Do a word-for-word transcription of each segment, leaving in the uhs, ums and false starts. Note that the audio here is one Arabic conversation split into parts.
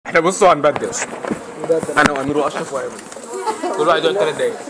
احنا بصوا هنبدل انا وامير واشرف وايمن، كل واحد يقعد ثلاث دقايق.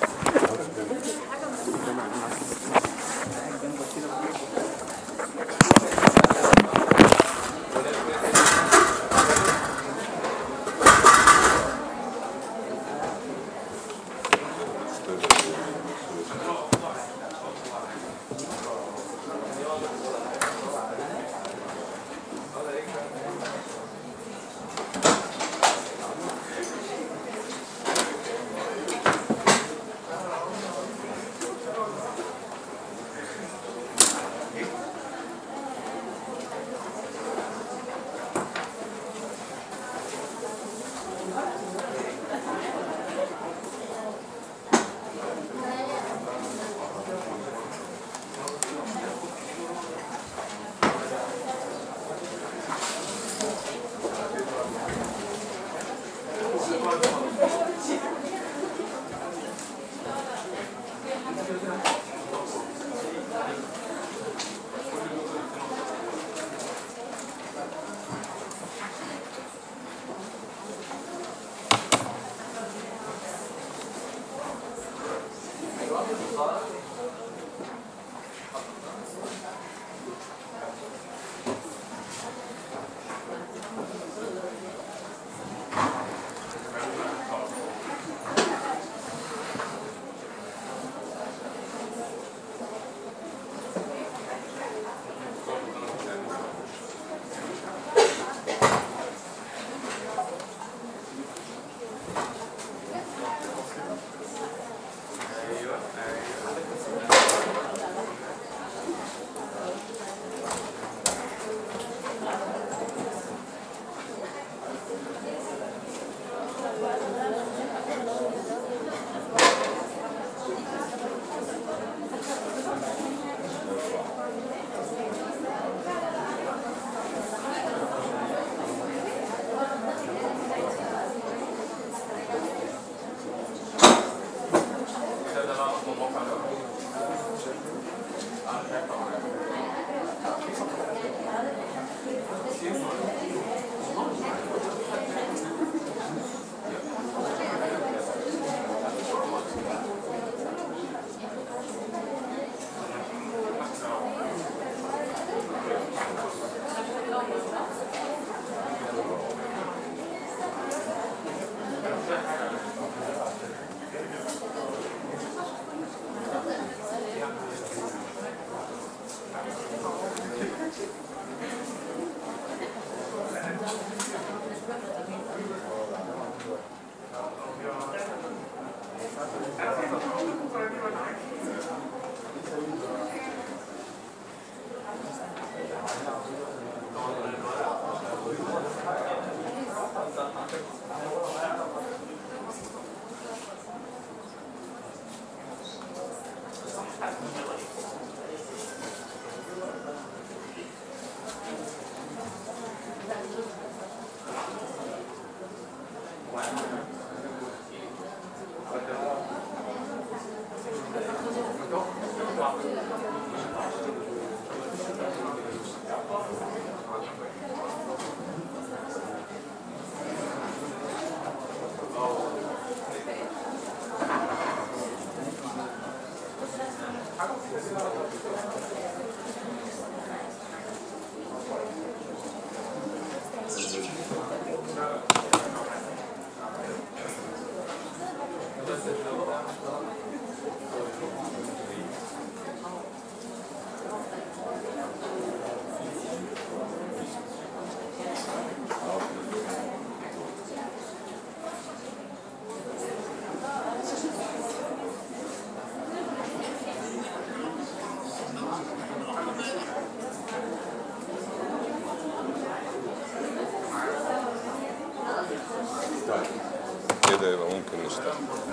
كده يبقى ممكن نشتغل.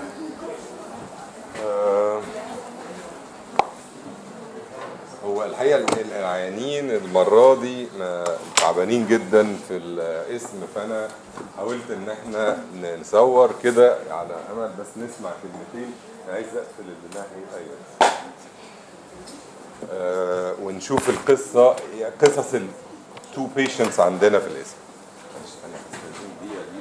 آه هو الحقيقة العيانين المرة دي تعبانين جدا في الاسم، فأنا حاولت إن احنا نصور كده على أمل بس نسمع كلمتين. عايز أقفل الناحية أيوة آه ونشوف القصة، قصص التو بيشنتس عندنا في الاسم. أنا هستخدم دقيقة دي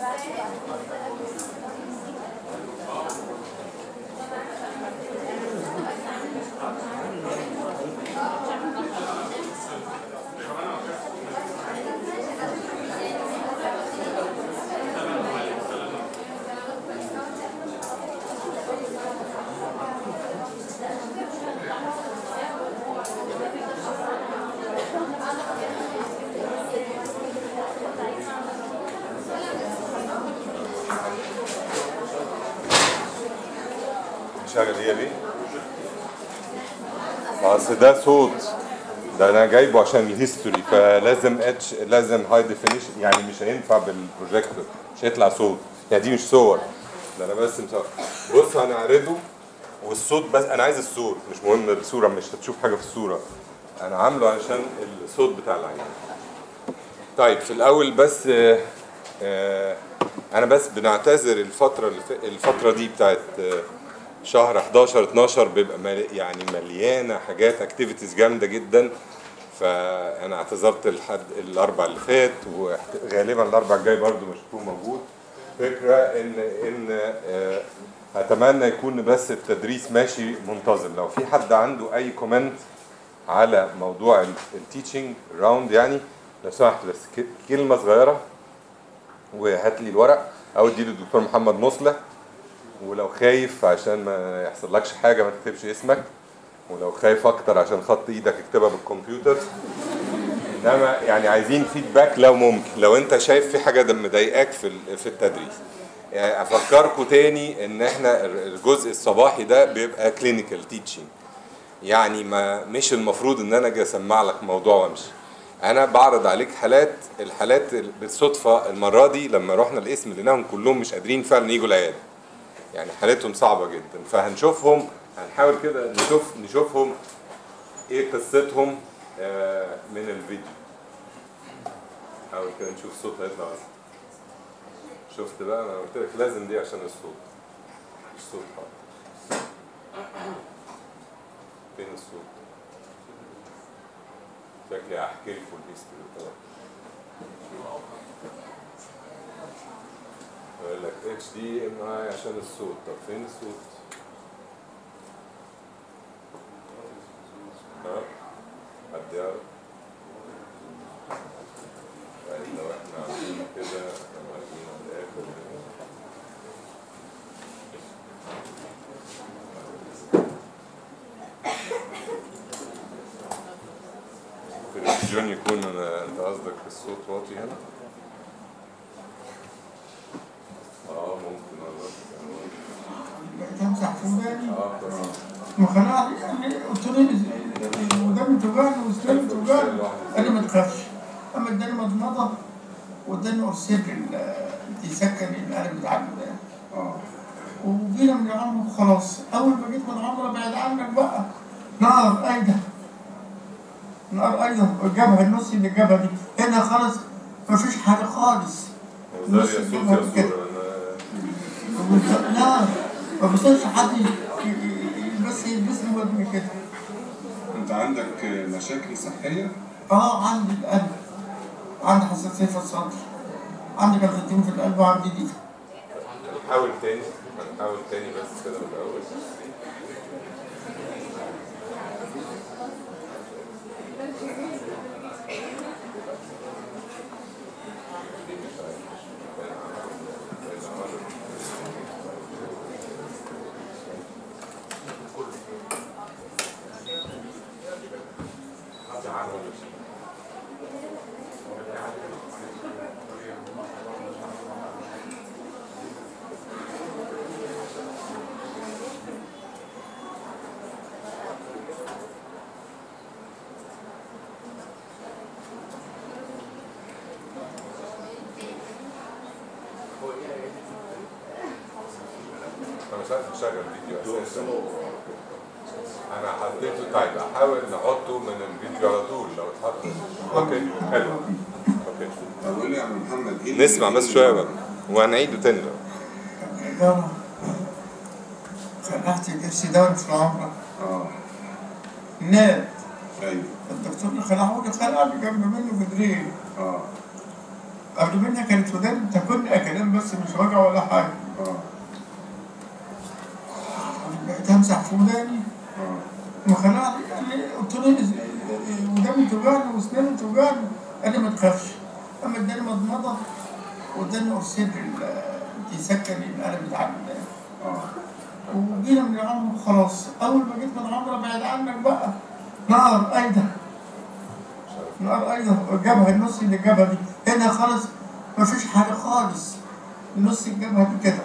شغل هي دي. اصل ده صوت، ده انا جايبه عشان الهيستوري، فلازم اتش لازم هاي ديفينيشن، يعني مش هينفع بالبروجيكتور، مش هيطلع صوت، يعني دي مش صور، ده انا بس مصور. بص هنعرضه والصوت بس، انا عايز الصوت، مش مهم الصوره، مش هتشوف حاجه في الصوره، انا عامله عشان الصوت بتاع العين. طيب في الاول بس آه آه انا بس بنعتذر الفتره الفتره دي بتاعت آه شهر حداشر اتناشر بيبقى مل... يعني مليانه حاجات اكتيفيتيز جامده جدا، فانا اعتذرت لحد الاربع اللي فات، وغالبا الاربع الجاي برضو مش هيكون موجود. فكره ان ان آه اتمنى يكون بس التدريس ماشي منتظم. لو في حد عنده اي كومنت على موضوع التيتشنج راوند يعني لو سمحت بس كلمه صغيره، وهات لي الورق او ادي للدكتور محمد مصلح. ولو خايف عشان ما يحصلكش حاجه ما تكتبش اسمك، ولو خايف اكتر عشان خط ايدك اكتبها بالكمبيوتر. انما يعني عايزين فيدباك لو ممكن، لو انت شايف في حاجه مضايقاك في في التدريس. يعني افكركم تاني ان احنا الجزء الصباحي ده بيبقى كلينيكال تيتشنج، يعني ما مش المفروض ان انا اجي اسمع لك موضوع وامشي. انا بعرض عليك حالات، الحالات بالصدفه المره دي لما رحنا القسم لقيناهم كلهم مش قادرين فعلا يجوا العياده، يعني حالتهم صعبه جدا، فهنشوفهم هنحاول كده نشوف نشوفهم ايه قصتهم من الفيديو. حاول كده نشوف الصوت هيطلع ولا. شفت بقى انا قلت لك لازم دي عشان الصوت، الصوت حاضر. فين الصوت؟ شكلي هحكي لكم الهيستوري طبعا. يقول لك اتش دي ام اي عشان الصوت، طب فين الصوت؟ ها؟ حد يعرف؟ يعني لو احنا عاملين كده عاملين على الاخر في التلفزيون يكون انا انت قصدك الصوت واطي هنا؟ اه ممكن والله. تمسح في وداني اه بس وخلاص يعني قلت له وداني توجعني وسناني توجعني، قال لي ما تخافش، اما اداني مضمضه واداني اورسيبرين يسكن القلب بتاع الودان. اه وجينا من العمر خلاص، اول ما جيت من العمر بعد عنك بقى نار ايده، نار ايده الجبهه، النص اللي الجبهه دي هنا خالص مفيش حاجه خالص. ده يا صوت يا صورة لا ما بصيرش حد بس يلبسني ودني كده. انت عندك مشاكل صحية؟ اه عندي القلب، عندي حساسية في الصدر، عندي جلطتين في القلب وعندي دي. هنحاول تاني هنحاول تاني بس كده من الأول. مش عارف اشغل فيديو اساسا، انا حطيته. طيب احاول نحطه من الفيديو على طول لو اتحط. اوكي حلو. اوكي قول لي يا عم محمد ايه نسمع بس شويه بقى وهنعيده تاني بقى. يلا خلعت نفسي دوري في العمرة. اه نام ايوه الدكتور اللي خلعه لي خلع لي جنب منه جدرين. اه قبل منها كانت وداني بتاكلني اكلام بس مش وجع ولا حاجه. اه بقيت امسح في وداني اه وخلاص. يعني قلت له وداني توجعني واسناني توجعني. قال لي ما تخافش. اما اداني مضمضه واداني قرصين يسكن القلب بتاع اه وجينا من العمر خلاص. اول ما جيت من العمر بعد عنك بقى نار ايضا نار ايضا. الجبهه النص اللي الجبهه دي هنا خالص مفيش حاجه خالص. نص الجبهه دي كده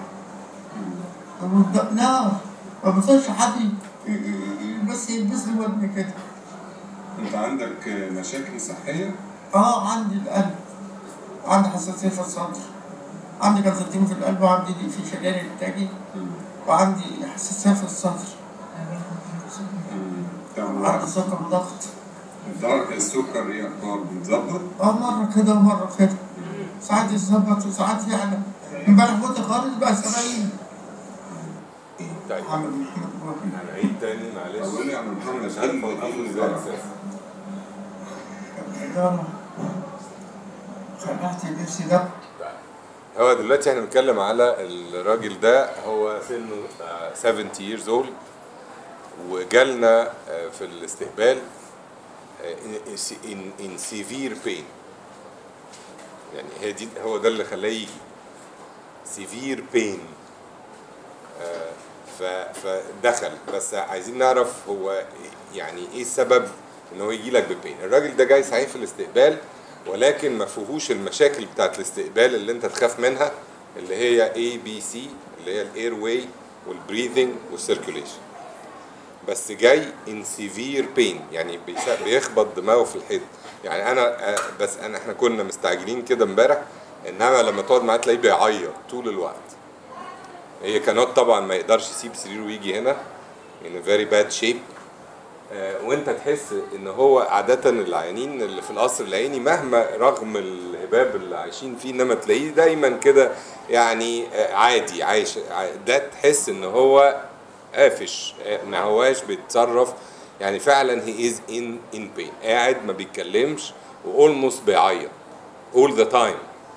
نار. ما بصيرش حد بس يلبس لي ودني كده. انت عندك مشاكل صحيه؟ اه عندي القلب، عندي حساسيه في الصدر، عندي جلطتين في القلب، وعندي ضيق في شريان التاجي، وعندي حساسيه في الصدر، عندي سكر وضغط. درجة السكر ايه اخبار؟ بتظبط؟ اه مرة كده ومرة كده. ساعات يتظبط وساعات يعلى. امبارح كنت خالص بقى سبعين. طيب محمد محمد هنعيد تاني معلش. قول لي يا عم محمد مش عارف هل اوقفه ايه ازاي الغرض؟ اساسا. الإدارة خلعت نفسي ده. هو دلوقتي احنا بنتكلم على الراجل ده، هو سنه آه، سبعين years old، وجالنا آه، في الاستقبال آه، in, in severe pain. يعني هي دي هو ده اللي خلاه يجي severe pain. آه، ف- فدخل، بس عايزين نعرف هو يعني ايه السبب ان هو يجي لك ببين. الراجل ده جاي صحيح في الاستقبال، ولكن ما فيهوش المشاكل بتاعت الاستقبال اللي انت تخاف منها، اللي هي اي بي سي، اللي هي الاير واي والبريذنج والسيركيوليشن. بس جاي ان سيفير بين، يعني بيس- بيخبط دماغه في الحيط. يعني انا آه، بس انا احنا كنا مستعجلين كده امبارح، انما لما تقعد معاه تلاقيه بيعيط طول الوقت. هي كانت طبعا ما يقدرش يسيب سريره ويجي هنا in a very bad shape. آه، وانت تحس ان هو عادة العيانين اللي في القصر العيني مهما رغم الهباب اللي عايشين فيه، انما تلاقيه دايما كده يعني آه، عادي عايش. ع- ده تحس ان هو قافش، آه، ما هواش بيتصرف. يعني فعلا he is in in pain، قاعد ما بيتكلمش واولموست بيعيط all the time.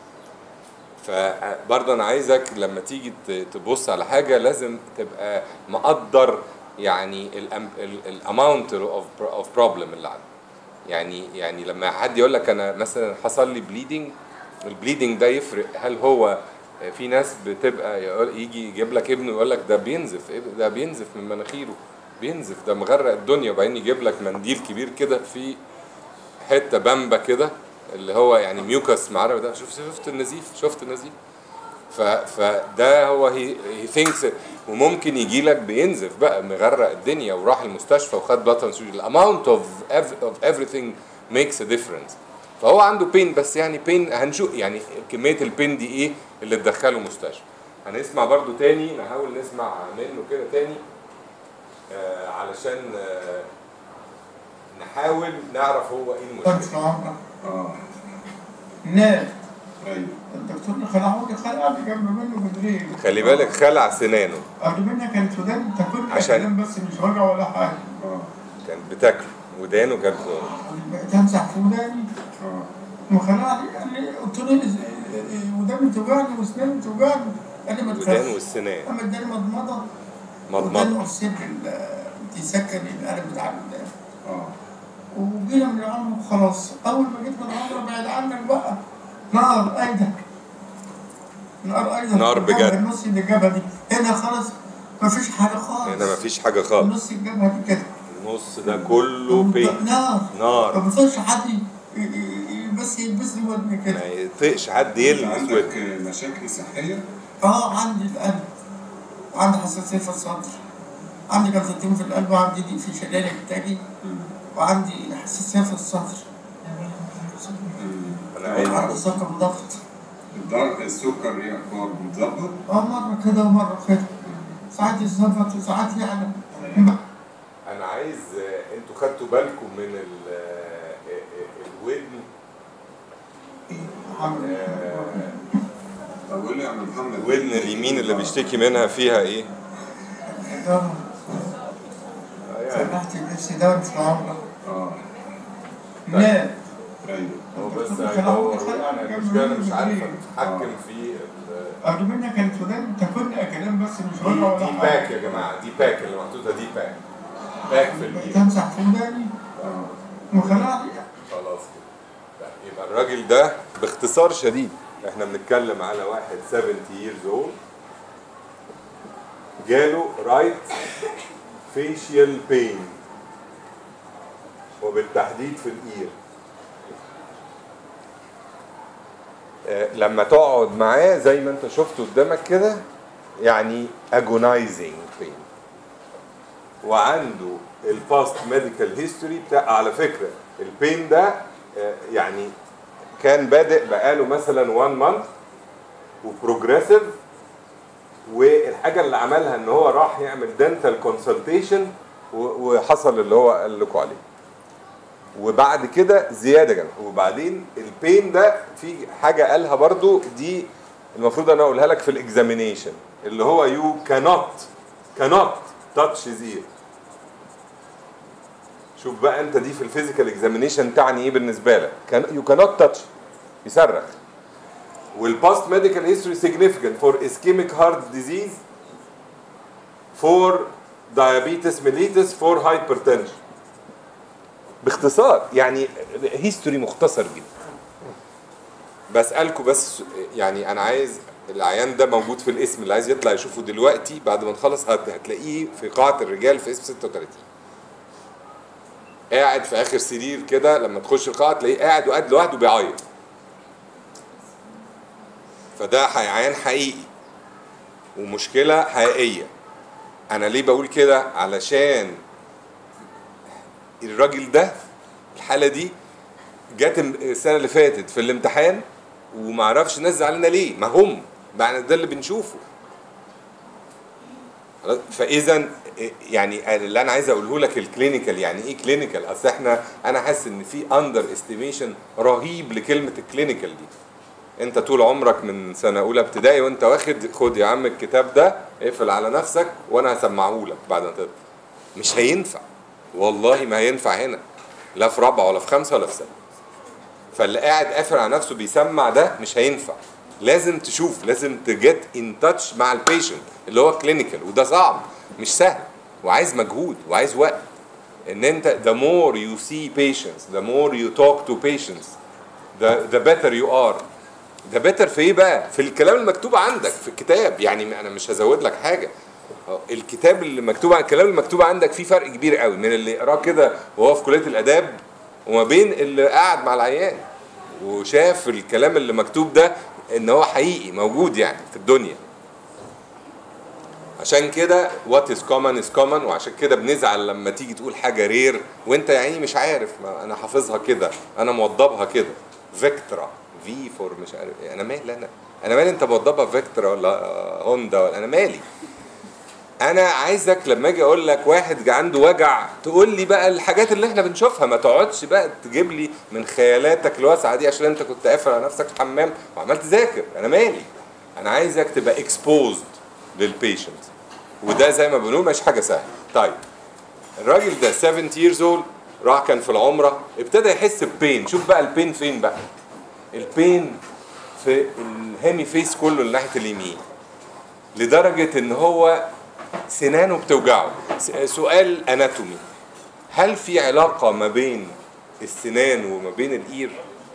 فبرضه انا عايزك لما تيجي ت- تبص على حاجه لازم تبقى مقدر يعني الاماونت اوف اوف بروبلم اللي عندك. يعني يعني لما حد يقول لك انا مثلا حصل لي بليدنج، البليدنج ده يفرق. هل هو في ناس بتبقى يقول- يجي يجيب لك ابنه يقول لك ده بينزف، ده بينزف من مناخيره، بينزف، ده مغرق الدنيا، وبعدين يجيب لك منديل كبير كده في حته بامبا كده اللي هو يعني ميوكس معرفة ده. شوف شفت النزيف، شفت النزيف. ف فده هو هي هي ثينكس. وممكن يجي لك بينزف بقى مغرق الدنيا وراح المستشفى وخد بلاد ترانسفيوجن. الاماونت اوف اوف everything makes a difference. فهو عنده بين، بس يعني بين هنشوف يعني كميه البين دي ايه اللي تدخله مستشفى. هنسمع برضو تاني، نحاول نسمع منه كده تاني آه علشان آه نحاول نعرف هو ايه المشكله. طيب عمرك اه نام. ايوه الدكتور اللي خلعه لي خلع لي جنب منه بالليل. خلي بالك خلع سنانه قبل منها كانت ودان تاكل عشان- عشان بس مش وجع ولا حاجه. اه كانت بتاكله، ودانه كانت بقيت امسح في وداني اه وخلع لي. قال لي قلت له وداني توجعني واسناني توجعني. قال لي ما الودان تخافش. والسنان. اما اداني مضمضه مضمضه. واداني قرصين يسكن القلب بتاع ال- اه وجينا من العمر خلاص. اول ما جيت من العمر بعد عنك بقى نار ايضا نار ايضا. نار بجد. الجبهة النص اللي الجبهه دي هنا خالص مفيش حاجه خالص. هنا مفيش حاجه خالص. نص الجبهه دي كده النص ده كله بين. نار نار. ما بصيرش حد ي- ي- بس يلبس لي ودني كده. ما يطيقش حد انت يلمس عندك ودنه. مشاكل صحيه؟ اه عندي القلب، عندي حساسيه في الصدر، عندي جلطتين في القلب، وعندي ضيق في شريان التاجي، وعندي حساسيه في الصدر، انا عايز وعندي سكر وضغط. درجة السكر ايه اخبار؟ بتظبط؟ اه مرة كده ومرة كده. ساعات يتظبط وساعات يعلى. انا عايز آه، انتوا خدتوا بالكم من ال- آه، آه، الودن. آه، طب قول لي يا عم محمد الودن اليمين اللي بيشتكي منها فيها ايه؟ الإدارة آه، يعني خلعت نفسي ده في عمرك. اه نام. ايوه هو بس هيدور. انا المشكله انا مش عارف اتحكم في ال- أرجو منك كانت ودان تكون كلام بس مش دي, ولا دي باك يا جماعه، دي باك اللي محطوطه دي باك باك في الايد. تمسح في وداني وخلاص. خلاص كده. يبقى الراجل ده باختصار شديد احنا بنتكلم على واحد سبعين years old جاله رايت فيشيال بين وبالتحديد في الاير. آه لما تقعد معاه زي ما انت شفته قدامك كده يعني agonizing pain، وعنده الباست ميديكال هيستوري بتاع. على فكره البين ده آه يعني كان بادئ بقاله مثلا one month وبروجريسيف، والحاجه اللي عملها ان هو راح يعمل دنتال كونسلتيشن وحصل اللي هو قال لكم عليه، وبعد كده زياده جدا. وبعدين البين ده في حاجه قالها برضو دي المفروض انا اقولها لك في الاكزامينيشن، اللي هو يو كانوت كانوت تاتش هيز اير. شوف بقى انت دي في الفيزيكال اكزامينيشن تعني ايه بالنسبه لك؟ يو كانوت تاتش، يصرخ. والباست ميديكال هيستوري significant for ischemic heart disease, for diabetes mellitus, for hypertension. باختصار يعني هيستوري مختصر جدا. بسألكم بس يعني انا عايز العيان ده موجود في الاسم، اللي عايز يطلع يشوفه دلوقتي بعد ما نخلص هتلاقيه في قاعة الرجال في اسم ستة وثلاثين. قاعد في اخر سرير كده، لما تخش القاعة تلاقيه قاعد وقاعد لوحده بيعيط. فده عيان حقيقي ومشكلة حقيقية. أنا ليه بقول كده؟ علشان الراجل ده الحالة دي جت السنة اللي فاتت في الامتحان ومعرفش الناس زعلانة ليه، ما هم معنى ده اللي بنشوفه. فإذا يعني اللي أنا عايز أقوله لك الكلينيكال، يعني إيه كلينيكال؟ أصل إحنا أنا حاسس إن في أندر استيميشن رهيب لكلمة الكلينيكال دي. انت طول عمرك من سنه اولى ابتدائي وانت واخد خد يا عم الكتاب ده اقفل على نفسك وانا هسمعه لك بعد ما تطلع. مش هينفع والله، ما هينفع هنا لا في رابعه ولا في خمسه ولا في سنه. فاللي قاعد قافل على نفسه بيسمع ده مش هينفع. لازم تشوف، لازم تجت ان تاتش مع البيشنت اللي هو كلينيكال، وده صعب مش سهل وعايز مجهود وعايز وقت. ان انت the more you see patients, the more you talk to patients, the the better you are. ده بيتر في ايه بقى؟ في الكلام المكتوب عندك في الكتاب. يعني انا مش هزود لك حاجه، الكتاب اللي مكتوب عن الكلام اللي مكتوب عندك فيه فرق كبير قوي من اللي يقراه كده وهو في كليه الاداب وما بين اللي قاعد مع العيان وشاف الكلام اللي مكتوب ده ان هو حقيقي موجود يعني في الدنيا. عشان كده وات از كومن از كومن، وعشان كده بنزعل لما تيجي تقول حاجه رير وانت يعني مش عارف. ما انا حافظها كده، انا موضبها كده فيكترا في فور مش عارف ايه. انا مالي انا انا مالي انت موضبها فيكترا ولا هوندا ولا انا مالي. انا عايزك لما اجي اقول لك واحد عنده وجع تقول لي بقى الحاجات اللي احنا بنشوفها، ما تقعدش بقى تجيب لي من خيالاتك الواسعه دي عشان انت كنت قافل على نفسك في حمام وعمال تذاكر. انا مالي، انا عايزك تبقى اكسبوزد للبيشنت، وده زي ما بنقول مش حاجه سهله. طيب الراجل ده سبعين years old راح كان في العمره، ابتدى يحس ببين. شوف بقى البين فين بقى. البين في الهيمي فيس كله ناحيه اليمين، لدرجه ان هو سنانه بتوجعه. سؤال اناتومي، هل في علاقه ما بين السنان وما بين الاير؟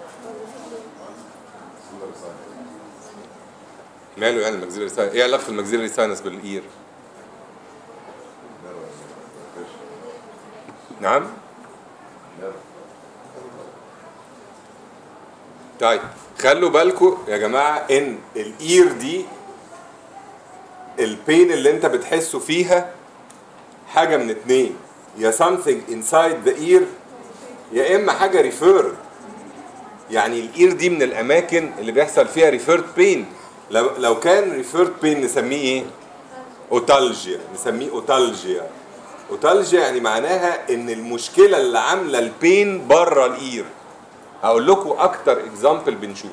ماله يعني الماكسيلاري ساينس؟ ايه علاقه الماكسيلاري ساينس بالاير؟ نعم؟ طيب خلوا بالكم يا جماعه ان الاير دي البين اللي انت بتحسه فيها حاجه من اتنين، يا something inside the ear يا اما حاجه ريفيرد. يعني الاير دي من الاماكن اللي بيحصل فيها ريفيرد بين. لو لو كان ريفيرد بين نسميه ايه؟ اوتالجيا، نسميه اوتالجيا. اوتالجيا يعني معناها ان المشكله اللي عامله البين بره الاير. هقول لكم اكتر اكزامبل بنشوف.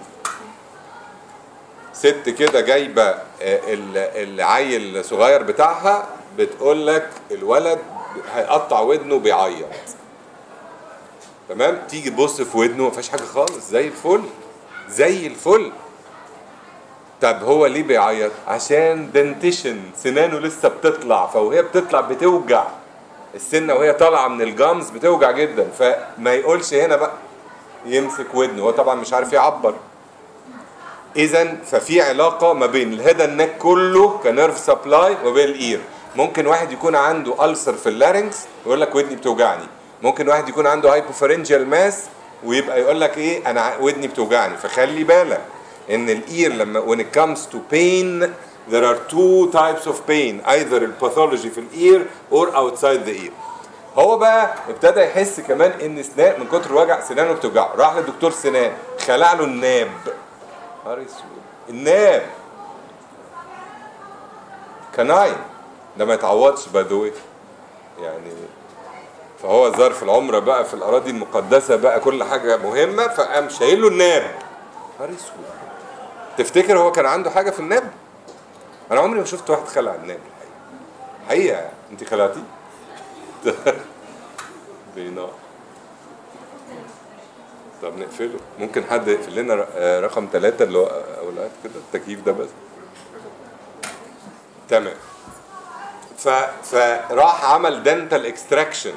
ست كده جايبه العيل الصغير بتاعها بتقول لك الولد هيقطع ودنه بيعيط. تمام؟ تيجي تبص في ودنه ما فيهاش حاجه خالص، زي الفل زي الفل. طب هو ليه بيعيط؟ عشان دنتيشن، سنانه لسه بتطلع، فوهي بتطلع بتوجع، السنه وهي طالعه من الجامز بتوجع جدا، فما يقولش هنا بقى، يمسك ودنه، هو طبعا مش عارف يعبر. اذا ففي علاقه ما بين الهيد النك كله كنيرف سبلاي وبين الاير. ممكن واحد يكون عنده ألسر في اللارynx ويقول لك ودني بتوجعني، ممكن واحد يكون عنده هايبوفارنجيال ماس ويبقى يقول لك ايه انا ودني بتوجعني. فخلي بالك ان الاير لما when it comes to pain there are two types of pain, either الباثولوجي في الاير or outside the ear. هو بقى ابتدى يحس كمان ان سنان من كتر الوجع سنانه بتوجعه، راح لدكتور سنان خلع له الناب. الناب كناين ده ما يتعوضش باي ذا واي يعني. فهو ظرف العمره بقى في الاراضي المقدسه بقى كل حاجه مهمه، فقام شايل له الناب. نهار اسود. تفتكر هو كان عنده حاجه في الناب؟ انا عمري ما شفت واحد خلع الناب الحقيقه. حقيقه يعني. انت خلعتي؟ بينار. طب نقفله. ممكن حد يقفل لنا رقم ثلاثة اللي هو اولاد كده التكييف ده بس. تمام. ف فراح عمل دنتال اكستراكشن.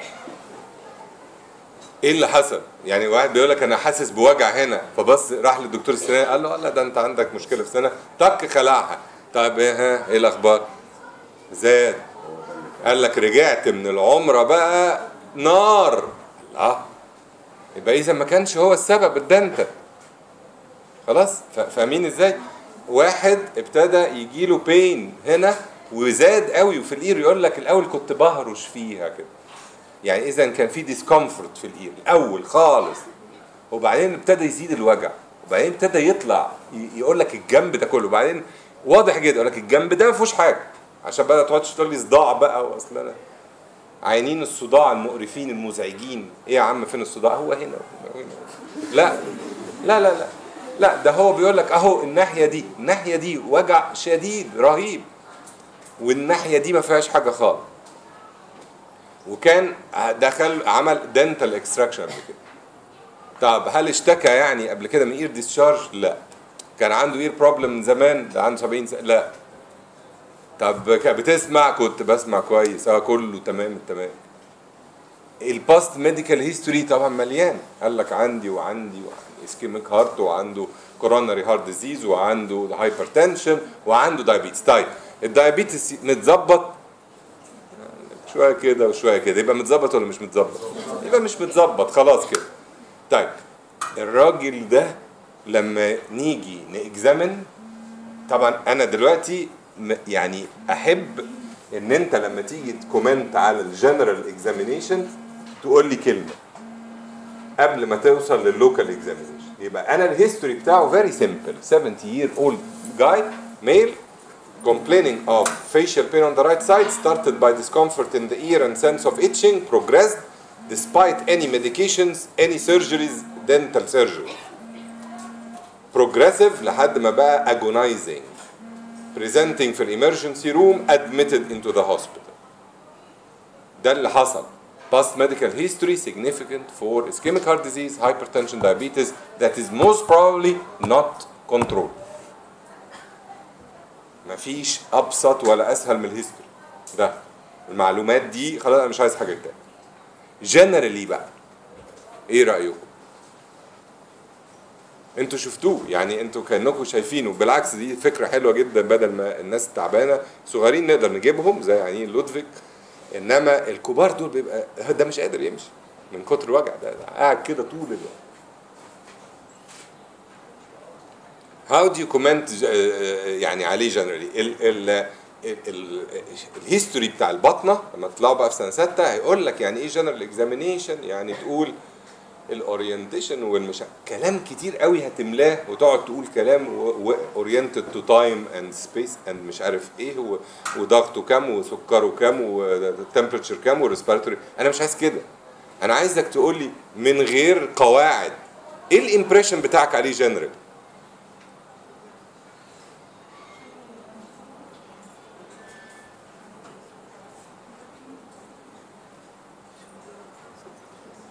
ايه اللي حصل؟ يعني واحد بيقول لك انا حاسس بوجع هنا، فبص راح للدكتور السنان قال له لا ده انت عندك مشكله في سنه، طق خلعها. طب ايه ها ايه الاخبار؟ زاد. قال لك رجعت من العمره بقى نار. اه يبقى اذا ما كانش هو السبب الدنتال. خلاص فاهمين ازاي؟ واحد ابتدى يجي له بين هنا وزاد قوي، وفي الاير يقول لك الاول كنت بهرش فيها كده. يعني اذا كان في ديسكومفورت في الاير الاول خالص، وبعدين ابتدى يزيد الوجع، وبعدين ابتدى يطلع يقول لك الجنب ده كله، وبعدين واضح جدا يقول لك الجنب ده ما فيهوش حاجه، عشان بقى تقعدش تقول لي صداع بقى. واصل انا عينين الصداع المقرفين المزعجين، ايه يا عم فين الصداع؟ هو هنا, هنا. لا لا لا لا لا ده هو بيقول لك اهو الناحيه دي الناحيه دي وجع شديد رهيب، والناحيه دي ما فيهاش حاجه خالص. وكان دخل عمل دنتال اكستراكشن قبل كده. طب هل اشتكى يعني قبل كده من اير ديسشارج؟ لا. كان عنده اير بروبلم من زمان، ده عنده سبعين سنه؟ لا. طب بتسمع؟ كنت بسمع كويس، اه كله تمام التمام. الباست ميديكال هيستوري طبعا مليان، قال لك عندي وعندي وعندي اسكيميك هارت، وعنده كوروناري هارت ديزيز، وعنده هايبرتنشن، وعنده دايابيتس. طيب الدايابيتس متظبط شويه كده وشويه كده، يبقى متظبط ولا مش متظبط؟ يبقى مش متظبط خلاص كده. طيب الراجل ده لما نيجي نإكزامن، طبعا انا دلوقتي يعني احب ان انت لما تيجي تكومنت على الجنرال اكزامينيشن تقول لي كلمه قبل ما توصل لللوكال اكزامينيشن. يبقى انا الهيستوري بتاعه فيري سيمبل. سبعين year old guy male complaining of facial pain on the right side, started by discomfort in the ear and sense of itching, progressed despite any medications, any surgeries, dental surgery. Progressive لحد ما بقى agonizing. Presenting في emergency room, admitted into the hospital. ده اللي حصل. Past medical history significant for ischemic heart disease, hypertension, diabetes that is most probably not controlled. مفيش ابسط ولا اسهل من الهيستوري ده. المعلومات دي خلاص انا مش عايز حاجه تاني. جنرالي بقى ايه رايكم؟ انتوا شفتوه يعني، انتوا كانكم شايفينه. بالعكس دي فكره حلوه جدا، بدل ما الناس التعبانه صغيرين نقدر نجيبهم زي يعني لودفيك، انما الكبار دول بيبقى ده مش قادر يمشي من كتر الوجع ده, ده قاعد كده طول الوقت. How do you comment يعني عليه جنرالي؟ الهيستوري بتاع البطنه لما تطلعوا بقى في سنه سته هيقول لك يعني ايه جنرال اكزامينيشن، يعني تقول الاورينتيشن والمش كلام كتير قوي هتملاه، وتقعد تقول كلام اورينتد تو تايم اند سبيس اند مش عارف ايه، وضغطه كام وسكره كام والتمبرتشر كام وريسبيراتوري. انا مش عايز كده، انا عايزك تقول لي من غير قواعد ايه الامبريشن بتاعك عليه جنرال.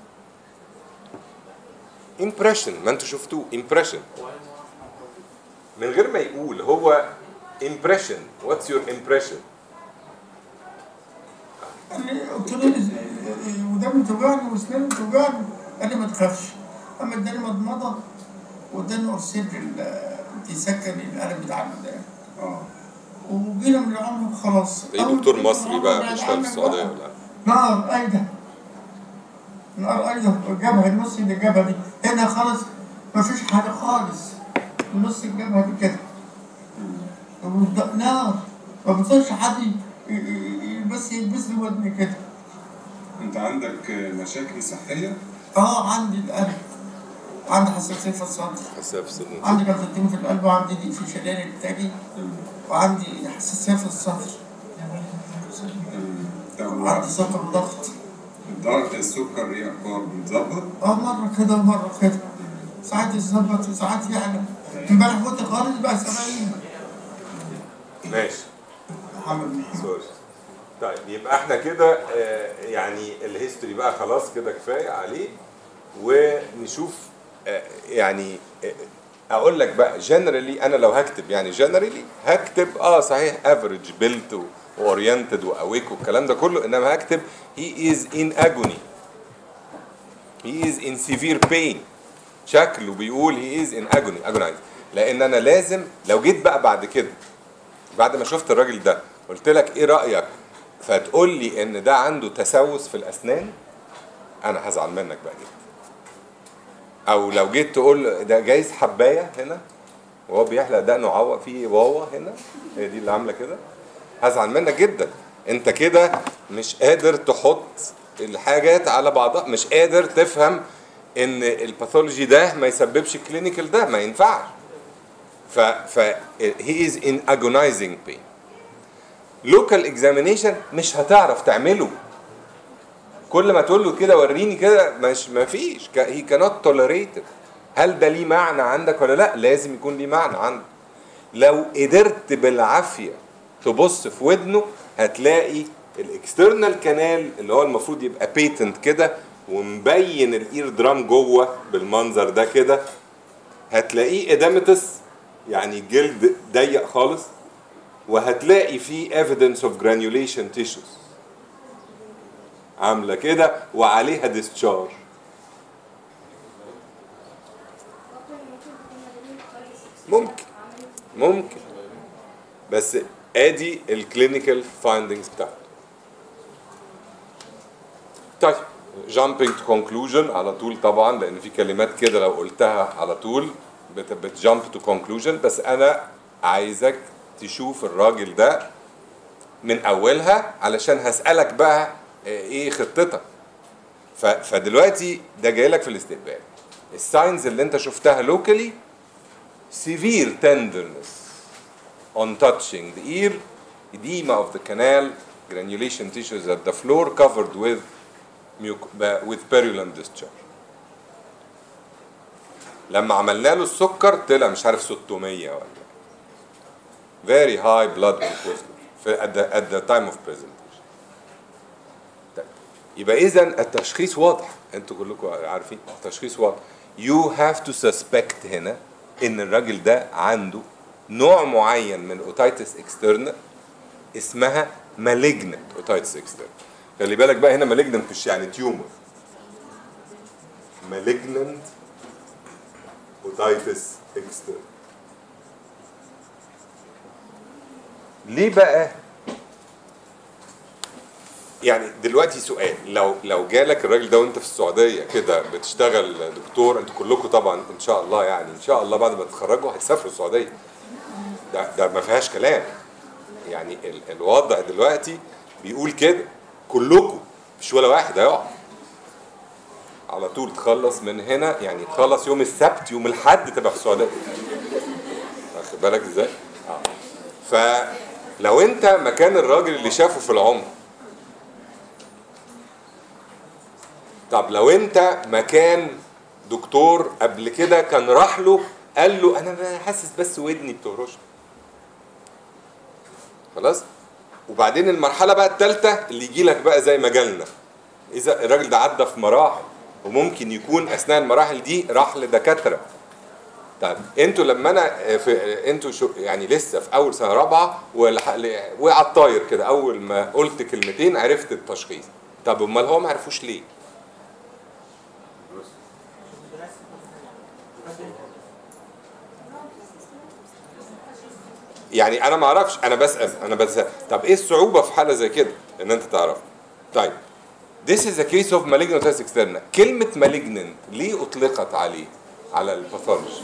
امبريشن، ما انتوا شفتوه امبريشن. من غير ما يقول هو impression. what's your impression؟ قلت له وداني توجعني واسناني توجعني، قال لي ما تخافش. اما اداني مضمضه واداني اورسيبرين يسكن القلب بتاع الودان. اه وجينا من العمر خلاص. ايه دكتور مصري بقى بيشتغل في السعوديه ولا؟ نار ايده نار ايده الجبهه، النص اللي الجبهه دي هنا خالص مفيش حاجه خالص، نص الجبهه دي كده نار، ما بيطلعش حد بس يلبس لي ودني كده. انت عندك مشاكل صحيه؟ اه عندي القلب، عندي حساسيه في الصدر، حساسيه في الصدر، عندي جلطتين في القلب، وعندي ضيق في شريان التاجي، وعندي حساسيه في الصدر، وعندي سكر وضغط. الضغط السكر ايه اخبار؟ بيتظبط؟ اه مره كده ومره كده، ساعات يتظبط وساعات يعني. امبارح كنت خالص بقى سبعين. ماشي. محمد سوري. طيب يبقى احنا كده آه يعني الهيستوري بقى خلاص كده كفايه عليه، ونشوف آه يعني آه اقول لك بقى جنرالي. انا لو هكتب يعني جنرالي هكتب اه صحيح افريج بيلت واورينتد واويك والكلام ده كله، انما هكتب he is in agony he is in severe pain. شكله بيقول he is in agony agonize. لان انا لازم لو جيت بقى بعد كده بعد ما شفت الراجل ده قلت لك ايه رايك فتقول لي ان ده عنده تسوس في الاسنان، انا هزعل منك بقى جدا. او لو جيت تقول ده جايز حبايه هنا وهو بيحلق دقنه عوق في واوا هنا، هي دي اللي عامله كده، هزعل منك جدا. انت كده مش قادر تحط الحاجات على بعضها، مش قادر تفهم ان الباثولوجي ده ما يسببش الكلينيكال ده، ما ينفعش. ف ف he is in agonizing pain. local examination مش هتعرف تعمله. كل ما تقول له كده وريني كده مش ما فيش، he cannot tolerate it. هل ده ليه معنى عندك ولا لا؟ لازم يكون ليه معنى عندك. لو قدرت بالعافيه تبص في ودنه هتلاقي الاكسترنال كانال اللي هو المفروض يبقى بيتنت كده ومبين الاير درام جوه بالمنظر ده كده، هتلاقيه ادامتس يعني جلد ضيق خالص، وهتلاقي فيه evidence of granulation tissues عامله كده وعليها discharge. ممكن ممكن بس ادي الكلينيكال فايندنجز بتاعته. طيب jumping to conclusion على طول طبعا، لان في كلمات كده لو قلتها على طول بتجامب تو كونكلوجن، بس انا عايزك تشوف الراجل ده من اولها علشان هسألك بقى ايه خطتك. فدلوقتي ده جاي لك في الاستقبال. الساينز اللي انت شفتها لوكالي severe tenderness on touching the ear, edema of the canal, granulation tissues at the floor covered with with purulent discharge. لما عملنا له السكر طلع مش عارف ستمية ولا very high blood glucose في at the, at the time of presentation. طيب. يبقى إذا التشخيص واضح، أنتوا كلكم عارفين التشخيص واضح. You have to suspect هنا إن الراجل ده عنده نوع معين من اوتايتس اكسترنال اسمها malignant اوتايتس اكسترنال. خلي بالك بقى هنا malignant مش يعني تيومر، malignant اوتايتس اكسترنال. ليه بقى؟ يعني دلوقتي سؤال، لو لو جالك الراجل ده وانت في السعوديه كده بتشتغل دكتور، انتوا كلكم طبعا ان شاء الله يعني ان شاء الله بعد ما تتخرجوا هتسافروا السعوديه، ده ده ما فيهاش كلام. يعني ال الوضع دلوقتي بيقول كده، كلكم مش ولا واحد هيقع. على طول تخلص من هنا، يعني تخلص يوم السبت يوم الاحد تبقى في السعوديه. واخد بالك ازاي؟ اه فلو انت مكان الراجل اللي شافه في العمر، طب لو انت مكان دكتور قبل كده كان راح له قال له انا حاسس بس ودني بتهرش، خلاص، وبعدين المرحله بقى الثالثه اللي يجي لك بقى زي ما جالنا، اذا الراجل ده عدى في مراحل وممكن يكون اثناء المراحل دي راح لدكاتره طيب انتوا لما انا في انتوا شو يعني لسه في اول سنه رابعه وقع الطاير كده، اول ما قلت كلمتين عرفت التشخيص. طب امال هو ما عرفوش ليه؟ يعني انا ما اعرفش، انا بسال انا بسال طب ايه الصعوبه في حاله زي كده ان انت تعرف؟ طيب this is a case of malignant otitis externa. كلمه malignant ليه اطلقت عليه على الباثولوجي؟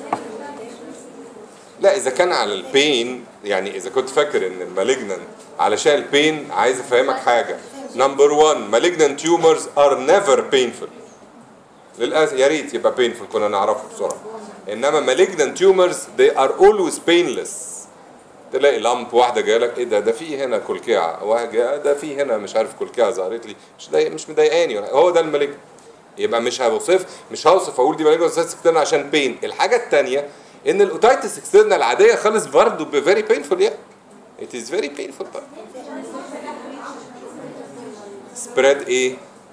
لا اذا كان على البين، يعني اذا كنت فاكر ان المالجنانت علشان البين، عايز افهمك حاجه. نمبر واحد malignant tumors are never painful. للاسف يا ريت يبقى painful كنا نعرفه بسرعه. انما malignant tumors they are always painless. تلاقي لامب واحده جايه لك ايه ده ده في هنا كلكعه، واحد جاي ده في هنا مش عارف كلكعه ظهرت لي مش ضايق مش مضايقاني، هو ده المالجنانت. يبقى مش هوصف مش هوصف اقول دي مالجنانت اوتايتس اكسترنا عشان بين. الحاجه الثانيه ان الاوتايتس اكسترنا العاديه خالص برضه بفيري بينفول يعني. It is very painful طبعا. سبريد ايه؟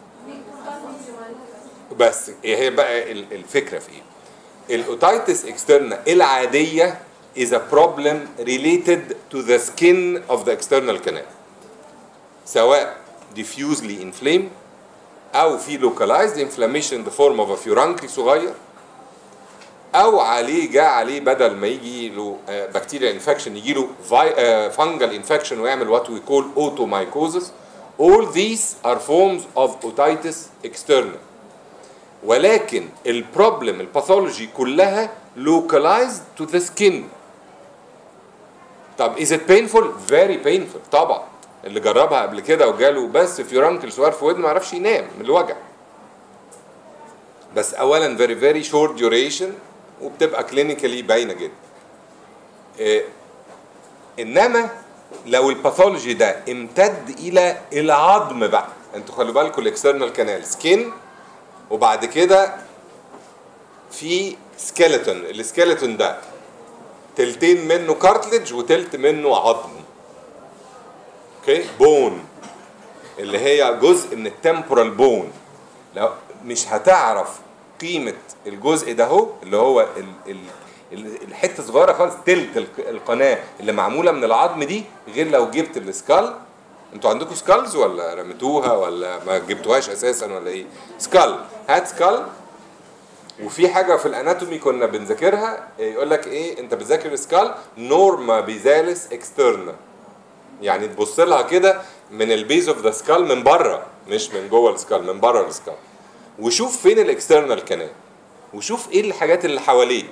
بس هي بقى الفكره في ايه؟ الاوتايتس اكسترنا العاديه is a problem related to the skin of the external canal. سواء diffusely inflamed او في localized inflammation in the form of a furuncle صغير، او عليه جاء عليه بدل ما يجي له بكتيريا انفكشن يجي له فانجل انفكشن ويعمل what we call otomycosis. all these are forms of otitis externa. ولكن البروبلم الباثولوجي كلها localized to the skin. طب is it painful؟ very painful طبعا. اللي جربها قبل كده وجاله بس فيورانكل صغير في ودنه ما عرفش ينام من الوجع. بس اولا very very short duration وبتبقى كلينيكالي باينه جدا. إيه انما لو الباثولوجي ده امتد الى العظم بقى، انتوا خلوا بالكم الاكسترنال كانال سكين وبعد كده في سكيلتون، السكيلتون ده تلتين منه كارتلج وتلت منه عظم. اوكي بون اللي هي جزء من التمبورال بون. لو مش هتعرف قيمه الجزء ده اهو اللي هو ال ال الحته صغيره خالص تلت القناه اللي معموله من العظم دي غير لو جبت السكال. انتوا عندكم سكالز ولا رميتوها ولا ما جبتوهاش اساسا ولا ايه؟ سكال، هات سكال. وفي حاجه في الاناتومي كنا بنذاكرها يقول لك ايه انت بتذاكر سكال نورما بيزالس اكسترنا، يعني تبص لها كده من البيز اوف ذا سكال من بره مش من جوه السكال، من بره السكال، وشوف فين الاكسترنال كانال وشوف ايه الحاجات اللي حواليه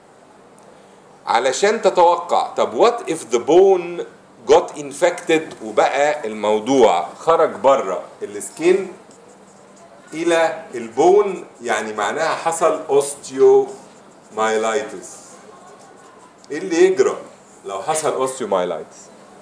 علشان تتوقع. طب وات اف ذا بون got infected وبقى الموضوع خرج بره السكين الى البون، يعني معناها حصل اوستيومايلايتس. ايه اللي يجرى لو حصل اوستيومايلايتس؟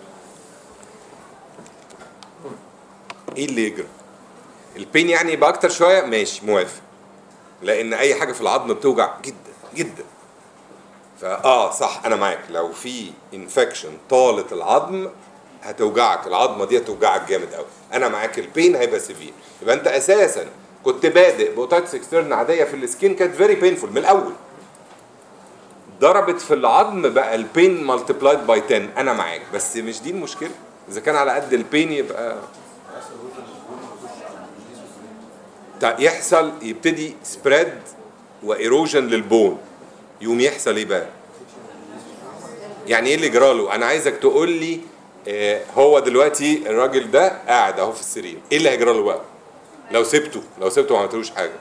ايه اللي يجرى؟ البين يعني يبقى اكتر شويه، ماشي موافق، لان اي حاجه في العظم بتوجع جدا جدا. فاه صح انا معاك، لو في انفكشن طالت العظم هتوجعك، العظمه دي هتوجعك جامد قوي، انا معاك البين هيبقى سيفير. يبقى انت اساسا كنت بادئ باوتايتس اكسترن عاديه في السكين كانت فيري بينفول من الاول، ضربت في العظم بقى البين مالتيبلايد باي عشرة. انا معاك بس مش دي المشكله، اذا كان على قد البين يبقى يحصل يبتدي سبريد وايروجن للبون، يقوم يحصل ايه بقى؟ يعني ايه اللي جراله؟ انا عايزك تقول لي آه هو دلوقتي الراجل ده قاعد اهو في السرير، ايه اللي هيجراله بقى؟ لو سبته لو سبته ما عملتلوش حاجه.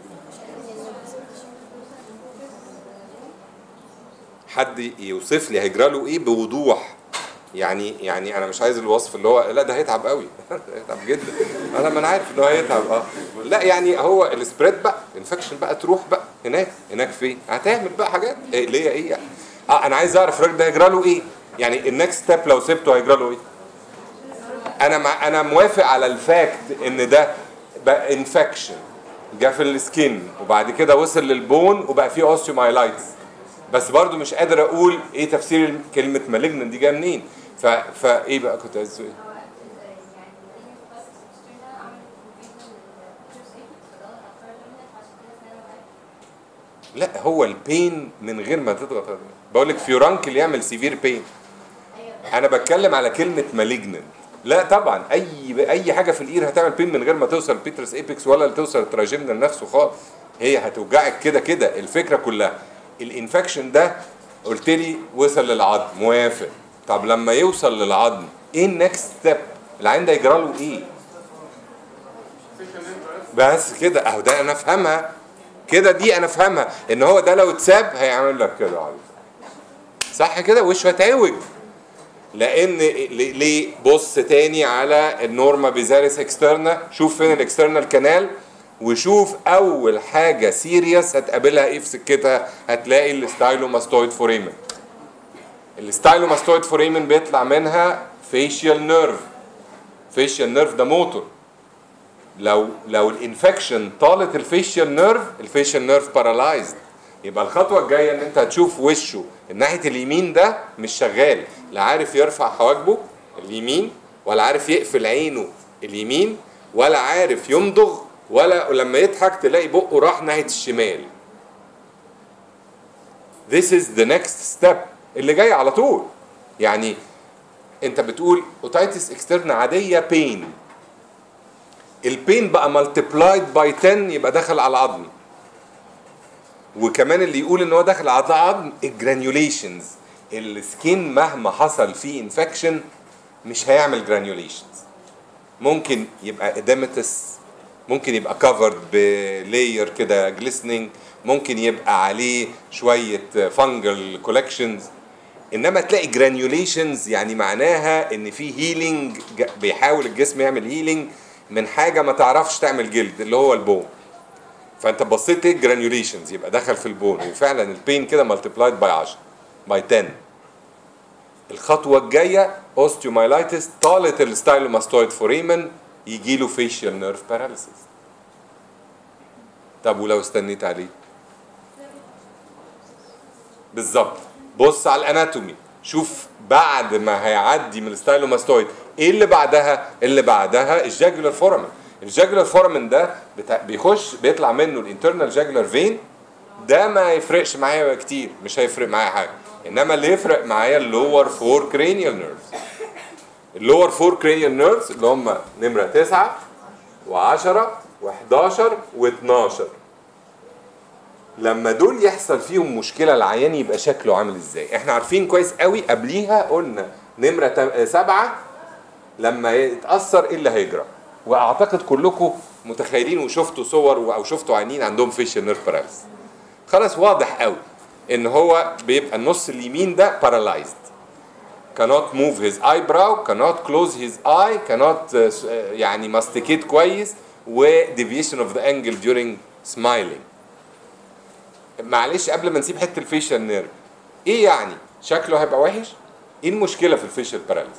حد يوصف لي هيجراله ايه بوضوح؟ يعني يعني انا مش عايز الوصف اللي هو لا ده هيتعب قوي هيتعب جدا، انا ما انا عارف ان هو هيتعب اه لا يعني هو السبريد بقى الانفكشن بقى تروح بقى هناك هناك فين؟ هتعمل بقى حاجات إيه اللي هي ايه يعني؟ اه انا عايز اعرف الراجل ده هيجرى له ايه؟ يعني النكست ستيب لو سبته هيجرى له ايه؟ انا مع انا موافق على الفاكت ان ده بقى انفكشن جه في السكين وبعد كده وصل للبون وبقى فيه اوستيومايلايتس، بس برضو مش قادر اقول ايه تفسير كلمه مالجنن دي جايه منين؟ ف فايه بقى كنت عايز تقول ايه؟ لا هو البين من غير ما تضغط. بقول لك فيورانكل يعمل سيفير بين. انا بتكلم على كلمه مالجننت. لا طبعا اي اي حاجه في الاير هتعمل بين من غير ما توصل بيترس ايبكس ولا توصل التراجمنال نفسه خالص. هي هتوجعك كده كده. الفكره كلها الانفكشن ده قلت لي وصل للعظم، موافق. طب لما يوصل للعظم ايه النكست ستيب؟ العين ده يجرى له ايه؟ بس كده اهو ده انا افهمها كده، دي انا افهمها ان هو ده لو اتساب هيعمل لك كده على صح كده، وشه هتعوج. لان ليه؟ بص تاني على النورما بيزاريس اكسترنا، شوف فين الاكسترنال كانال، وشوف اول حاجه سيريس هتقابلها ايه في سكتها، هتلاقي الستايلوماستويد فوريمن. الستايلوماستويد فوريمن بيطلع منها فيشيال نيرف. فيشيال نيرف ده موتور. لو لو الانفكشن طالت الفيشيال نيرف، الفيشيال نيرف بارالايزد، يبقى الخطوه الجايه ان انت هتشوف وشه الناحيه اليمين ده مش شغال، لا عارف يرفع حواجبه اليمين، ولا عارف يقفل عينه اليمين، ولا عارف يمضغ، ولا لما يضحك تلاقي بقه راح ناحيه الشمال. This is the next step اللي جاي على طول. يعني انت بتقول اوتايتس اكسترنا عاديه بين، البين بقى مالتيبلايد باي عشرة يبقى دخل على العظم. وكمان اللي يقول ان هو داخل على العظم الجرانيوليشنز، السكين مهما حصل فيه انفكشن مش هيعمل جرانيوليشنز. ممكن يبقى اديمتس، ممكن يبقى كفرد بلاير كده جليسنينج، ممكن يبقى عليه شويه فانجل كولكشنز، انما تلاقي جرانيوليشنز يعني معناها ان في هيلينج، بيحاول الجسم يعمل هيلينج من حاجه ما تعرفش تعمل جلد اللي هو البون. فانت بصيت ايه جرانيوليشنز يبقى دخل في البون، وفعلا البين كده مالتيبلايد باي عشرة باي عشرة. الخطوه الجايه اوستيومايلايتس، طالت الستايلوماستويد فوريمن يجي له فيشيال نيرف باراليسيس. طب ولو استنيت عليه؟ بالظبط. بص على الاناتومي، شوف بعد ما هيعدي من الستايلوماستويد ايه اللي بعدها؟ اللي بعدها الجاجولار فورامين. الجاجولار فورامين ده بيخش بيطلع منه الانترنال جاجولار فين. ده ما يفرقش معايا كتير، مش هيفرق معايا حاجه، انما اللي يفرق معايا اللور فور كرينيال نيرفز. اللور فور كرينيال نيرفز اللي هم نمره تسعة وعشرة وحداشر واتناشر. لما دول يحصل فيهم مشكله العيان يبقى شكله عامل ازاي؟ احنا عارفين كويس قوي، قبليها قلنا نمره سبعة لما يتاثر ايه اللي هيجرى، واعتقد كلكم متخيلين وشفتوا صور او شفتوا عيانين عندهم فيشيال نيرف باراليس. خلاص واضح قوي ان هو بيبقى النص اليمين ده بارالايزد، cannot move his eyebrow, cannot close his eye, cannot uh, يعني masticate كويس، و deviation of the angle during smiling. معلش قبل ما نسيب حته الفيشيال نيرف، ايه يعني شكله هيبقى وحش؟ ايه المشكله في الفيشيال باراليس؟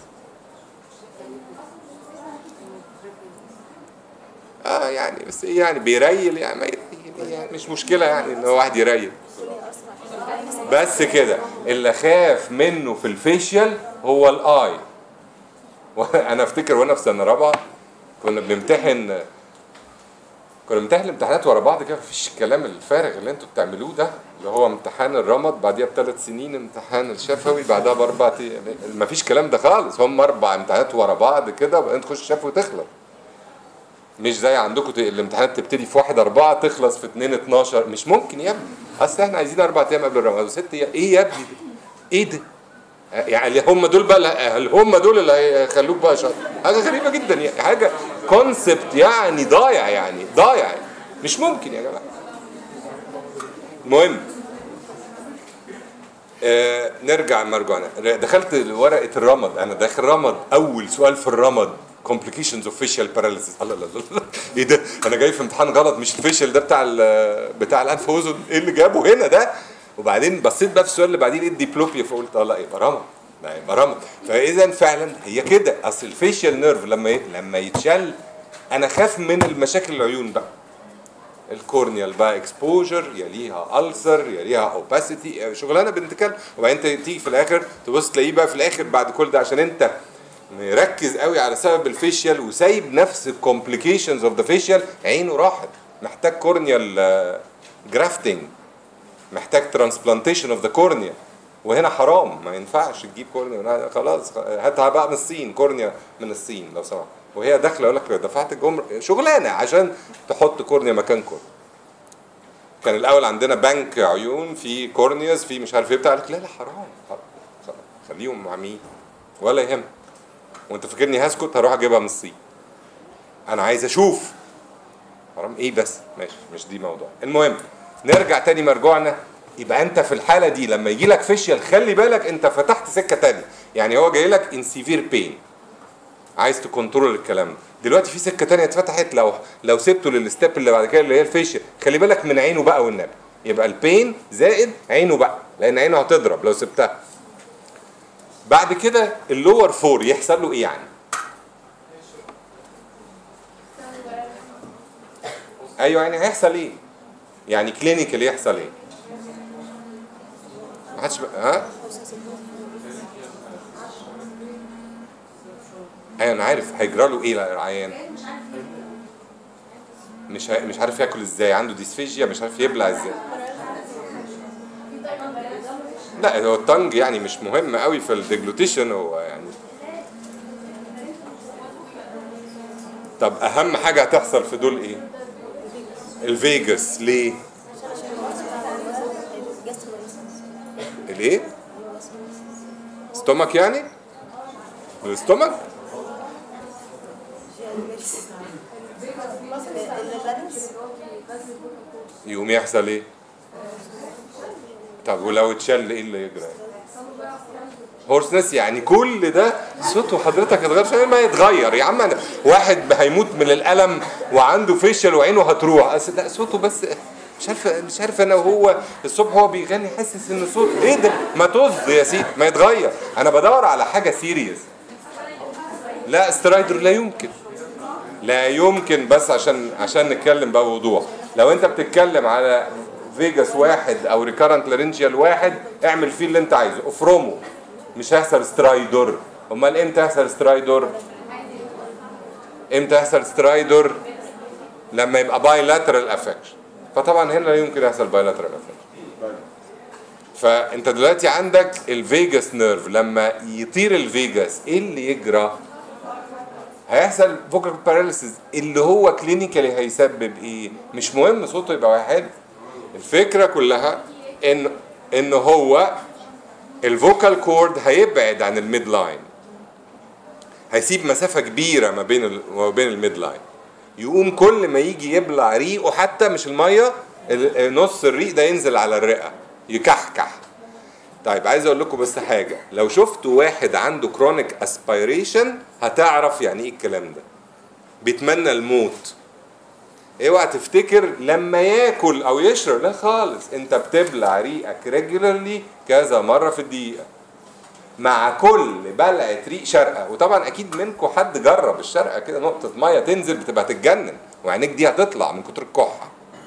اه يعني بس ايه يعني بيريل يعني, يعني مش مشكله يعني ان هو واحد يريل بس كده. اللي خاف منه في الفيشيال هو الاي. وانا افتكر وانا في سنه رابعه كنا بنمتحن كنا بنمتحن امتحانات ورا بعض كده، مفيش الكلام الفارغ اللي انتوا بتعملوه ده، اللي هو امتحان الرمد بعديها بثلاث سنين امتحان الشفوي بعدها باربع ايام، مفيش الكلام ده خالص. هم اربع امتحانات ورا بعض كده وبعدين تخش الشفوي وتخلص. مش زي عندكم الامتحانات تبتدي في واحد أربعة تخلص في اتنين اتناشر، مش ممكن يا ابني. اصل احنا عايزين اربع ايام قبل الرمضان وست ايام. ايه يا ابني ايه ده؟ يعني هم دول بقى، هل هم دول اللي هيخلوك بقى شاطر؟ حاجه غريبه جدا يعني، حاجه كونسبت يعني ضايع يعني ضايع يعني. مش ممكن يا جماعه. المهم آه نرجع مرجعنا. دخلت ورقه الرمد، انا داخل رمد، اول سؤال في الرمد complications of facial paralysis. الله الله الله ايه ده؟ انا جاي في امتحان غلط، مش الفيشل ده بتاع بتاع الانف واذن، ايه اللي جابه هنا ده؟ وبعدين بصيت بقى في السؤال اللي بعدين ايه الديبلوبيا، فقلت اه لا يبقى رمد، لا يبقى رمد. فاذا فعلا هي كده، اصل الفيشل نيرف لما لما يتشل انا خاف من المشاكل العيون بقى. الكورنيال بقى اكسبوجر، يليها ألسر، يليها اوباسيتي، شغلانه بنت كلب. وبعدين تيجي في الاخر تبص تلاقيه بقى في الاخر بعد كل ده عشان انت مركز قوي على سبب الفيشيال وسايب نفس الكومبليكيشنز اوف ذا فيشيال، عينه راحت، محتاج كورنيال جرافتنج. محتاج ترانسبلانتيشن اوف ذا كورنيا، وهنا حرام، ما ينفعش تجيب كورنيا، خلاص هاتها بقى من الصين، كورنيا من الصين لو سمحت، وهي داخله يقول لك دفعت الجمر شغلانه عشان تحط كورنيا مكان كورنيا. كان الاول عندنا بنك عيون في كورنياز في مش عارف ايه بتاع، قال لك لا لا حرام، خليهم مع مين ولا يهم، وانت فاكرني هسكت؟ هروح اجيبها من الصين، انا عايز اشوف حرام ايه بس. ماشي مش دي موضوع. المهم نرجع تاني مرجوعنا. يبقى انت في الحاله دي لما يجي لك فيشيال خلي بالك انت فتحت سكه تانيه، يعني هو جاي لك ان سيفير بين، عايز تكنترول الكلام ده. دلوقتي في سكه تانيه اتفتحت، لو لو سبته للستيب اللي بعد كده اللي هي الفيشيال، خلي بالك من عينه بقى والنبي، يبقى البين زائد عينه بقى، لان عينه هتضرب لو سبتها. بعد كده اللور فور يحصل له ايه يعني؟ ايوه يعني هيحصل ايه؟ يعني كلينيكال يحصل ايه؟ ما حدش ها؟ ايوه انا عارف هيجرى له ايه العيان؟ مش ه... مش عارف ياكل ازاي، عنده ديسفيجيا، مش عارف يبلع ازاي. لا هو التنج يعني مش مهم قوي في الديجلوتيشن هو يعني. طب اهم حاجه هتحصل في دول ايه؟ الفيجاس. ليه؟ الايه؟ ستومك يعني؟ الستومك؟ يقوم يحصل ايه؟ طب ولو اتشل ايه اللي يجرى؟ هورسنس. يعني كل ده صوته حضرتك اتغير عشان ما يتغير يا عم. أنا واحد هيموت من الالم وعنده فيشل وعينه هتروح، لا صوته بس مش عارف مش عارف انا وهو الصبح هو بيغني حاسس ان صوت ايه ده؟ ما طز يا سيدي ما يتغير. انا بدور على حاجه سيريس. لا سترايدر لا يمكن لا يمكن. بس عشان عشان نتكلم بقى بوضوح، لو انت بتتكلم على فيجاس واحد او ريكارنت لارنجيال واحد اعمل فيه اللي انت عايزه، افرمه، مش هيحصل سترايدر. امال امتى يحصل سترايدر؟ امتى يحصل سترايدر؟ لما يبقى بايلاترال افكشن. فطبعا هنا لا يمكن يحصل بايلاترال افكشن. فانت دلوقتي عندك الفيجاس نيرف، لما يطير الفيجاس ايه اللي يجرى؟ هيحصل فوكال باراليسيس اللي هو كلينيكالي هيسبب ايه؟ مش مهم صوته يبقى واحد. الفكره كلها ان ان هو الفوكال كورد هيبعد عن الميد لاين، هيسيب مسافه كبيره ما بين ما بين الميد لاين، يقوم كل ما يجي يبلع ريقه حتى مش الميه، نص الريق ده ينزل على الرئه يكحكح. طيب عايز اقول لكم بس حاجه، لو شفتوا واحد عنده كرونيك اسبيريشن هتعرف يعني ايه الكلام ده. بيتمنى الموت. اوعى تفتكر لما ياكل او يشرب، لا خالص، انت بتبلع ريقك ريجولارلي كذا مره في الدقيقه، مع كل بلعه ريق شرقه. وطبعا اكيد منكم حد جرب الشرقه كده، نقطه ميه تنزل بتبقى تتجنن وعينيك دي هتطلع من كتر الكحه،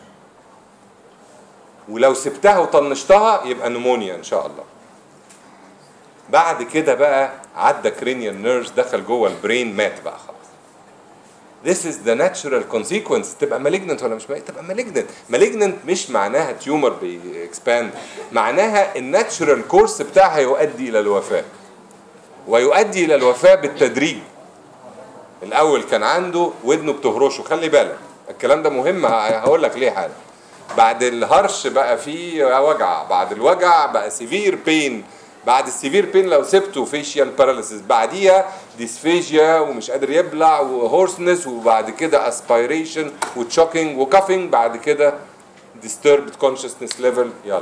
ولو سبتها وطنشتها يبقى نمونيا ان شاء الله. بعد كده بقى عدى كرينيال نيرفز دخل جوه البرين، مات بقى خلاص. This is the natural consequence. تبقى malignant ولا مش مalignant؟ تبقى malignant. malignant مش معناها تيومر بيكسباند، معناها الناتشرال كورس بتاعها يؤدي الى الوفاه، ويؤدي الى الوفاه بالتدريج. الاول كان عنده ودنه بتهرشه، خلي بالك الكلام ده مهم، هقول لك ليه حاجه. بعد الهرش بقى فيه وجع، بعد الوجع بقى سيفير بين، بعد السيفير بين لو سبته فيشيال باراليسيس، بعديها ديسفيجيا ومش قادر يبلع وهورسنس، وبعد كده اسبيريشن وتشوكينج وكافينج، بعد كده disturbed consciousness level. يلا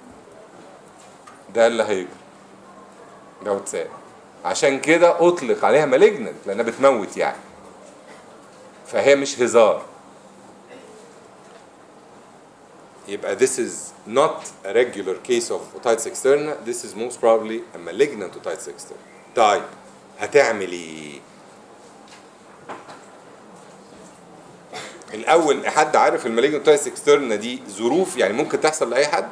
ده اللي هيجي لو اتساب. عشان كده اطلق عليها مالجننت لانها بتموت يعني، فهي مش هزار. يبقى this is not a regular case of otitis externa, this is most probably a malignant otitis externa. طيب هتعمل ايه؟ الاول حد عارف المالجنant otitis externa دي ظروف يعني ممكن تحصل لاي حد؟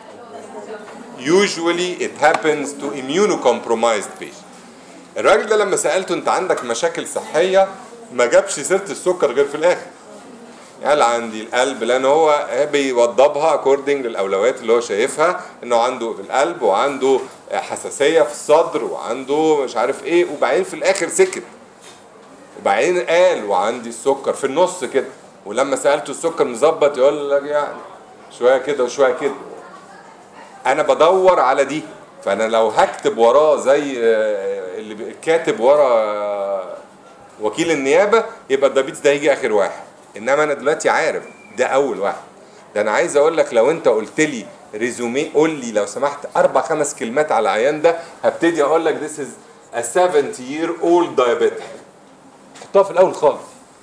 usually it happens to immunocompromised patient. الراجل ده لما سألته انت عندك مشاكل صحية ما جابش سيرة السكر غير في الاخر. قال عندي القلب، لان هو بيوضبها اكوردنج للاولويات اللي هو شايفها، انه عنده في القلب وعنده حساسيه في الصدر وعنده مش عارف ايه، وبعدين في الاخر سكت، وبعدين قال وعندي السكر في النص كده، ولما سالته السكر مظبط يقول لك يعني شويه كده وشويه كده. انا بدور على دي، فانا لو هكتب وراه زي اللي كاتب ورا وكيل النيابه يبقى الدايابيتس ده هيجي اخر واحد، انما انا دلوقتي عارف ده اول واحد. ده انا عايز اقول لك لو انت قلت لي ريزومي، قول لي لو سمحت اربع خمس كلمات على العيان ده، هبتدي اقول لك this is a seventy year old diabetic. حطها في الاول خالص.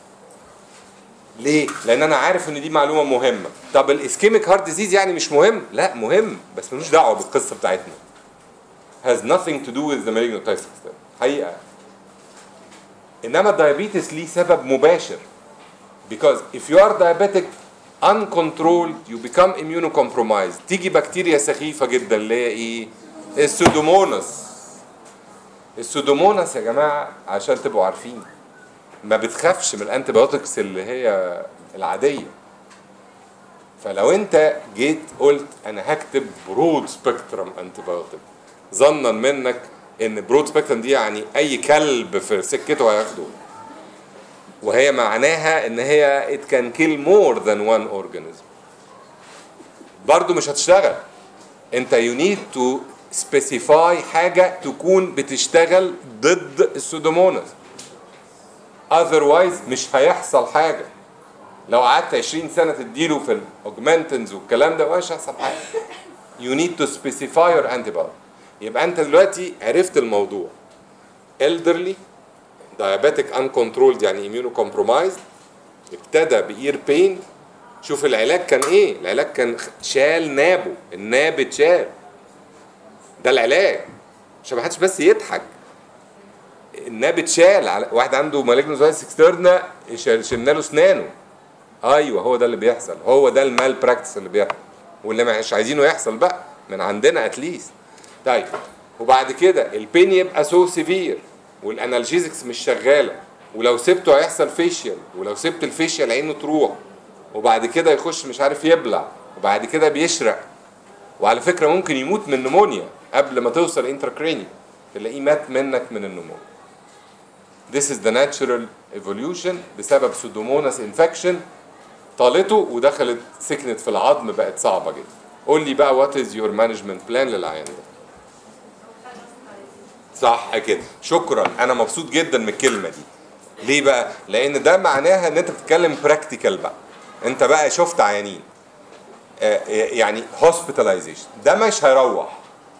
ليه؟ لان انا عارف ان دي معلومه مهمه. طب الاسكيميك هارت ديزيز يعني مش مهم؟ لا مهم، بس ملوش دعوه بالقصه بتاعتنا. has nothing to do with the malignant system حقيقه. انما الدايابيتس ليه سبب مباشر. because if you are diabetic uncontrolled you become immunocompromised. تيجي بكتيريا سخيفه جدا اللي هي ايه؟ السودوموناس. السودوموناس يا جماعه عشان تبقوا عارفين ما بتخافش من الانتيبيوتكس اللي هي العاديه. فلو انت جيت قلت انا هكتب برود سبيكترم انتيبيوتك ظنا منك ان برود سبيكترم دي يعني اي كلب في سكته هياخده، وهي معناها ان هي it can kill more than one organism، برضو مش هتشتغل. انت you need to specify حاجه تكون بتشتغل ضد السودوموناس، otherwise مش هيحصل حاجه. لو قعدت عشرين سنه تديله في الاوجمانتنز والكلام ده مش هيحصل حاجه. you need to specify your antibiotic. يبقى انت دلوقتي عرفت الموضوع. elderly diabetic uncontrolled يعني immunocompromised، ابتدى بإير بين. شوف العلاج كان ايه؟ العلاج كان شال نابه، الناب اتشال. ده العلاج عشان ما حدش بس يضحك. الناب اتشال على واحد عنده مالجنوس اكسترنا شلنا له اسنانه. ايوه هو ده اللي بيحصل، هو ده المال براكتس اللي بيحصل واللي مش عايزينه يحصل بقى من عندنا اتليست. طيب وبعد كده البين يبقى سو سيفير والانالجيزكس مش شغاله، ولو سبته هيحصل فيشيال، ولو سبت الفيشيال عينه تروح، وبعد كده يخش مش عارف يبلع، وبعد كده بيشرق، وعلى فكره ممكن يموت من نمونيا قبل ما توصل انتراكريني، تلاقيه مات منك من النمونيا. This is the natural evolution بسبب سودوموناس انفكشن طالته ودخلت سكنت في العظم بقت صعبه جدا. قول لي بقى وات از يور مانجمنت بلان للعيان ده؟ صح كده، شكرا، انا مبسوط جدا من الكلمه دي. ليه بقى؟ لان ده معناها ان انت بتتكلم براكتيكال بقى. انت بقى شفت عيانين آه يعني هوسبيتاليزيشن، ده مش هيروح.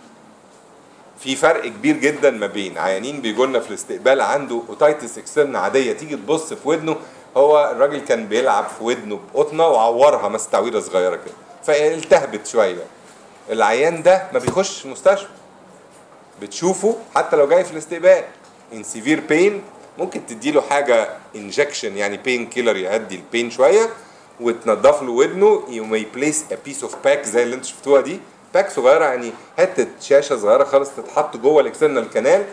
في فرق كبير جدا ما بين عيانين بيجوا لنا في الاستقبال عنده اوتايتس اكسترن عاديه، تيجي تبص في ودنه، هو الراجل كان بيلعب في ودنه بقطنه وعورها مثلا تعويره صغيره كده فالتهبت شويه. العيان ده ما بيخش مستشفى، بتشوفه حتى لو جاي في الاستقبال ان سيفير بين، ممكن تديله حاجه انجكشن يعني بين كيلر يهدي البين شويه، وتنضف له ودنه، يو ماي بليس ا بيس اوف باك زي اللي انتوا شفتوها دي، باك صغيره يعني حته شاشه صغيره خالص تتحط جوه الاكسترنال كانال.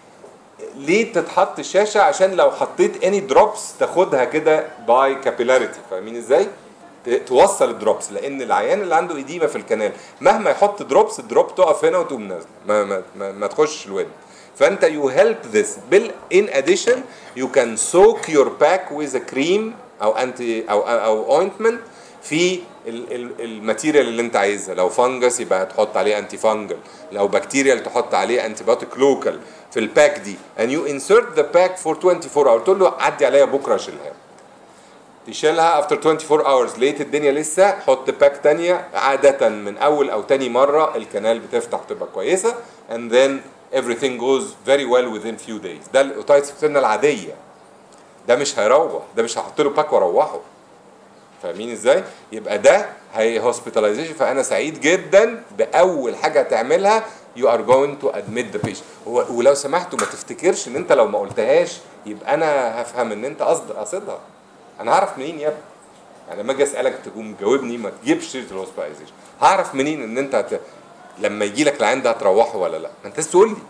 ليه تتحط الشاشه؟ عشان لو حطيت اني دروبس تاخدها كده باي كابيلاريتي، فاهمين ازاي؟ توصل الدروبس، لان العيان اللي عنده ايديما في الكنال مهما يحط دروبس الدروب تقف هنا وتقوم نازله، ما ما ما, ما تخش الودن. فانت يو هيلب ذس بال ان اديشن يو كان سوك يور باك ويز ا كريم او انتي او او اوينتمنت في الماتيريال اللي انت عايزها. لو فانجس يبقى هتحط عليه انتي فانجل، لو بكتيريال تحط عليه انتي بايوتيك لوكال في الباك دي، and you insert the pack for twenty-four hours. تقول له عدي عليا بكره اشيلها، تشيلها after twenty-four hours، لقيت الدنيا لسه، حط باك تانية. عادة من أول أو تاني مرة الكنال بتفتح تبقى كويسة and then everything goes very well within few days. ده الأوتايتس اكسترنال العادية، ده مش هيروح، ده مش هحط له باك وأروحه. فاهمين ازاي؟ يبقى ده هي هوسبيتاليزيشن. فأنا سعيد جدا بأول حاجة هتعملها you are going to admit the patient. ولو سمحتوا ما تفتكرش إن أنت لو ما قلتهاش يبقى أنا هفهم إن أنت قصد قصدها. انا هعرف منين يا ابني؟ يعني لما اجي اسالك تقوم جاوبني ما تجيبش سيره الهوسبيتاليزيشن. هعرف منين ان انت هت... لما يجي لك العيان ده هتروحه ولا لا؟ ما انت تقول لي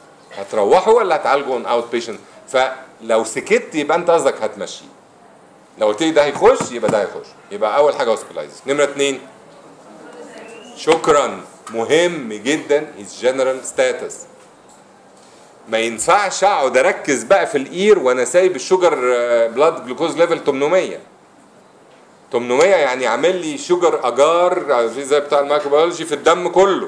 هتروحه ولا هتعالجه اون اوت بيشنت. فلو سكت يبقى انت قصدك هتمشيه. لو قلت لي ده هيخش يبقى ده هيخش، يبقى اول حاجه هوسبيتالايز. نمره اتنين شكرا مهم جدا his general status. ما ينفعش اقعد اركز بقى في الاير وانا سايب الشوجر بلاد جلوكوز ليفل ثمانمية ثمانمية يعني عامل لي شوجر اجار زي بتاع الميكروبيولوجي في الدم كله،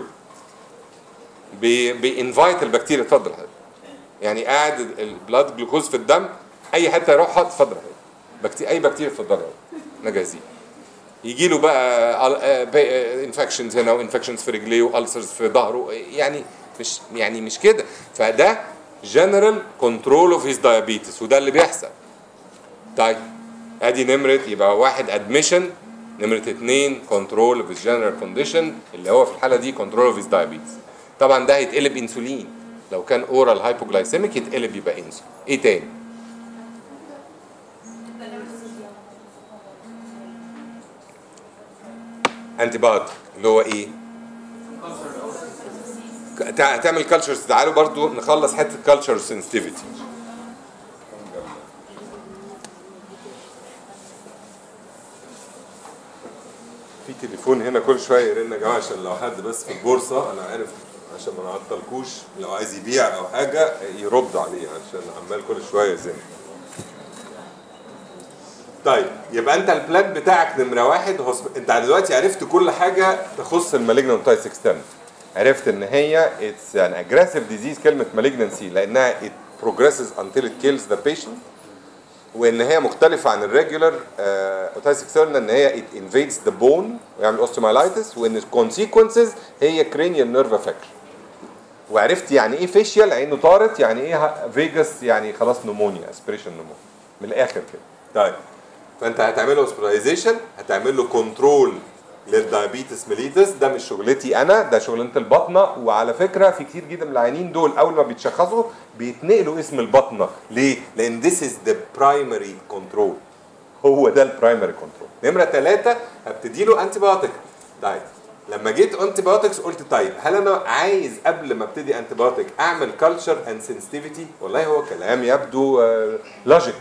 بينفايت البكتيريا. اتفضل يعني قاعد البلاد جلوكوز في الدم اي حته يروح حاط اتفضل بكتيريا اي بكتيريا اتفضل احنا جاهزين. يجي له بقى انفكشنز هنا وانفكشنز في رجليه والسرز في ظهره، يعني مش يعني مش كده. فده جنرال كنترول اوف هيز دايابيتس وده اللي بيحصل. طيب ادي نمره، يبقى واحد ادميشن، نمره اثنين كنترول اوف هيز جنرال كونديشن اللي هو في الحاله دي كنترول اوف هيز دايابيتس. طبعا ده هيتقلب انسولين، لو كان اورال هايبوجلايسيميك يتقلب يبقى انسولين. ايه تاني؟ انتي بايوتيك اللي هو ايه؟ تعمل كالتشرز. تعالوا برضو نخلص حته كالتشر سنسيتيفيتي. في تليفون هنا كل شويه يرن يا جماعه عشان لو حد بس في البورصه انا عارف عشان ما نعطلكوش، لو عايز يبيع او حاجه يرد عليه عشان عمال كل شويه زين. طيب يبقى انت البلان بتاعك نمره واحد هوسب... انت دلوقتي عرفت كل حاجه تخص المالجنانت تايس اكستند. عرفت ان هي اتس ان اجريسيف ديزيز، كلمه مالجنانسي لانها it progresses until it kills the patient، وان هي مختلفه عن الريجولار اوتايس اكستند ان هي it invades the bone ويعمل اوستيومايلايتس، وان الكونسيكونسز هي cranial nerve affection. وعرفت يعني ايه فيشيال عينه طارت، يعني ايه فيجاس يعني خلاص نمونيا اسبريشن نمونيا من الاخر كده. طيب فانت هتعمل له هوسبيتاليزيشن، هتعمل له كنترول للدايابيتس ميليتس. ده مش شغلتي انا، ده شغلانه الباطنه. وعلى فكره في كتير جدا من العيانين دول اول ما بيتشخصوا بيتنقلوا اسم الباطنه. ليه؟ لان this is the primary control، هو ده البرايمري كنترول. نمره ثلاثه هبتدي له انتي بايوتيك. طيب لما جيت انتي بايوتكس قلت طيب هل انا عايز قبل ما ابتدي انتي بايوتيك اعمل كلتشر اند سنسيتيفيتي؟ والله هو كلام يبدو لوجيك.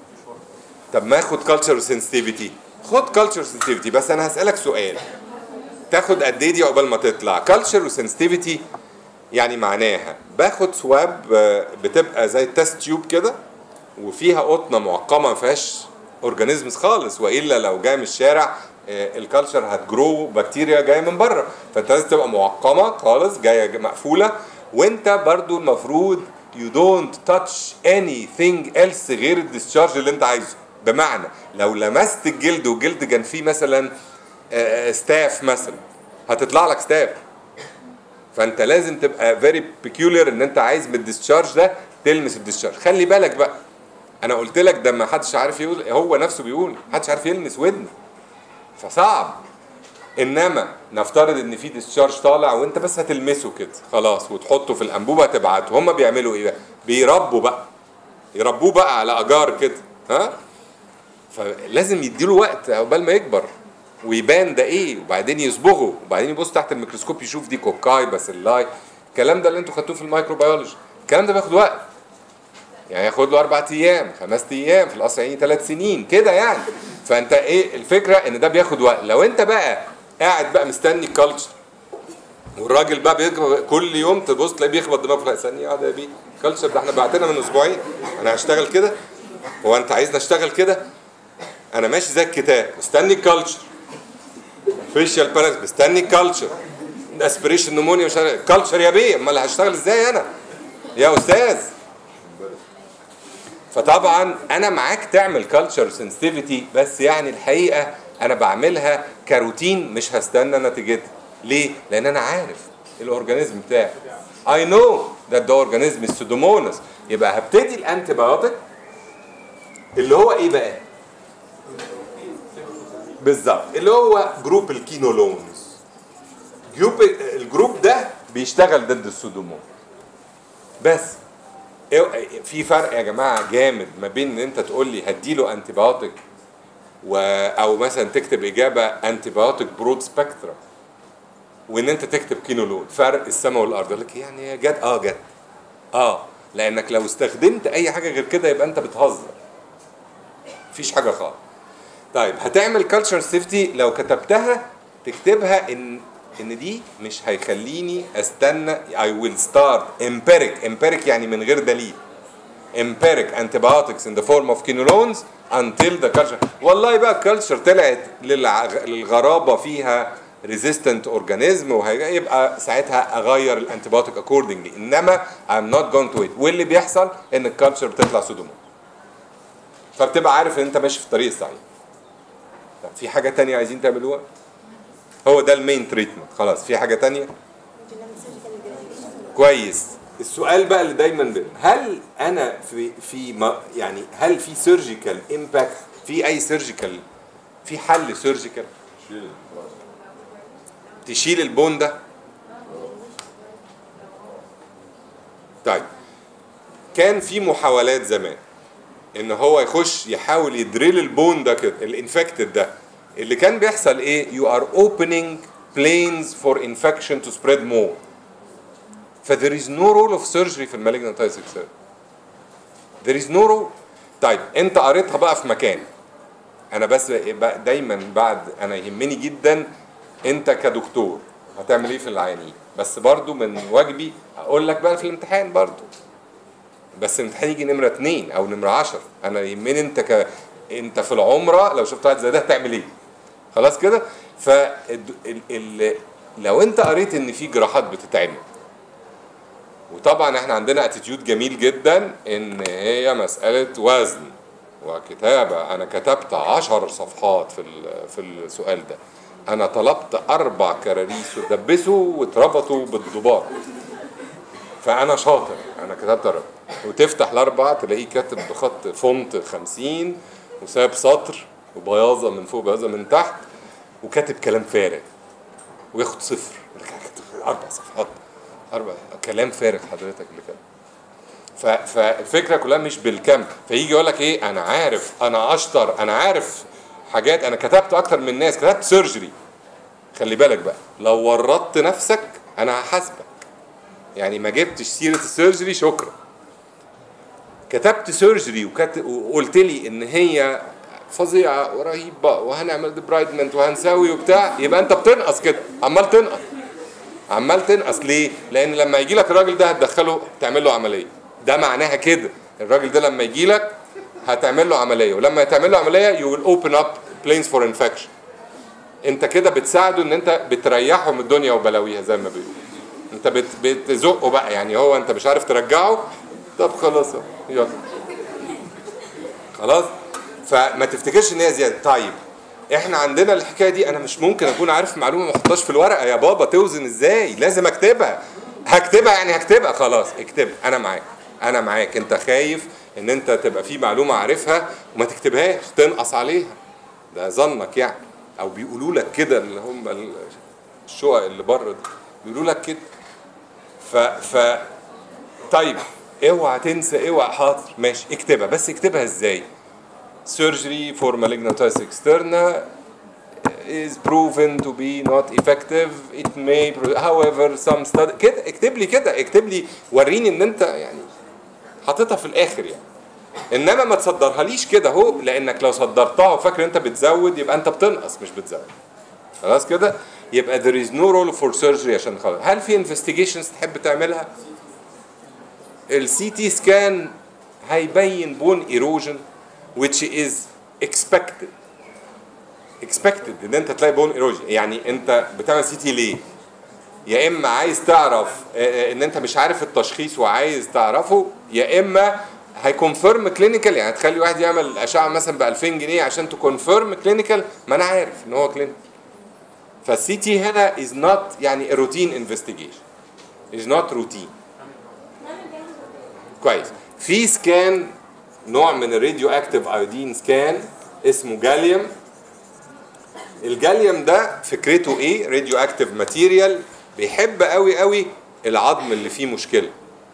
طب ما اخد كلتشر وسنسيتيفيتي، خد كلتشر وسنسيتيفيتي، بس انا هسالك سؤال، تاخد قد ايه دي عقبال ما تطلع؟ كلتشر وسنسيتيفيتي يعني معناها باخد سواب بتبقى زي تيست تيوب كده وفيها قطنه معقمه ما فيهاش اورجانيزمز خالص، والا لو جاي من الشارع الكالتشر هتجرو بكتيريا جايه من بره، فانت لازم تبقى معقمه خالص جايه مقفوله. وانت برضو المفروض you don't touch anything else غير الديسشارج اللي انت عايزه. بمعنى لو لمست الجلد والجلد كان فيه مثلا ستاف مثلا هتطلع لك ستاف، فانت لازم تبقى فيري بيكيولر ان انت عايز من الديسشارج ده تلمس الديسشارج. خلي بالك بقى، انا قلت لك ده ما حدش عارف يقول، هو نفسه بيقول ما حدش عارف يلمس ودني فصعب. انما نفترض ان في ديسشارج طالع وانت بس هتلمسه كده خلاص وتحطه في الانبوبه تبعته. هم بيعملوا ايه بقى؟ بيربوا بقى، يربوه بقى على اجار كده، ها؟ فلازم يديله وقت عقبال ما يكبر ويبان ده ايه، وبعدين يصبغه، وبعدين يبص تحت الميكروسكوب يشوف دي كوكاي باسيلاي. الكلام ده اللي انتوا خدتوه في الميكروبيولوجي، الكلام ده بياخد وقت، يعني ياخد له اربع ايام خمس ايام في الاصل يعني ثلاث سنين كده يعني. فانت ايه الفكره؟ ان ده بياخد وقت. لو انت بقى قاعد بقى مستني الكالتشر والراجل بقى بيخبط كل يوم تبص تلاقيه بيخبط دماغه في ثانيه قاعده بيه الكالتشر ده احنا بعتنا من اسبوعين، انا هشتغل كده؟ هو انت عايزني اشتغل كده؟ انا ماشي زي الكتاب مستني الكالتشر، فيشيال بارس مستني الكالتشر، اسبريشن نمونيا مش عارف كالتشر يا بيه، امال هشتغل ازاي انا يا استاذ؟ فطبعا انا معاك تعمل كلتشر سنسيتيفيتي، بس يعني الحقيقه انا بعملها كروتين مش هستنى نتيجتها. ليه؟ لان انا عارف الاورجانيزم بتاعي. I know that the organism is pseudomonas. يبقى هبتدي الانتي بايوتيك اللي هو ايه بقى؟ بالظبط اللي هو جروب الكينولونز. جروب الجروب ده بيشتغل ضد السودومون. بس في فرق يا جماعه جامد ما بين ان انت تقول لي هديله انتي بايوتيك و او مثلا تكتب اجابه انتي بايوتيك برود سبيكترم وان انت تكتب كينولون. فرق السماء والارض. يقول لك يعني جت اه جت اه لانك لو استخدمت اي حاجه غير كده يبقى انت بتهزر، مفيش حاجه خالص. طيب هتعمل كالتشر سيفتي لو كتبتها تكتبها ان ان دي مش هيخليني استنى I will start empiric empiric يعني من غير دليل empiric antibiotics in the form of quinolones until the culture. والله بقى الكالتشر طلعت للع- للغرابه فيها resistant organism وهيبقى ساعتها اغير الانتيبيوتيك accordingly، انما I'm not going to wait. واللي بيحصل ان الكالتشر بتطلع سودومون، فبتبقى عارف ان انت ماشي في الطريق الصحيح. طب في حاجه تانية عايزين تعملوها؟ هو ده المين تريتمنت. خلاص في حاجه تانية؟ كويس. السؤال بقى اللي دايما بي. هل انا في في ما يعني هل في سيرجيكال امباكت، في اي سيرجيكال، في حل سيرجيكال تشيل البون ده؟ طيب كان في محاولات زمان ان هو يخش يحاول يدريل البون ده كده الانفكتد ده. اللي كان بيحصل ايه؟ you are opening planes for infection to spread more. ف there is no role of surgery في المالجنانت تايسيك سيرجري. there is no role. طيب انت قريتها بقى في مكان. انا بس بقى دايما بعد انا يهمني جدا انت كدكتور هتعمل ايه في العيانين، بس برضو من واجبي اقول لك بقى في الامتحان برضو، بس الامتحان يجي نمره اتنين او نمره عشرة. انا يهمني انت ك انت في العمره لو شفت واحد زي ده هتعمل ايه. خلاص كده. ف ال... ال... لو انت قريت ان في جراحات بتتعمل، وطبعا احنا عندنا اتيتيود جميل جدا ان هي مساله وزن وكتابه. انا كتبت عشر صفحات في في السؤال ده. انا طلبت اربع كراريس ودبسوا واتربطوا بالضباط، فانا شاطر. انا كتبت أربع. وتفتح الاربعه تلاقيه كاتب بخط فونت خمسين وساب سطر وبياضه من فوق بياضه من تحت وكاتب كلام فارغ وياخد صفر. اربع صفحات اربع كلام فارغ حضرتك اللي كده. فالفكره كلها مش بالكم. فيجي يقول لك ايه، انا عارف انا اشطر، انا عارف حاجات، انا كتبت اكتر من الناس، كتبت سيرجري. خلي بالك بقى لو ورطت نفسك انا هحاسبك. يعني ما جبتش سيره السيرجري شكرا. كتبت سيرجري وقلت لي ان هي فظيعه ورهيبه وهنعمل ديبرايدمنت وهنساوي وبتاع، يبقى انت بتنقص كده، عمال تنقص عمال تنقص. ليه؟ لان لما يجي لك الراجل ده هتدخله تعمل له عمليه. ده معناها كده الراجل ده لما يجي لك هتعمل له عمليه، ولما تعمل له عمليه يو ويل اوبن اب بلينز فور انفكشن. انت كده بتساعده ان انت بتريحه من الدنيا وبلاويها زي ما بيقولوا. انت بت بتزقه بقى، يعني هو انت مش عارف ترجعه، طب خلاص يلا خلاص. فما تفتكرش ان هي زياده. طيب احنا عندنا الحكايه دي، انا مش ممكن اكون عارف معلومه ما احطهاش في الورقه يا بابا. توزن ازاي؟ لازم اكتبها. هكتبها يعني هكتبها خلاص اكتبها. انا معاك انا معاك. انت خايف ان انت تبقى في معلومه عارفها وما تكتبهاش تنقص عليها، ده ظنك يعني، او بيقولوا لك كده اللي هم الشقق اللي بره دي بيقولوا لك كده. ف ف طيب اوعى تنسى، اوعى. حاضر ماشي اكتبها، بس اكتبها ازاي؟ surgery for malignantis externa is proven to be not effective. It may however some study كده. اكتب لي كده، اكتب لي وريني ان انت يعني حاططها في الاخر يعني. انما ما تصدرها ليش كده اهو، لانك لو صدرتها وفاكر انت بتزود يبقى انت بتنقص مش بتزود. خلاص كده. يبقى there is no role for surgery عشان خلاص. هل في investigations تحب تعملها؟ السي تي سكان هيبين بون ايروجن which is expected expected ان انت تلاقي بون ايروجن. يعني انت بتعمل سي تي ليه؟ يا اما عايز تعرف ان انت مش عارف التشخيص وعايز تعرفه، يا اما هيكونفيرم كلينيكال. يعني تخلي واحد يعمل اشعه مثلا ب ألفين جنيه عشان تكونفيرم كلينيكال، ما انا عارف ان هو كلينيكال. فالسي تي هنا is not يعني روتين انفستيجيشن، is not روتين. كويس. في سكان نوع من الراديو اكتيف ايودين سكان اسمه جاليوم. الجاليوم ده فكرته ايه؟ راديو اكتيف ماتيريال بيحب قوي قوي العظم اللي فيه مشكله.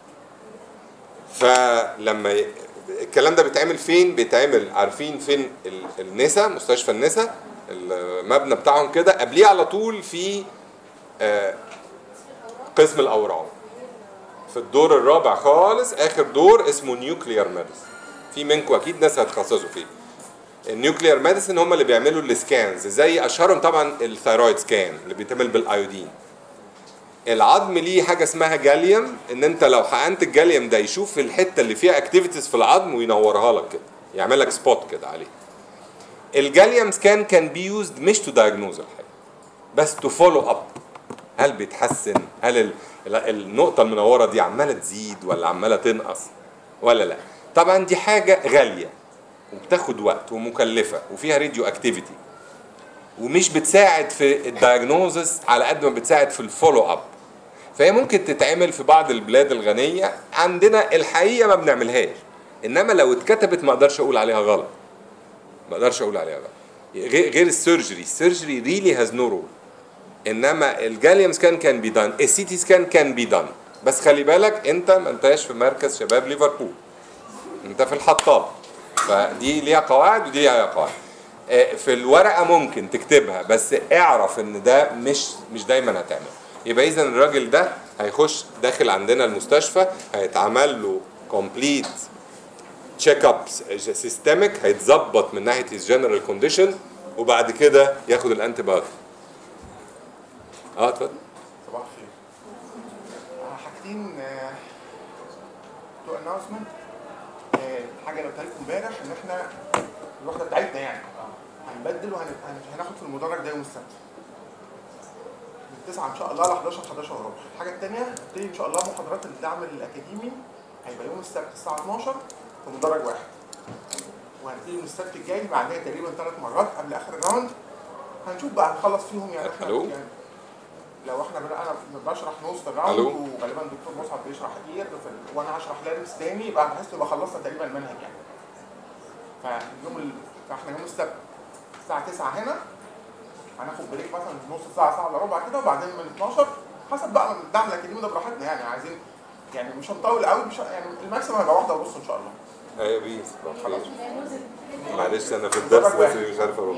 فلما ي... الكلام ده بيتعمل فين؟ بيتعمل عارفين فين؟ النسا، مستشفى النسا، المبنى بتاعهم كده قبليه على طول في آه قسم الاورام، في الدور الرابع خالص اخر دور اسمه نيوكليير ميديسن. في منكم اكيد ناس هتخصصوا فيه. النيوكليير ميديسن هم اللي بيعملوا السكانز، زي اشهرهم طبعا الثايرويد سكان اللي بيتعمل بالايودين. العظم ليه حاجه اسمها جاليوم، ان انت لو حقنت الجاليوم ده يشوف الحته اللي فيها اكتيفيتيز في العظم وينورها لك كده، يعمل لك سبوت كده عليه. الجاليوم سكان كان بي يوزد مش تو دايجنوز الحاجه، بس تو فولو اب. هل بيتحسن؟ هل ال... النقطه المنوره دي عماله تزيد ولا عماله تنقص ولا لا؟ طبعا دي حاجه غاليه وبتاخد وقت ومكلفه وفيها راديو اكتيفيتي، ومش بتساعد في الدايجنوزس على قد ما بتساعد في الفولو اب. فهي ممكن تتعمل في بعض البلاد الغنيه، عندنا الحقيقه ما بنعملهاش، انما لو اتكتبت ما اقدرش اقول عليها غلط. ما اقدرش اقول عليها غلط. غير السيرجري، السيرجري ريلي هاز نو رول. انما الجاليوم سكان كان بي دان، السي تي سكان كان بي دان، بس خلي بالك انت ما انتش في مركز شباب ليفربول، انت في الحطاب، فدي ليها قواعد ودي ليها قواعد. في الورقه ممكن تكتبها، بس اعرف ان ده مش مش دايما هتعمل. يبقى اذا الراجل ده هيخش داخل عندنا المستشفى، هيتعمل له كومبليت تشيك اب سيستميك، هيتظبط من ناحيه الجنرال كونديشن، وبعد كده ياخد الانتي بايوتيك. اه اتفضل. صباح الخير. حاجتين تو اناونسمنت. حاجه اللي قلتها لكم امبارح ان احنا الوحده بتاعتنا يعني هنبدل وهناخد في المدرج ده يوم السبت من تسعة ان شاء الله ل حداشر حداشر وربع. الحاجه الثانيه هبتدي ان شاء الله محاضرات الدعم الاكاديمي، هيبقى يوم السبت الساعه اتناشر في مدرج واحد، وهنبتدي من السبت الجاي بعدها تقريبا ثلاث مرات قبل اخر الراوند. هنشوف بقى هنخلص فيهم يعني احنا يعني لو احنا انا بشرح نص الراوند وغالبا دكتور مصعب بيشرح كتير وانا هشرح لارنس تاني، يبقى بحس نبقى خلصنا تقريبا المنهج يعني. فيوم ال... فاحنا يوم السبت الساعه تسعة هنا هناخد بريك مثلا نص ساعه ساعه الا ربع كده، وبعدين من اتناشر حسب بقى الدعم الاكاديمي ده براحتنا يعني، عايزين يعني مش هنطول قوي، مش يعني الماكسيمم هيبقى واحده ونص ان شاء الله. ايوه بيس خلاص. معلش انا في الدرس بس مش عارف اروح.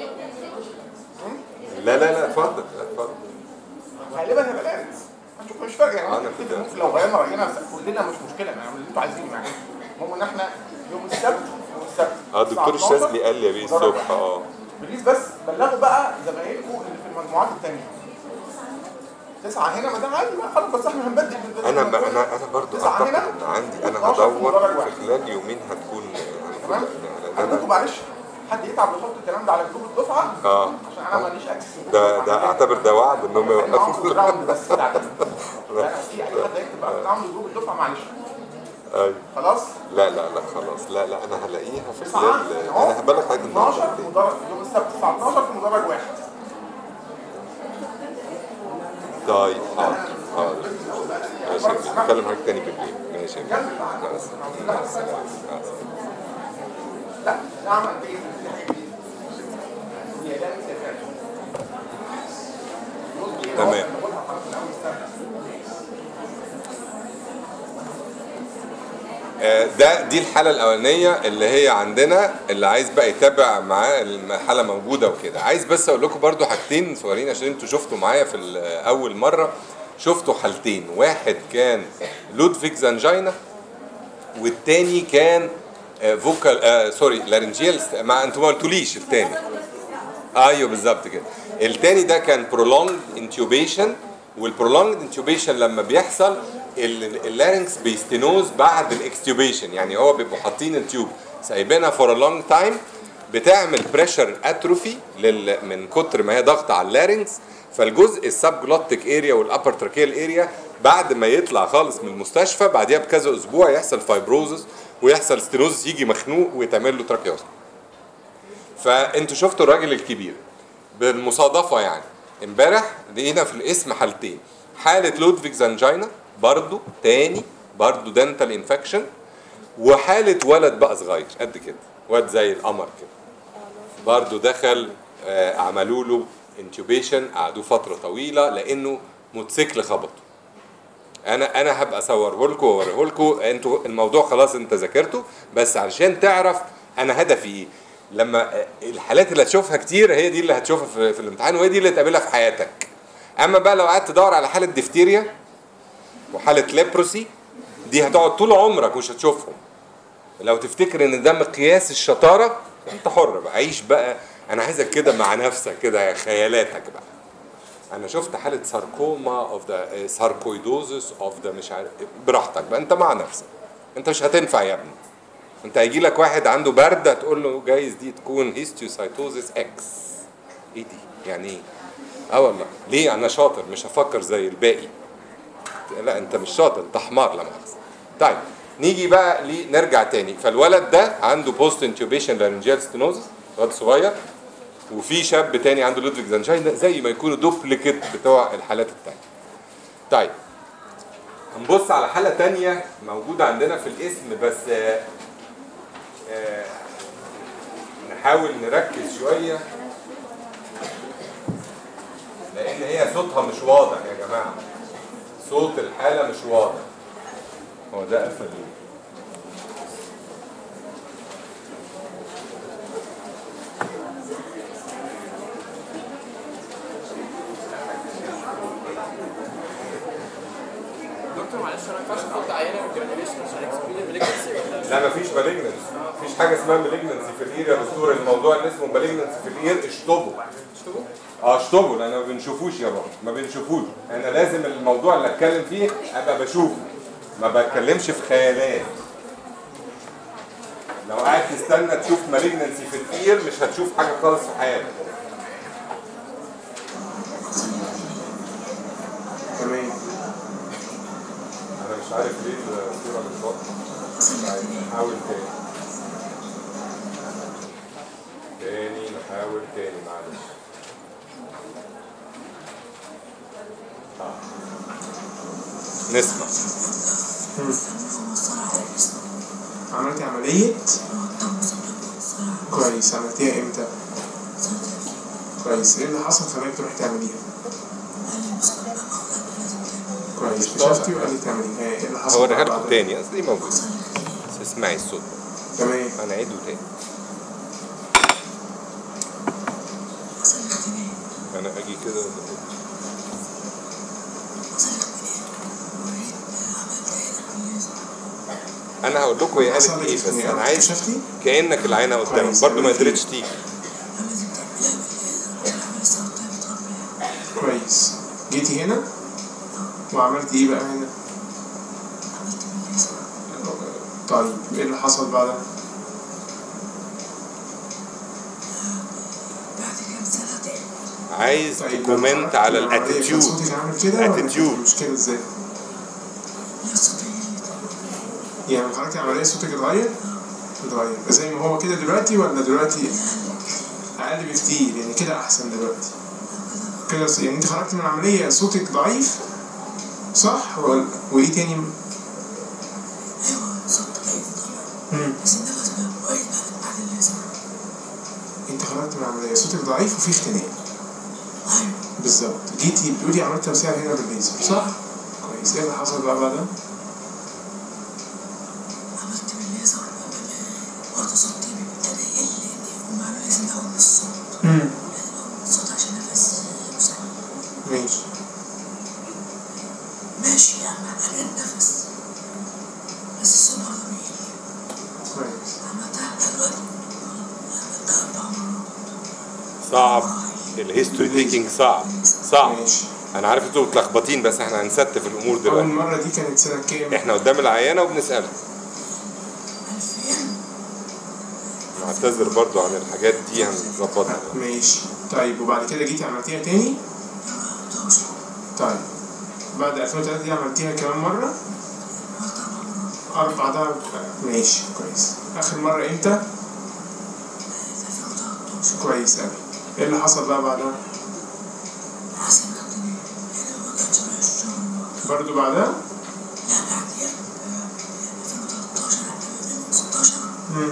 لا لا لا اتفضل اتفضل. غالبا هيبقى لارنس، هنشوف مش فارق يعني، ممكن ممكن لو غيرنا راينا كلنا مش مشكله، نعمل اللي انتوا عايزينه يعني. المهم ان احنا يوم السبت يوم السبت اه الدكتور الشاذلي قال لي يا بيه الصبح. اه بليز بس بلغوا بقى زمايلكم اللي في المجموعات الثانيه. تسعة هنا ما ده عادي بقى خلاص، بس احنا هنبدل. انا انا انا برضه اعتقد ان عندي انا هدور في خلال يومين هتكون تمام. عندكم معلش حد يتعب يحط الكلام ده على جروب الدفعه اه عشان انا ماليش اكسس. ده ده اعتبر ده وعد ان هم يوقفوا الراوند بس بتاعتنا. لا في اي حد يكتب بقى الراوند جروب الدفعه معلش. ايوه خلاص؟ لا لا لا خلاص لا لا انا هلاقيها في خلال انا هبلغ حضرتك اتناشر في مدرج يوم السبت الساعه اتناشر في مدرج واحد. طيب حاضر حاضر ماشي، نتكلم حاجه تاني بالليل. ماشي مع السلامه. لا ده عمل ايه؟ تمام. ده دي الحاله الاولانيه اللي هي عندنا، اللي عايز بقى يتابع معاه الحاله موجوده وكده. عايز بس اقول لكم برضو حاجتين صغيرين عشان انتوا شفتوا معايا في اول مره، شفتوا حالتين، واحد كان لودفيجز انجينا والتاني كان فوكال آه سوري لارنجيال. ما انتوا ما قلتوليش التاني. ايوه بالظبط كده. التاني ده كان prolonged intubation، والprolonged intubation لما بيحصل اللارنكس بيستنوز بعد الاكستيوبيشن، يعني هو بيبقوا حاطين التيوب سايبينها فور ا لونج تايم، بتعمل بريشر اتروفي من كتر ما هي ضغط على اللارنكس، فالجزء السبجلوتيك اريا والابر تراكيال اريا بعد ما يطلع خالص من المستشفى بعديها بكذا اسبوع يحصل فايبروزس ويحصل ستينوزس، يجي مخنوق ويتعمل له تراكيوستومي. فانتوا شفتوا الراجل الكبير بالمصادفه يعني امبارح لقينا في الاسم حالتين، حاله لودفيجز انجينا برضو تاني برضو دنتال انفكشن، وحاله ولد بقى صغير قد كده، واد زي القمر كده برضو دخل آه عملوا له انتوبيشن، قعدوه فتره طويله لانه موتوسيكل خبطه. انا انا هبقى اصوره لكم واوريه لكم، انتوا الموضوع خلاص انت ذاكرته، بس علشان تعرف انا هدفي ايه. لما الحالات اللي هتشوفها كتير هي دي اللي هتشوفها في, في الامتحان، وهي دي اللي هتقابلها في حياتك. اما بقى لو قعدت تدور على حاله ديفتيريا وحاله ليبروسي دي هتقعد طول عمرك مش هتشوفهم. لو تفتكر ان ده مقياس الشطاره انت حر بقى، عيش بقى. انا عايزك كده مع نفسك كده، خيالاتك بقى. انا شفت حاله ساركوما اوف ذا ساركويدوزس اوف ذا مش عارف، براحتك بقى انت مع نفسك. انت مش هتنفع يا ابني. انت هيجي لك واحد عنده برده تقول له جايز دي تكون هيستيوسايتوزس اكس. ايه دي؟ يعني ايه؟ اه والله ليه؟ انا شاطر مش هفكر زي الباقي. لا انت مش شاطر، انت حمار لا مؤاخذه. طيب نيجي بقى ليه، نرجع تاني. فالولد ده عنده بوست انتوبيشن لارنجيال ستينوزس، ولد صغير، وفي شاب تاني عنده لودفيج زانجاينا، زي ما يكونوا دوبليكيت بتوع الحالات التانية. طيب هنبص على حالة تانية موجودة عندنا في الاسم، بس آآ آآ نحاول نركز شوية لأن هي صوتها مش واضح يا جماعة. صوت الحالة مش واضح. هو ده قفل ليه؟ دكتور معلش انا ما ينفعش احط عينه من الجرانيوليشن عشان اكسبيرينس مالجنسي ولا لا مفيش مالجنسي، مفيش حاجة اسمها مالجنسي في الإير يا دكتور. الموضوع اللي اسمه مالجنسي في الإير اشطبه. اشتغل؟ اه اشطبه، لأن ما بنشوفوش يا بابا، ما بنشوفوش. أنا لازم الموضوع اللي أتكلم فيه أبقى بشوفه، ما بتكلمش في خيالات. لو قاعد تستنى تشوف مالجنسي في الإير مش هتشوف حاجة خالص في حياتك. تمام. أنا مش عارف ليه الصورة مش واضحة. نحاول تاني. تاني نحاول تاني معلش. آه. نسمع. عملتي عملية؟ كويس. عملتيها امتى؟ كويس. ايه اللي حصل خلاك تروحي تعمليها؟ كويس. اكتشفتي وقال لي تعمليها. ايه اللي حصل؟ هوريها لكم تاني، اصل دي موجودة. بس اسمعي الصوت. تمام. هنعيده تاني. انا اجي كده انا هقول لكم هي قالت ايه، بس انا عايز كانك العينه قدامك برضو ما قدرتش تيجي. كويس. جيتي هنا وعملتي ايه بقى هنا؟ طيب ايه اللي حصل بعدها؟ عايز تكومنت على الاتيتيود. اتيتيود مش كده ازاي؟ يعني حضرتك عملية صوتك اتغير؟ اتغير زي ما هو كده دلوقتي ولا دلوقتي اقل بكتير؟ يعني كده احسن دلوقتي كده. يعني انت خرجت من العملية صوتك ضعيف صح ولا وايه تاني؟ ايوه صوتك ضعيف بس النفس قريب بعد اللازم. انت خرجت من العملية صوتك ضعيف وفي اختناق. ايوه بالظبط. جيتي بتقولي عملت توسيع هنا بالليزر صح؟ كويس. ايه اللي حصل بقى بعدها؟ عملت بالليزر برضه صوتي ابتدى يقل وما لازم اقول الصوت. امم الصوت عشان نفس مساعد. ماشي ماشي يا عم على النفس بس الصوت برضه بيجي. كويس. عملتها دلوقتي عملتها أربع مرات. صعب الهيستوري تيكينج، صعب صعب. ماشي. انا عارف انتوا متلخبطين بس احنا هنستف الامور أول دلوقتي. مرة دي كانت سنة كام؟ احنا قدام العيانه وبنسالها. ألفين. نعتذر برضو عن الحاجات دي هنظبطها. ماشي. طيب وبعد كده جيتي عملتيها تاني؟ طيب بعد ألفين وتلاتة دي عملتيها كمان مرة؟ أربع ده. ماشي كويس. آخر مرة إمتى؟ كويس أوي. إيه اللي حصل بقى بعدها؟ برضو بعدها؟ امم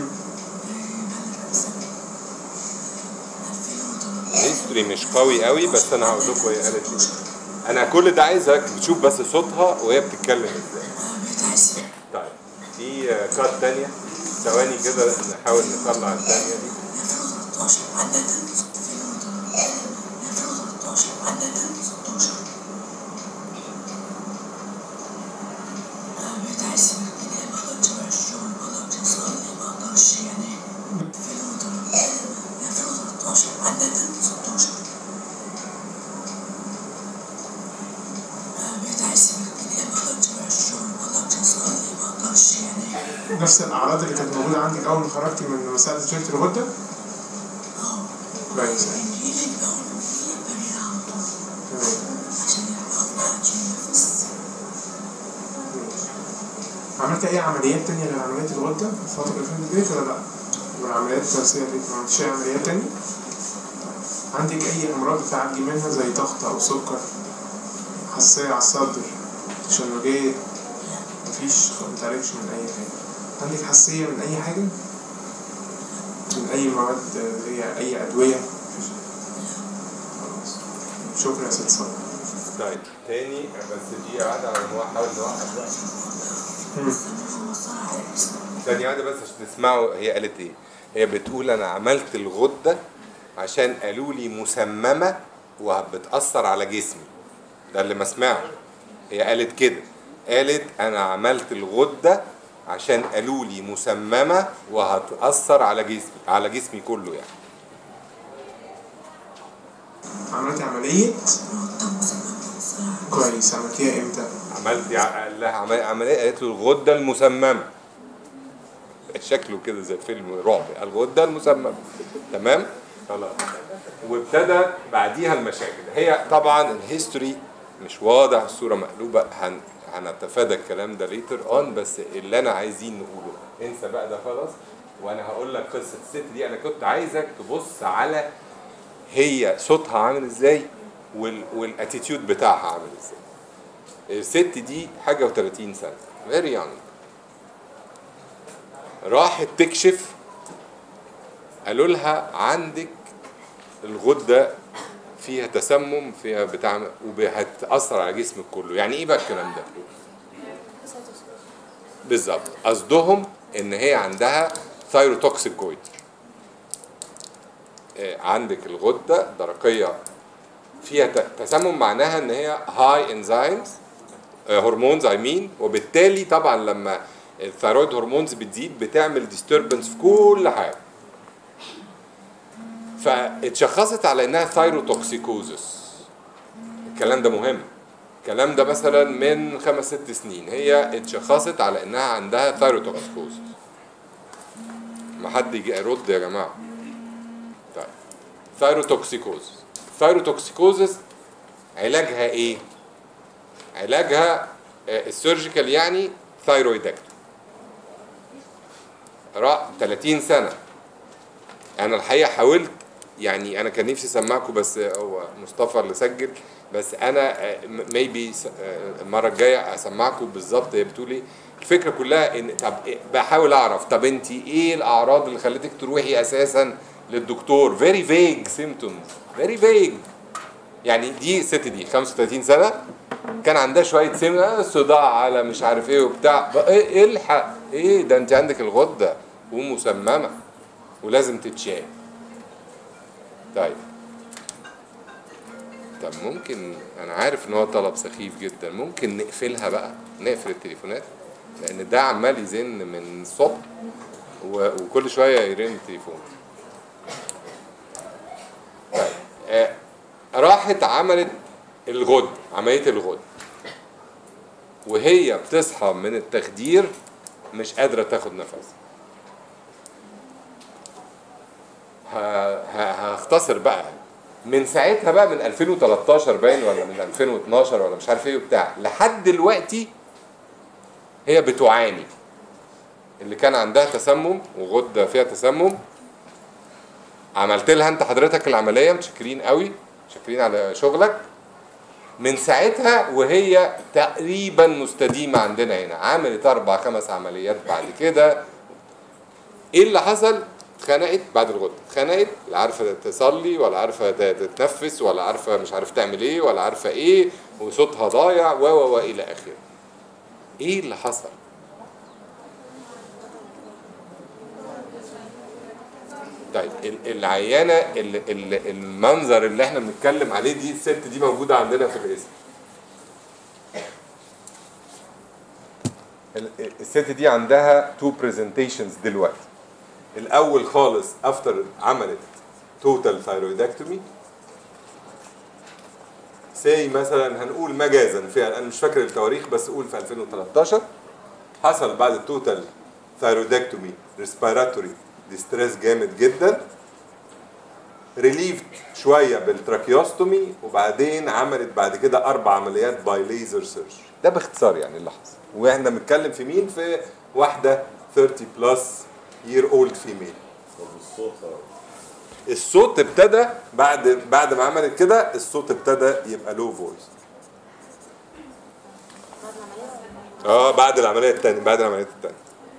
الهيستوري مش قوي قوي بس انا هقول لكم هي قالت ايه. انا كل ده عايزك تشوف بس صوتها وهي بتتكلم ازاي. طيب في كات تانية، ثواني كده نحاول نطلع الثانية دي. ستاشر. بقيت عايزة من ما اقدرش اروح الشغل، ما اقدرش اصلي، ما اقدرش يعني. نفس الاعراض اللي كانت موجوده عندك اول ما خرجتي من مساعده شركه الغده؟ اه. كويس. بيجيلي بقول بيجيلي على طول. عشان يعرفوا محدش ينفس. عملت اي عمليات تانية غير عمليات الغده في الفتره اللي فاتت ديت ولا لا؟ والعمليات التنسيقيه دي ما عملتش اي عمليات تانية؟ عندك اي امراض بتعالجي منها زي ضغط او سكر؟ حساسيه على الصدر؟ تشنجات؟ مفيش، ما بتعالجش من اي حاجه. عندك حساسيه من اي حاجه؟ من اي مواد اللي هي اي ادويه؟ خلاص شكرا يا ست صبري. طيب تاني بس دي قاعده على نحاول نوقف بقى. ثانية واحدة بس عشان تسمعوا هي قالت ايه. هي بتقول انا عملت الغدة عشان قالوا لي مسممة وبتأثر على جسمي. ده اللي ما سمعه. هي قالت كده، قالت انا عملت الغدة عشان قالوا لي مسممة وهتأثر على جسمي، على جسمي كله يعني. عملتي عملية؟ كويس. عملتيها امتى؟ عملت قال لها عملية، قالت له الغدة المسممة. شكله كده زي فيلم رعب، الغدة المسممة. تمام؟ خلاص. وابتدى بعديها المشاكل. هي طبعا الهيستوري مش واضح، الصورة مقلوبة، هن هنتفادى الكلام ده ليتر اون، بس اللي انا عايزين نقوله انسى بقى ده خلاص. وانا هقول لك قصة الست دي. انا كنت عايزك تبص على هي صوتها عامل ازاي والاتيتيود بتاعها عامل ازاي. الست دي حاجة وثلاثين سنة، فيري يونج، راحت تكشف، قالوا لها عندك الغدة فيها تسمم، فيها بتاع وهتأثر على جسمك كله. يعني ايه بقى الكلام ده؟ بالظبط، قصدهم ان هي عندها ثايروتوكسيك جويتر. عندك الغدة درقية فيها تسمم، معناها ان هي هاي انزيمز هرمونز اي مين، وبالتالي طبعا لما الثايرويد هرمونز بتزيد بتعمل ديستربنس في كل حاجه. فاتشخصت على انها ثايروتوكسيكوزس. الكلام ده مهم. الكلام ده مثلا من خمس ست سنين هي اتشخصت على انها عندها ثايروتوكسيكوزس. ما حد يجي يرد يا جماعه. طيب ثايروتوكسيكوزس، ثايروتوكسيكوزس علاجها ايه؟ علاجها السيرجيكال يعني ثايرويدكتومي. رأى ثلاثين سنة. أنا الحقيقة حاولت، يعني أنا كان نفسي أسمعكم بس هو مصطفى اللي سجل، بس أنا ميبي المرة الجاية أسمعكم بالظبط هي بتقول إيه. الفكرة كلها إن طب بحاول أعرف طب أنت إيه الأعراض اللي خلتك تروحي أساسا للدكتور؟ فيري فيج سيمتومز، فيري فيج. يعني دي الست دي خمسة وثلاثين سنة كان عندها شويه سمنه، صداع على مش عارف ايه وبتاع، ايه الحق ايه ده انت عندك الغده ومسممه ولازم تتشال. طيب طب ممكن، انا عارف ان هو طلب سخيف جدا، ممكن نقفلها بقى، نقفل التليفونات لان ده عمال يزن من الصبح وكل شويه يرن التليفون. طيب آه راحت عملت الغد، عمليه الغد، وهي بتصحى من التخدير مش قادره تاخد نفس. هختصر بقى من ساعتها بقى، من ألفين وثلاثتاشر باين ولا من ألفين واثناشر ولا مش عارف ايه وبتاع لحد دلوقتي هي بتعاني. اللي كان عندها تسمم وغده فيها تسمم، عملت لها انت حضرتك العمليه، متشكرين قوي، متشكرين على شغلك. من ساعتها وهي تقريبا مستديمه عندنا هنا، عملت اربع خمس عمليات بعد كده. ايه اللي حصل؟ اتخنقت بعد الغده، اتخنقت، لا عارفه تصلي ولا عارفه تتنفس ولا عارفه مش عارف تعمل ايه ولا عارفه ايه، وصوتها ضايع و و الى اخره. ايه اللي حصل؟ طيب العيانه المنظر اللي احنا بنتكلم عليه دي، الست دي موجوده عندنا في الاسم. الست دي عندها تو برزنتيشنز دلوقتي. الاول خالص افتر عملت توتال ثايرويدكتومي سي مثلا هنقول مجازا فيها، انا مش فاكر التواريخ بس قول في ألفين وتلتاشر حصل بعد التوتال ثايرويدكتومي ريسبيراتوري ديستريس جامد جدا، ريليفد شويه بالتراكيوستومي، وبعدين عملت بعد كده اربع عمليات باي ليزر سيرجري. ده باختصار يعني اللي حصل. واحنا بنتكلم في مين؟ في واحده ثلاثين بلس يير اولد فيميل. الصوت ابتدى بعد بعد ما عملت كده، الصوت ابتدى يبقى لو فويس. اه بعد العمليه الثانيه، بعد العمليه الثانيه.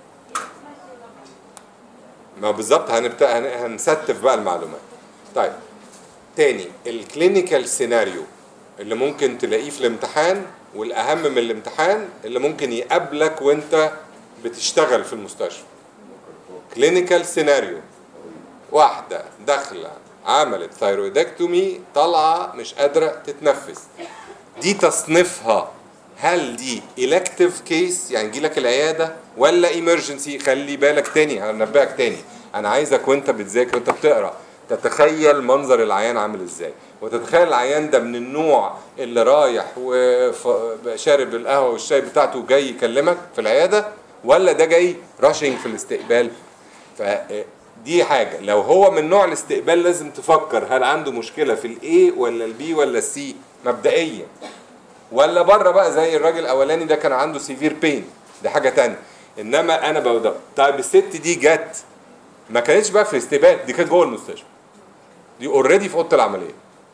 ما بالظبط هنبتدي هنستف بقى المعلومات. طيب تاني، الكلينيكال سيناريو اللي ممكن تلاقيه في الامتحان، والاهم من الامتحان اللي ممكن يقابلك وانت بتشتغل في المستشفى. كلينيكال سيناريو، واحده داخله عملت ثايرويدكتومي طالعه مش قادره تتنفس، دي تصنيفها هل دي elective case يعني يجي لك العياده ولا emergency؟ خلي بالك تاني، هنبهك تاني، انا عايزك وانت بتذاكر وانت بتقرا تتخيل منظر العيان عامل ازاي، وتتخيل العيان ده من النوع اللي رايح وشارب القهوه والشاي بتاعته وجاي يكلمك في العياده، ولا ده جاي راشنج في الاستقبال. فدي حاجه، لو هو من نوع الاستقبال لازم تفكر هل عنده مشكله في الاي ولا البي ولا السي مبدئيا، ولا بره بقى زي الراجل الاولاني ده كان عنده سيفير بين، ده حاجه تانية. انما انا بقول طيب الست دي جت ما كانتش بقى في الاستقبال، دي كانت جوه المستشفى، دي اوريدي في اوضه العمليه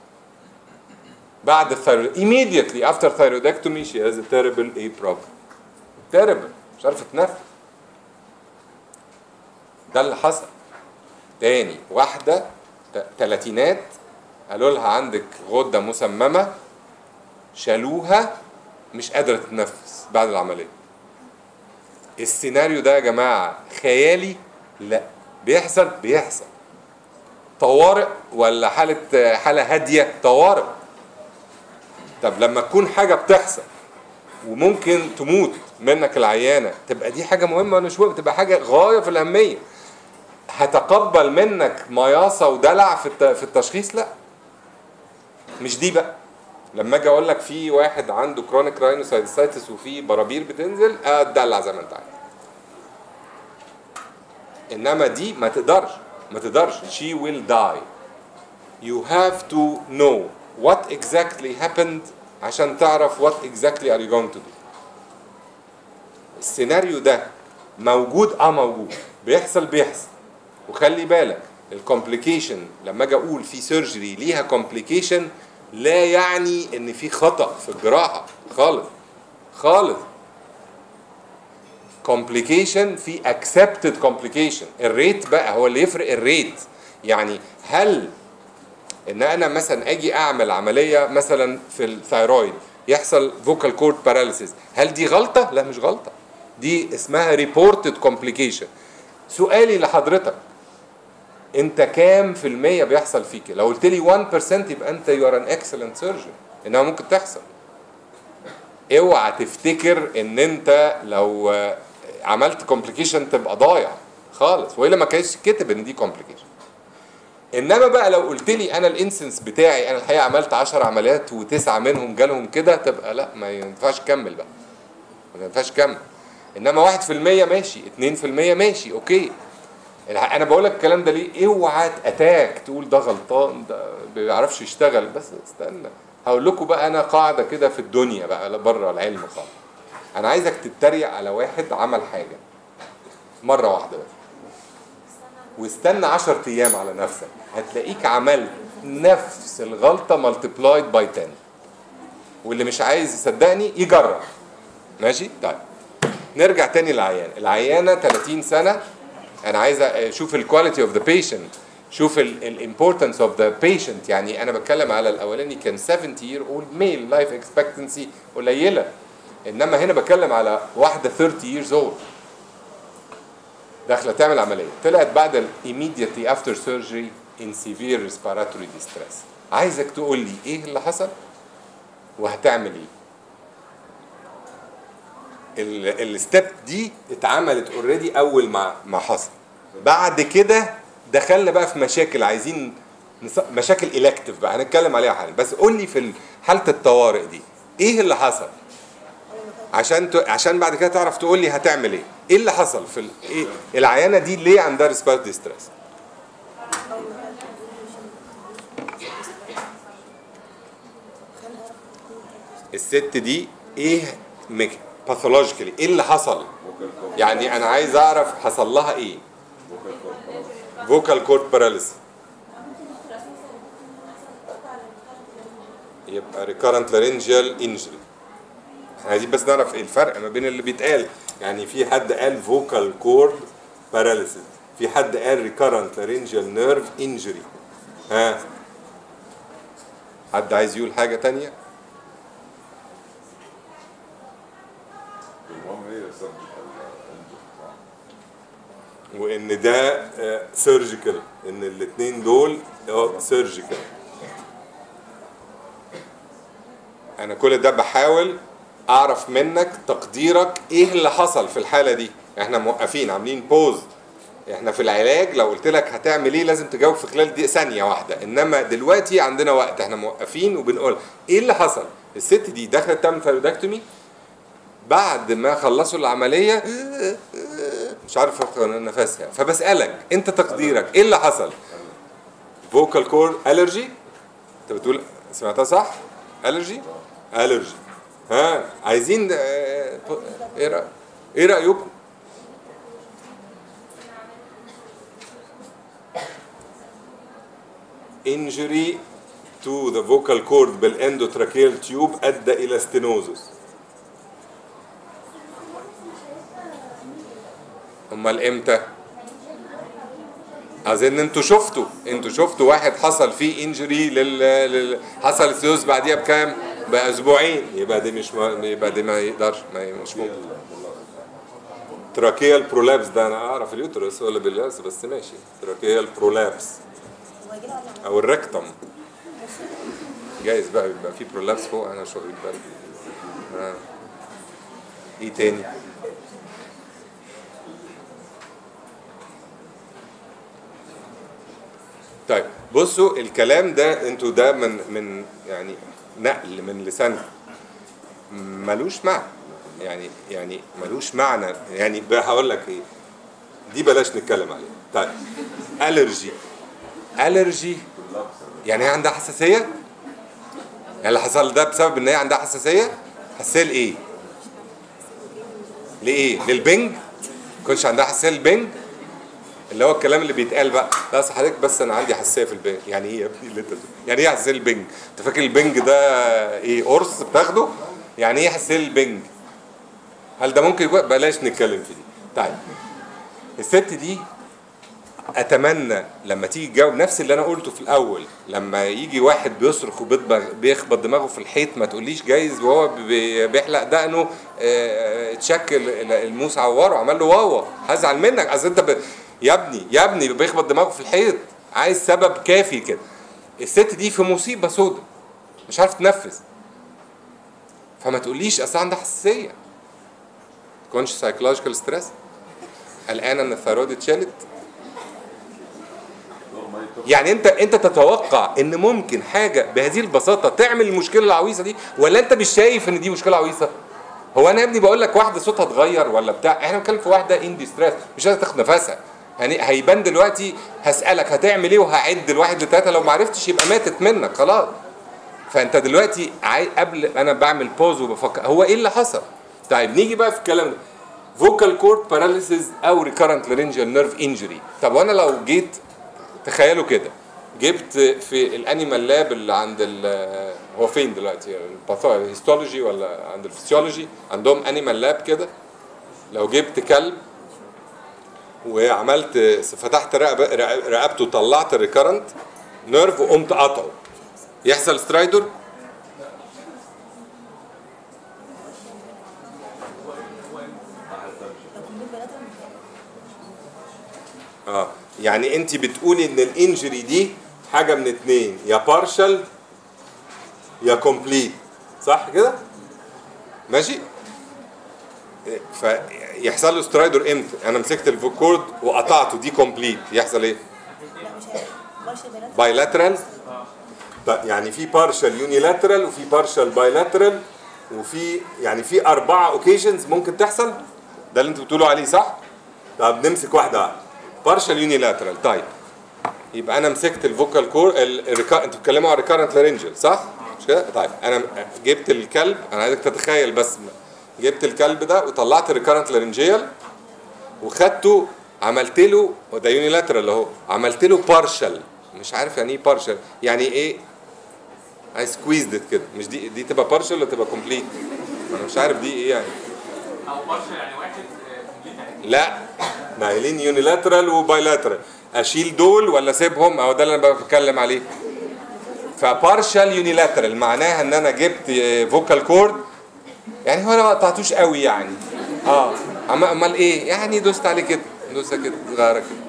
بعد الثايرويد immediately after thyroidectomy she has a terrible A problem terrible مش عارفه تنفس. ده اللي حصل. تاني واحده تلاتينات قالوا لها عندك غده مسممه، شالوها مش قادره تتنفس بعد العمليه. السيناريو ده يا جماعه خيالي؟ لا، بيحصل بيحصل. طوارئ ولا حاله حاله هاديه؟ طوارئ. طب لما تكون حاجه بتحصل وممكن تموت منك العيانه، تبقى دي حاجه مهمه ولا مش مهمه؟ تبقى حاجه غايه في الاهميه. هتقبل منك مياصه ودلع في في التشخيص؟ لا، مش دي بقى. لما اجي اقول لك في واحد عنده كرونيك راينوسايتس وفي برابير بتنزل، اتدلع زي ما انت عايز. انما دي ما تقدرش ما تقدرش she will die. you have to know what exactly happened عشان تعرف what exactly are you going to do. السيناريو ده موجود، اه موجود، بيحصل بيحصل. وخلي بالك الكومبليكيشن، لما اجي اقول في سيرجري ليها كومبليكيشن لا يعني ان في خطأ في الجراحة خالص خالص. complication في accepted complication. الريت بقى هو اللي يفرق. الريت يعني هل ان انا مثلا اجي اعمل عمليه مثلا في الثايرويد يحصل فوكال كورد باراليسيس، هل دي غلطه؟ لا مش غلطه، دي اسمها ريبورتد كومبليكيشن. سؤالي لحضرتك، انت كام في المية بيحصل فيك؟ لو قلت لي واحد بالمية يبقى انت يو ار ان اكسلنت سيرجن، انها ممكن تحصل. اوعى تفتكر ان انت لو عملت كومبليكيشن تبقى ضايع خالص، والا ما كانش كتب ان دي كومبليكيشن. انما بقى لو قلت لي انا الانسنس بتاعي انا الحقيقه عملت عشر عمليات وتسعه منهم جالهم كده، تبقى لا ما ينفعش تكمل بقى، ما ينفعش تكمل. انما واحد في المية ماشي، اتنين في المية ماشي، اوكي. انا بقول لك الكلام ده ليه؟ اوعى اتاك تقول ده غلطان، ده ما بيعرفش يشتغل. بس استنى هقول لكم بقى انا قاعده كده في الدنيا بقى بره العلم خالص. انا عايزك تتريق على واحد عمل حاجه مره واحده بس، واستنى عشر ايام على نفسك، هتلاقيك عملت نفس الغلطه ملتبلايد باي عشرة. واللي مش عايز يصدقني يجرب. ماشي؟ طيب نرجع تاني للعيان. العيانه تلاتين سنه، انا عايز اشوف الكواليتي اوف ذا بيشنت، شوف الامبورتنس اوف ذا بيشنت. يعني انا بتكلم على الاولاني كان سبعين year old male لايف اكسبكتنسي قليله، انما هنا بتكلم على واحده ثلاثين years old داخله تعمل عمليه، طلعت بعد ال immediately after surgery in severe respiratory distress. عايزك تقول لي ايه اللي حصل وهتعمل ايه. الستيب دي اتعملت اوريدي اول ما ما حصل. بعد كده دخلنا بقى في مشاكل، عايزين مشاكل الكتيف بقى هنتكلم عليها حالا، بس قول لي في حاله الطوارئ دي ايه اللي حصل عشان ت... عشان بعد كده تعرف تقول لي هتعمل ايه. ايه اللي حصل في ال... إيه؟ العيانه دي ليه عندها ريسبيراتوري ستريس؟ الست دي ايه ميك باثولوجيكالي ايه اللي حصل؟ يعني انا عايز اعرف حصل لها ايه. فوكال كورد باراليسيس يبقى ريكارنت لارنجيال انجري. احنا عايزين بس نعرف ايه الفرق ما بين اللي بيتقال. يعني في حد قال فوكال كورد باراليسيس، في حد قال ريكارنت لارنجيال نيرف انجري. ها حد عايز يقول حاجه تانية؟ وان ده سيرجيكال، ان الاثنين دول سيرجيكال. انا كل ده بحاول اعرف منك تقديرك ايه اللي حصل في الحاله دي. احنا موقفين عاملين بوز. احنا في العلاج لو قلت لك هتعمل ايه لازم تجاوب في خلال دي ثانيه واحده، انما دلوقتي عندنا وقت احنا موقفين وبنقول ايه اللي حصل. الست دي دخلت تعمل ثايرويدكتومي، بعد ما خلصوا العمليه مش عارف نفسها، فبسالك انت تقديرك ايه اللي حصل؟ فوكال كورد الرجي؟ انت بتقول سمعتها صح؟ الرجي؟ الرجي. ها عايزين ايه رأي؟ ايه رايكم؟ injury to the vocal cord بالاندوتراكيال تيوب ادى الى ستينوزس. امال امتى؟ اظن انتوا شفتوا انتوا شفتوا واحد حصل فيه انجري لل... لل... حصل ستينوزس بعديها بكام؟ باسبوعين. يبقى دي مش م... يبقى دي ما يقدرش، ما مش ممكن. تراكيال برولابس ده انا اعرف اليوترس ولا بالياس بس ماشي. تراكيال برولابس او الركتم جايز بقى يبقى في برولابس فوق، انا شو واخد بالي. آه. ايه تاني؟ طيب بصوا الكلام ده انتوا ده من من يعني نقل من لسانكم ملوش معنى. يعني يعني ملوش معنى. يعني هقول لك ايه دي بلاش نتكلم عليها. طيب الرجي الرجي يعني هي عندها حساسيه؟ يعني اللي حصل ده بسبب ان هي عندها حساسيه؟ حساسيه لايه؟ لايه؟ للبنج؟ ما يكونش عندها حساسيه للبنج؟ اللي هو الكلام اللي بيتقال بقى لا اصل حضرتك بس انا عندي حساسيه في البنج. يعني ايه يا ابني اللي انت يعني ايه حساسيه للبنج؟ انت فاكر البنج ده ايه قرص بتاخده؟ يعني ايه حساسيه للبنج؟ هل ده ممكن يكون؟ بلاش نتكلم في دي. طيب الست دي اتمنى لما تيجي تجاوب نفس اللي انا قلته في الاول، لما يجي واحد بيصرخ وبيخبط دماغه في الحيط ما تقوليش جايز وهو بيحلق دقنه اتشكل الموس عوره عمل له واوا هزعل منك. اصل انت ب... يا ابني يا ابني بيخبط دماغه في الحيط عايز سبب كافي كده. الست دي في مصيبه سودة مش عارف تنفس، فما تقوليش اصل عندها حساسيه. تكونش سايكولوجيكال ستريس قلقانه ان الثيرويد اتشالت؟ يعني انت انت تتوقع ان ممكن حاجه بهذه البساطه تعمل المشكله العويصه دي، ولا انت مش شايف ان دي مشكله عويصه؟ هو انا يا ابني بقول لك واحده صوتها اتغير ولا بتاع، احنا بنتكلم في واحده ان ستريس مش قادره تاخد نفسها. يعني هيبان دلوقتي هسالك هتعمل ايه وهعد الواحد لثلاثه، لو ما عرفتش يبقى ماتت منك خلاص. فانت دلوقتي عاي... قبل انا بعمل بوز وبفكر هو ايه اللي حصل. طيب نيجي بقى في الكلام ده فوكال كورد باراليسيس او ريكارنت لارنجيال نيرف انجري. طب وانا لو جيت تخيلوا كده جبت في الانيمال لاب اللي عند ال هو فين دلوقتي الهيستولوجي ولا عند الفسيولوجي عندهم انيمال لاب كده، لو جبت كلب وعملت فتحت رقبته وطلعت الريكارنت نيرف وقمت قاطعه يحصل سترايدر؟ اه يعني انت بتقولي ان الانجري دي حاجه من اتنين، يا بارشل يا كومبليت، صح كده؟ ماشي؟ فيحصل له سترايدر امتى؟ انا مسكت الفوكورد وقطعته دي كومبليت، يحصل ايه؟ بايلاترال. يعني في بارشال يونيلاترال وفي بارشال بايلاترال وفي يعني في اربعه اوكيجنز ممكن تحصل. ده اللي انتوا بتقولوا عليه صح؟ طب نمسك واحده واحده. بارشال يونيلاترال. طيب يبقى انا مسكت الفوكال كور الريكا... انتوا بتتكلموا على ريكارنت لارنجل صح؟ مش كده؟ طيب انا جبت الكلب، انا عايزك تتخيل بس، جبت الكلب ده وطلعت الريكارنت لارنجيال وخدته عملت له، وده يونيلاترال اهو، عملت له بارشال. مش عارف يعني ايه بارشال، يعني ايه؟ اي سكويزد كده. مش دي دي تبقى بارشال ولا تبقى كومبليت؟ انا مش عارف دي ايه يعني. او بارشال يعني واحد كومبليت. لا نايلين يونيلاترال وبايلاترال، اشيل دول ولا اسيبهم؟ او ده اللي انا بتكلم عليه. فبارشال يونيلاترال معناها ان انا جبت فوكال كورد، يعني هو انا ما قطعتوش قوي يعني. اه امال ايه؟ يعني دوست عليه كده، دوسه كده صغيره كده.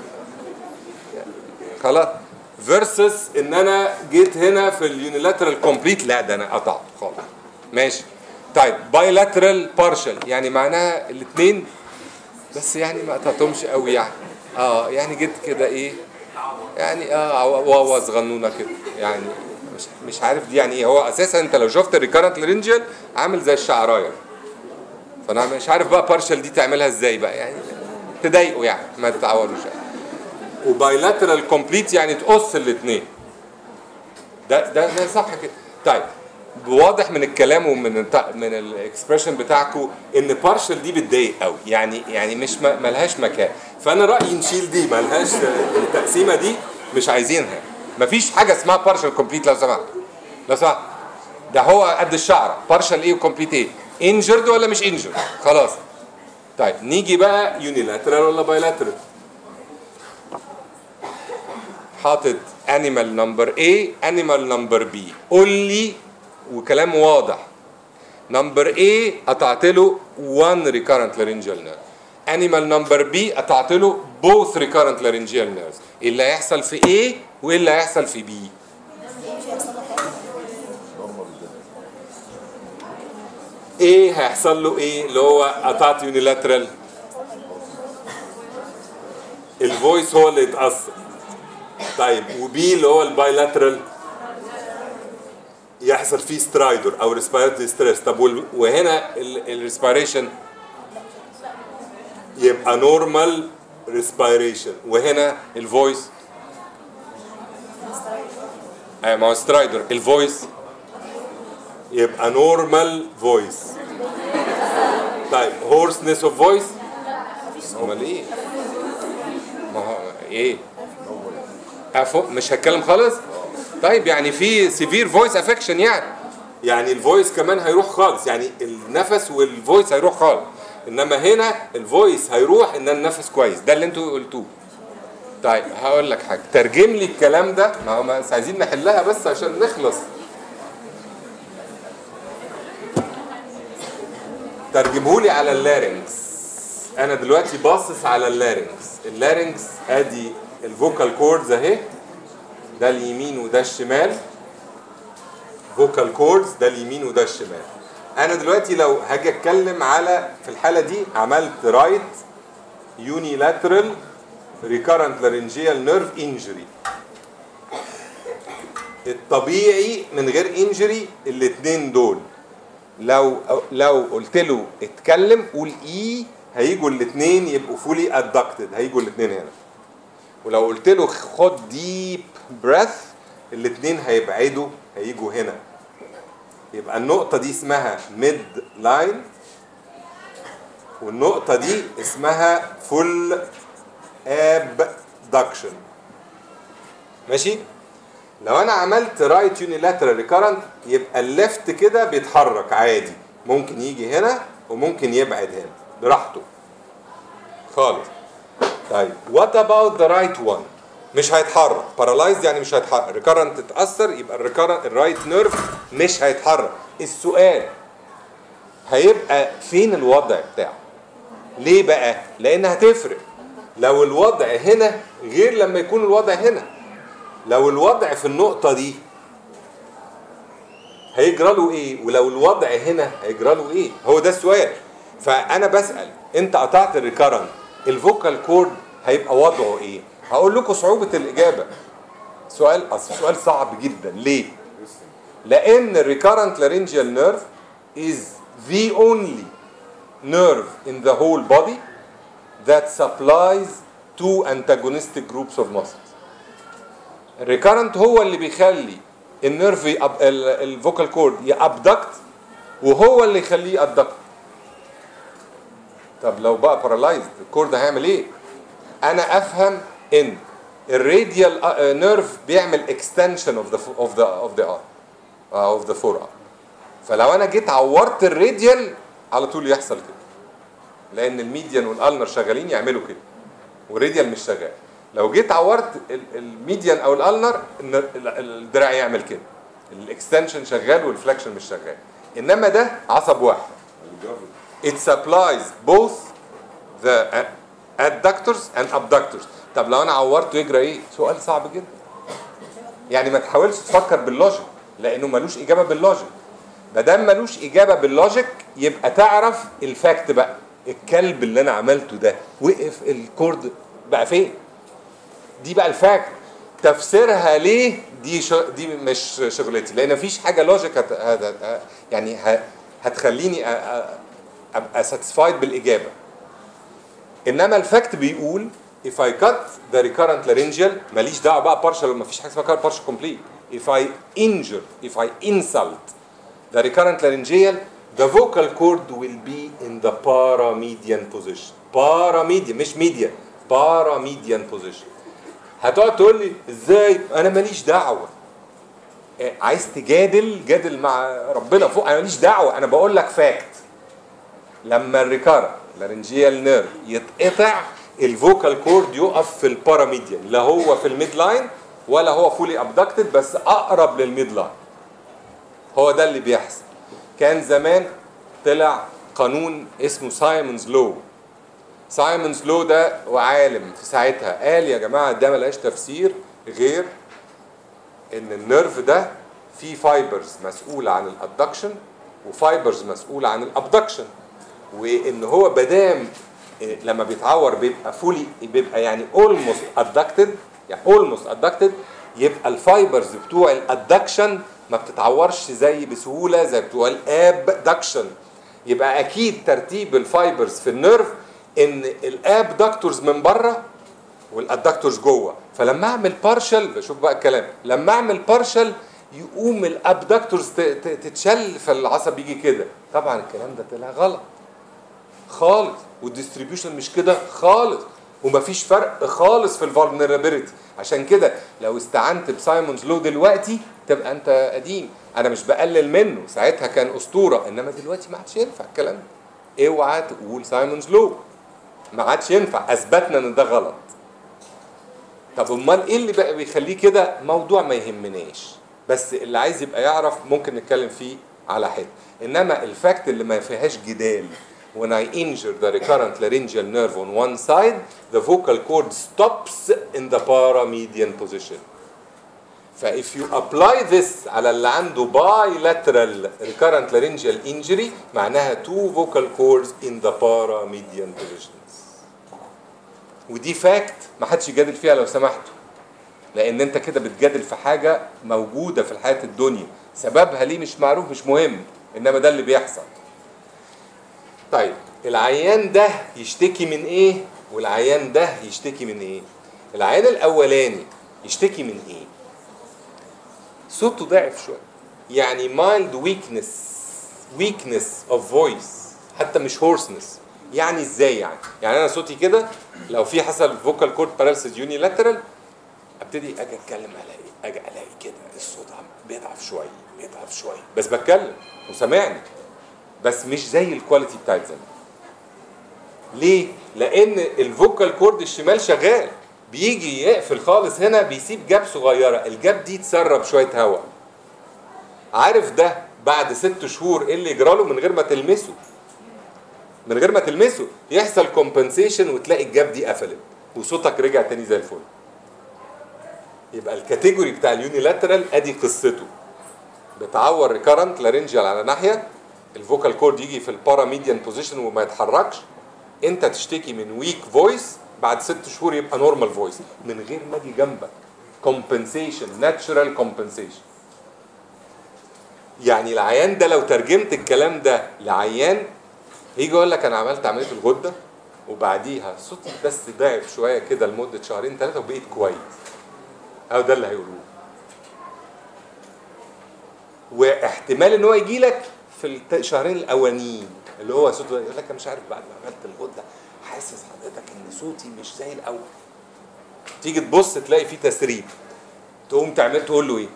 خلاص. فيرسس ان انا جيت هنا في اليونيلاترال كومبليت، لا ده انا قطعت خالص. ماشي. طيب بايلاترال بارشال يعني معناها الاثنين بس يعني ما قطعتهمش قوي يعني. اه يعني جيت كده ايه؟ يعني اه واوا صغنونه كده يعني. مش مش عارف دي يعني ايه. هو اساسا انت لو شفت الريكارنت لارنجيال عامل زي الشعرايه. فانا مش عارف بقى بارشال دي تعملها ازاي بقى يعني. تضايقوا يعني ما تتعوروش يعني. وبايلاترال كومبليت يعني تقص الاثنين. ده ده ده صح كده. طيب واضح من الكلام ومن من الاكسبريشن بتاعكم ان بارشال دي بتضايق قوي يعني، يعني مش مالهاش مكان. فانا رايي نشيل دي، مالهاش التقسيمه دي مش عايزينها. مفيش حاجه اسمها بارشال كومبليت لو سمحت. لو سمحت. ده هو قد الشعره. بارشال ايه وكومبليت ايه؟ انجرد ولا مش انجرد؟ خلاص. طيب نيجي بقى يونيلاترال ولا بايلاترال. حاطط انيمال نمبر A انيمال نمبر B. قول لي وكلام واضح. نمبر A قطعت له one recurrent laryngeal nerve. انيمال نمبر B قطعت له both recurrent laryngeal nerves. ايه اللي هيحصل في A وايه اللي هيحصل في B؟ ايه هيحصل له ايه اللي هو قطعت يونيلاترال؟ الفويس هو اللي يتأثر. طيب وبي اللي هو البايلاترال يحصل فيه سترايدر او ريسبيراتوري ستريس. طب وهنا الريسبيريشن يبقى نورمال ريسبيريشن، وهنا الفويس اي ما هو سترايدر، الفويس يبقى نورمال فويس. طيب هورسنس اوف فويس امال ايه؟ ما هو ايه؟ مش هتكلم خالص؟ طيب يعني في سيفير فويس افكشن يعني يعني الفويس كمان هيروح خالص، يعني النفس والفويس هيروح خالص. انما هنا الفويس هيروح ان النفس كويس. ده اللي انتوا قلتوه. طيب هقول لك حاجه، ترجم لي الكلام ده. ما هو بس عايزين نحلها بس عشان نخلص. ترجمه لي على اللارynx. انا دلوقتي باصص على اللارynx. اللارynx ادي الفوكال كوردز اهي، ده اليمين وده الشمال. فوكال كوردز ده اليمين وده الشمال. انا دلوقتي لو هاجي اتكلم على في الحاله دي عملت رايت يونيلاترال ريكارنت لارنجيال نيرف انجري. الطبيعي من غير انجري الاثنين دول لو لو قلت له اتكلم قول اي هيجوا الاثنين يبقوا فولي ادكتد، هيجوا الاثنين هنا. ولو قلت له خد ديب بريث الاثنين هيبعدوا هيجوا هنا. يبقى النقطة دي اسمها ميد لاين والنقطة دي اسمها فول ابدكشن. ماشي؟ لو انا عملت رايت يونيلاترال ريكارنت يبقى الليفت كده بيتحرك عادي، ممكن يجي هنا وممكن يبعد هنا براحته خالص. طيب وات اباوت ذا رايت وان؟ مش هيتحرك، بارالايزد يعني مش هيتحرك. ريكارنت تتاثر يبقى الريكارنت الرايت نيرف مش هيتحرك. السؤال هيبقى فين الوضع بتاعه؟ ليه بقى؟ لان هتفرق. لو الوضع هنا غير لما يكون الوضع هنا. لو الوضع في النقطة دي هيجرى له ايه؟ ولو الوضع هنا هيجرى له ايه؟ هو ده السؤال. فأنا بسأل أنت قطعت الريكارنت الفوكال كورد هيبقى وضعه ايه؟ هقول لكم صعوبة الإجابة. سؤال اصل سؤال صعب جدا. ليه؟ لان الريكارنت لارنجيال نيرف is the only nerve in the whole body that supplies two antagonistic groups of muscles. الريكارنت هو اللي بيخلي النيرف الفوكال كورد يابدكت، وهو اللي يخليه يادكت. طب لو بقى بارالايزد الكورد هيعمل ايه؟ انا افهم ان الراديال نيرف بيعمل اكستنشن اوف ذا اوف ذا اوف ذا ارم اوف ذا فور ارم. فلو انا جيت عورت الراديال على طول يحصل كده، لان الميديان والالنر شغالين يعملوا كده والراديال مش شغال. لو جيت عورت الميديان او الالنر الدراع يعمل كده، الاكستنشن شغال والفلكشن مش شغال. انما ده عصب واحد. It supplies both the adductors and abductors. طب لو انا عورته يجرى ايه؟ سؤال صعب جدا. يعني ما تحاولش تفكر باللوجيك لانه ملوش اجابه باللوجيك. ما دام ملوش اجابه باللوجيك يبقى تعرف الفاكت بقى. الكلب اللي انا عملته ده وقف الكورد بقى فين؟ دي بقى الفاكت. تفسيرها ليه دي ش... دي مش شغلتي، لان مفيش حاجه لوجيك هت... هت... يعني ه... هتخليني أ... ابقى ساتسفايد بالاجابه. انما الفاكت بيقول if I cut the recurrent laryngeal ماليش دعوه بقى partial، مفيش حاجه اسمها partial complete. if I injure if I insult the recurrent laryngeal the vocal cord will be in the paramedian position. paramedian مش median، paramedian position. هتقعد تقول لي ازاي؟ انا ماليش دعوه. عايز تجادل جادل مع ربنا فوق، انا ماليش دعوه. انا بقول لك فاكت. لما الريكارنت لارنجيال نيرف يتقطع الفوكال كورد يقف في الباراميديان، لا هو في الميد لاين ولا هو فولي ابدكتد، بس اقرب للميد لاين. هو ده اللي بيحصل. كان زمان طلع قانون اسمه سايمونز لو. سايمونز لو ده وعالم في ساعتها قال يا جماعه ده ملهاش تفسير غير ان النيرف ده فيه فايبرز مسؤوله عن الادكشن وفايبرز مسؤوله عن الابدكشن، وان هو بدام لما بيتعور بيبقى فولي بيبقى يعني اولموست ادكتد، يعني اولموست ادكتد، يبقى الفايبرز بتوع الادكشن ما بتتعورش زي بسهوله زي بتوع الابدكشن. يبقى اكيد ترتيب الفايبرز في النيرف ان الابدكتورز من بره والادكتورز جوه. فلما اعمل بارشل، بشوف بقى الكلام، لما اعمل بارشل يقوم الابدكتورز تتشل فالعصب يجي كده. طبعا الكلام ده طلع غلط خالص، والديستريبيوشن مش كده خالص، ومفيش فرق خالص في الفولنربيلتي. عشان كده لو استعنت بسايمونز لو دلوقتي تبقى انت قديم. انا مش بقلل منه، ساعتها كان اسطوره، انما دلوقتي ما عادش ينفع الكلام ده. اوعى تقول سايمونز لو، ما عادش ينفع، اثبتنا ان ده غلط. طب امال ايه اللي بقى بيخليه كده؟ موضوع ما يهمناش، بس اللي عايز يبقى يعرف ممكن نتكلم فيه على حته. انما الفاكت اللي ما فيهاش جدال، when I injure the recurrent laryngeal nerve on one side the vocal cord stops in the paramedian position. فا if you apply this على اللي عنده bilateral recurrent laryngeal injury معناها two vocal cords in the paramedian positions. ودي فاكت ما حدش يجادل فيها لو سمحتوا، لان انت كده بتجادل في حاجه موجوده في الحياه الدنيا، سببها ليه مش معروف مش مهم، انما ده اللي بيحصل. طيب العيان ده يشتكي من ايه والعيان ده يشتكي من ايه؟ العيان الاولاني يشتكي من ايه؟ صوته ضعف شويه، يعني mild weakness weakness of voice، حتى مش hoarseness. يعني ازاي يعني؟ يعني انا صوتي كده لو في حصل vocal cord paralysis unilateral ابتدي اجي اتكلم الاقي اجي الاقي كده الصوت بيضعف شويه بيضعف شويه، بس بتكلم وسامعني، بس مش زي الكواليتي بتاعت زمان. ليه؟ لان الفوكال كورد الشمال شغال، بيجي يقفل خالص هنا بيسيب جاب صغيره، الجاب دي تسرب شويه هواء. عارف ده بعد ست شهور ايه اللي يجرى له من غير ما تلمسه؟ من غير ما تلمسه يحصل كومبنسيشن وتلاقي الجاب دي قفلت وصوتك رجع تاني زي الفل. يبقى الكاتيجوري بتاع اليونيلاترال ادي قصته، بتعور ريكارنت لارنجيال على ناحيه، الفوكال كورد يجي في الباراميديان بوزيشن وما يتحركش، انت تشتكي من ويك فويس، بعد ست شهور يبقى نورمال فويس من غير ما اجي جنبك. compensation natural compensation. يعني العيان ده لو ترجمت الكلام ده لعيان يجي يقول لك انا عملت عمليه الغده وبعديها صوتي بس ضعف شويه كده لمده شهرين ثلاثه وبقيت كويس. او ده اللي هيقولوه. واحتمال ان هو يجي لك في الشهرين الاولانيين اللي هو صوته يقول لك انا مش عارف بعد ما عملت الغده حاسس حضرتك ان صوتي مش زي الاول. تيجي تبص تلاقي فيه تسريب. تقوم تعمل تقول له ايه؟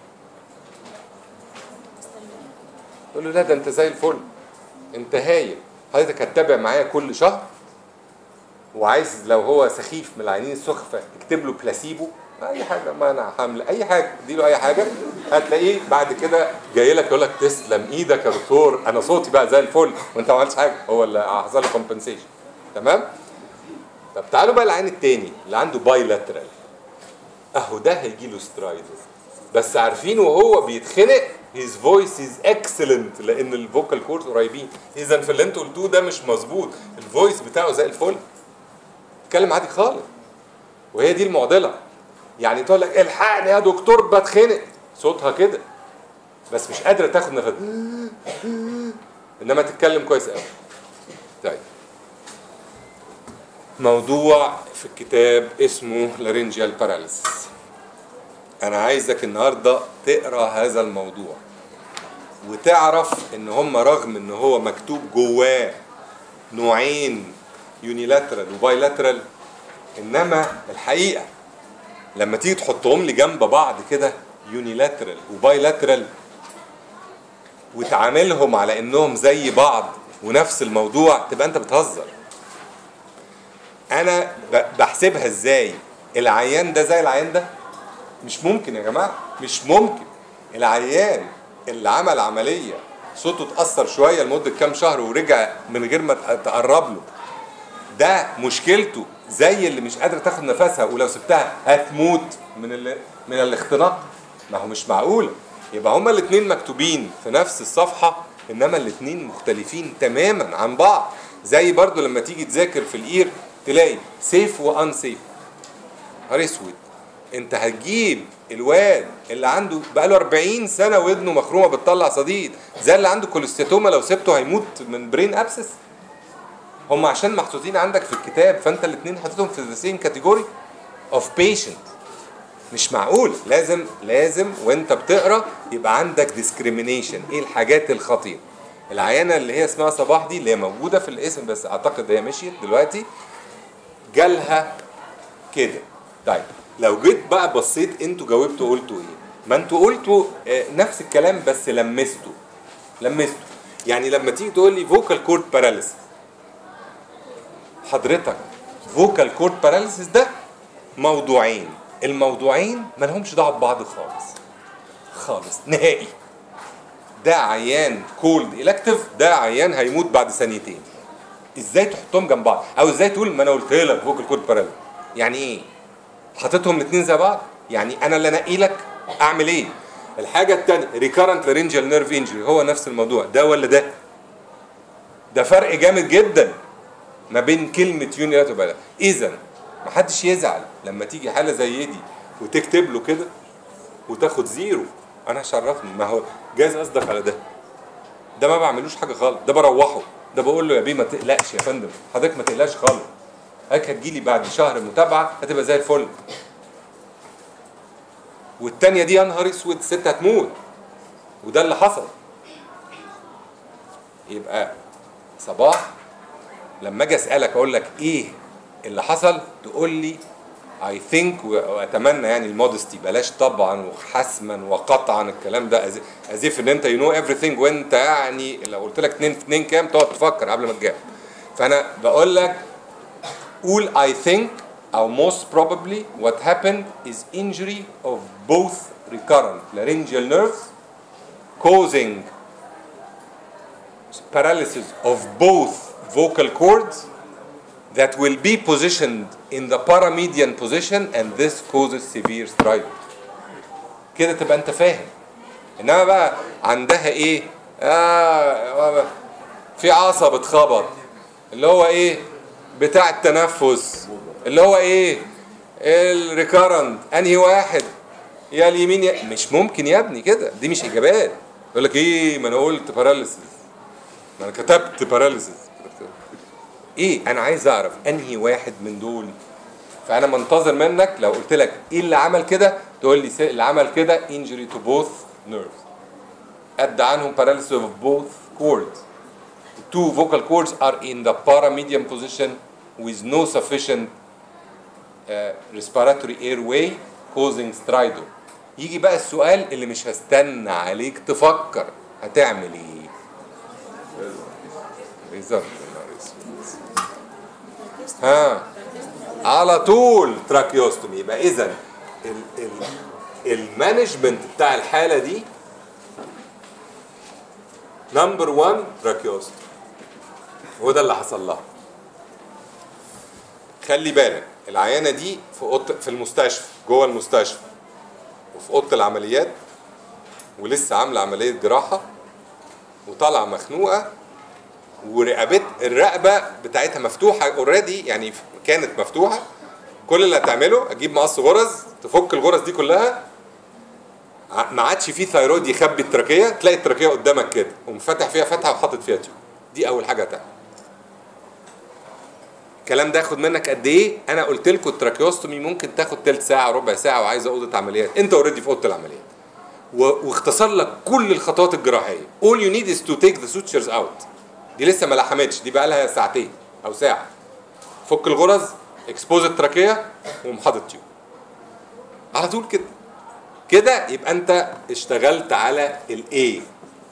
تقول له لا ده انت زي الفل. انت هايل. حضرتك هتتابع معايا كل شهر وعايز لو هو سخيف من العينين السخفه اكتب له بلاسيبو اي حاجه منع حمل اي حاجه اديله اي حاجه هتلاقيه بعد كده جاي لك يقول لك تسلم ايدك يا دكتور انا صوتي بقى زي الفل وانت ما عملتش حاجه هو اللي حصل له كومبنسيشن. تمام؟ طب تعالوا بقى العين التاني اللي عنده باي لاترال اهو ده هيجي له سترايدز بس عارفين وهو بيتخنق his voice is excellent لان الفوكال كورد قريبين. اذا في اللي انتوا قلتوه ده مش مظبوط. الفويس بتاعه زي الفل اتكلم عادي خالص. وهي دي المعضله. يعني تقول لك الحقني يا دكتور بتخنق صوتها كده بس مش قادره تاخد نفس انما تتكلم كويس قوي. طيب موضوع في الكتاب اسمه لارنجيال باراليسيس. انا عايزك النهارده تقرا هذا الموضوع وتعرف ان هم رغم ان هو مكتوب جواه نوعين يونيلاترال وبايلاترال انما الحقيقه لما تيجي تحطهم لي جنب بعض كده يونيلاترال وبايلاترال وتعاملهم على انهم زي بعض ونفس الموضوع تبقى انت بتهزر. انا بحسبها ازاي؟ العيان ده زي العيان ده؟ مش ممكن يا جماعه مش ممكن. العيان اللي عمل عمليه صوته اتاثر شويه لمده كام شهر ورجع من غير ما تقرب له ده مشكلته زي اللي مش قادره تاخد نفسها ولو سبتها هتموت من ال... من الاختناق. ما هو مش معقوله. يبقى هما الاثنين مكتوبين في نفس الصفحه انما الاثنين مختلفين تماما عن بعض. زي برضو لما تيجي تذاكر في الاير تلاقي سيف وان سيف. نهار اسود. انت هتجيب الواد اللي عنده بقاله أربعين سنه ودنه مخرومه بتطلع صديد زي اللي عنده كوليستاتوما لو سبته هيموت من برين ابسس. هم عشان محطوطين عندك في الكتاب فانت الاثنين حاططهم في ذا سيم كاتيجوري اوف بيشنت. مش معقول. لازم لازم وانت بتقرا يبقى عندك ديسكريمينيشن. ايه الحاجات الخطيره؟ العيانه اللي هي اسمها صباح دي اللي هي موجوده في الاسم بس اعتقد هي مشيت دلوقتي جالها كده. طيب لو جيت بقى بصيت انتوا جاوبتوا قلتوا ايه؟ ما انتوا قلتوا اه نفس الكلام بس لمستوا لمستوا. يعني لما تيجي تقول لي فوكال كورد باراليسيس حضرتك فوكال كورد باراليسيس ده موضوعين. الموضوعين ما لهمش دعوه ببعض خالص خالص نهائي. ده عيان كولد الكتيف ده عيان هيموت بعد ثانيتين. ازاي تحطهم جنب بعض؟ او ازاي تقول ما انا قلت لك فوكال كورد باراليسيس؟ يعني ايه؟ حطيتهم الاثنين زي بعض؟ يعني انا اللي انقي لك اعمل ايه؟ الحاجه الثانيه ريكارنت لارنجيال نيرف انجري هو نفس الموضوع ده ولا ده؟ ده فرق جامد جدا ما بين كلمه يونيلاترال وبلا. اذا ما حدش يزعل لما تيجي حاله زي دي وتكتب له كده وتاخد زيرو. انا شرفني ما هو جايز قصدك على ده. ده ما بعملوش حاجه خالص. ده بروحه. ده بقول له يا بيه ما تقلقش يا فندم حضرتك ما تقلقش خالص. هيك هتجيلي بعد شهر متابعه هتبقى زي الفل. والتانيه دي يا نهار اسود الست هتموت. وده اللي حصل. يبقى صباح لما اجي اسالك اقول لك ايه اللي حصل تقول لي اي ثينك واتمنى يعني المودستي بلاش طبعا وحسما وقطعا الكلام ده ازيف ان انت يو نو ايفري ثينج وانت يعني لو قلت لك اتنين في اتنين كام تقعد تفكر قبل ما تجاوب. فانا بقول لك قول I think أو most probably what happened is injury of both recurrent laryngeal nerves causing paralysis of both vocal cords that will be positioned in the paramedian position and this causes severe stridor. كده تبقى انت فاهم. انما بقى عندها ايه؟ آه في عصب اتخبط اللي هو ايه؟ بتاع التنفس اللي هو ايه؟ الريكارنت انهي واحد؟ يا اليمين يا مش ممكن يا ابني كده، دي مش اجابات. يقول لك ايه ما انا قلت باراليسيس، ما انا كتبت باراليسيس. ايه انا عايز اعرف انهي واحد من دول. فانا منتظر منك لو قلت لك ايه اللي عمل كده تقول لي اللي عمل كده injury to both nerves. ادى عنهم paralysis of both cords. The two vocal cords are in the paramedian position with no sufficient uh, respiratory airway causing stridor. يجي بقى السؤال اللي مش هستنى عليك تفكر هتعمل ايه؟ بالظبط. ها على طول تراكيوستومي. يبقى اذا المانجمنت بتاع الحاله دي نمبر واحد تراكيوستومي. هو ده اللي حصل لها. خلي بالك العيانه دي في اوضه في المستشفى، جوه المستشفى وفي اوضه العمليات ولسه عامله عمليه جراحه وطالعه مخنوقه ورقبت الرقبه بتاعتها مفتوحه اوريدي، يعني كانت مفتوحه. كل اللي هتعمله اجيب مقص غرز تفك الغرز دي كلها، ما عادش فيه ثايرويد يخبي التراكيه، تلاقي التراكيه قدامك كده ومفتح فيها فتحه وحاطط فيها تيوب. دي اول حاجه هتعمل. الكلام ده ياخد منك قد ايه؟ انا قلت لكم التراكيوستومي ممكن تاخد ثلث ساعه ربع ساعه وعايزه اوضه عمليات، انت اوريدي في اوضه العمليات واختصر لك كل الخطوات الجراحيه. all you need is to take the sutures out. دي لسه ما لحمتش، دي بقى لها ساعتين او ساعه. فك الغرز، اكسبوز التراكيه ومحاطط تيوب على طول كده كده. يبقى انت اشتغلت على الايه.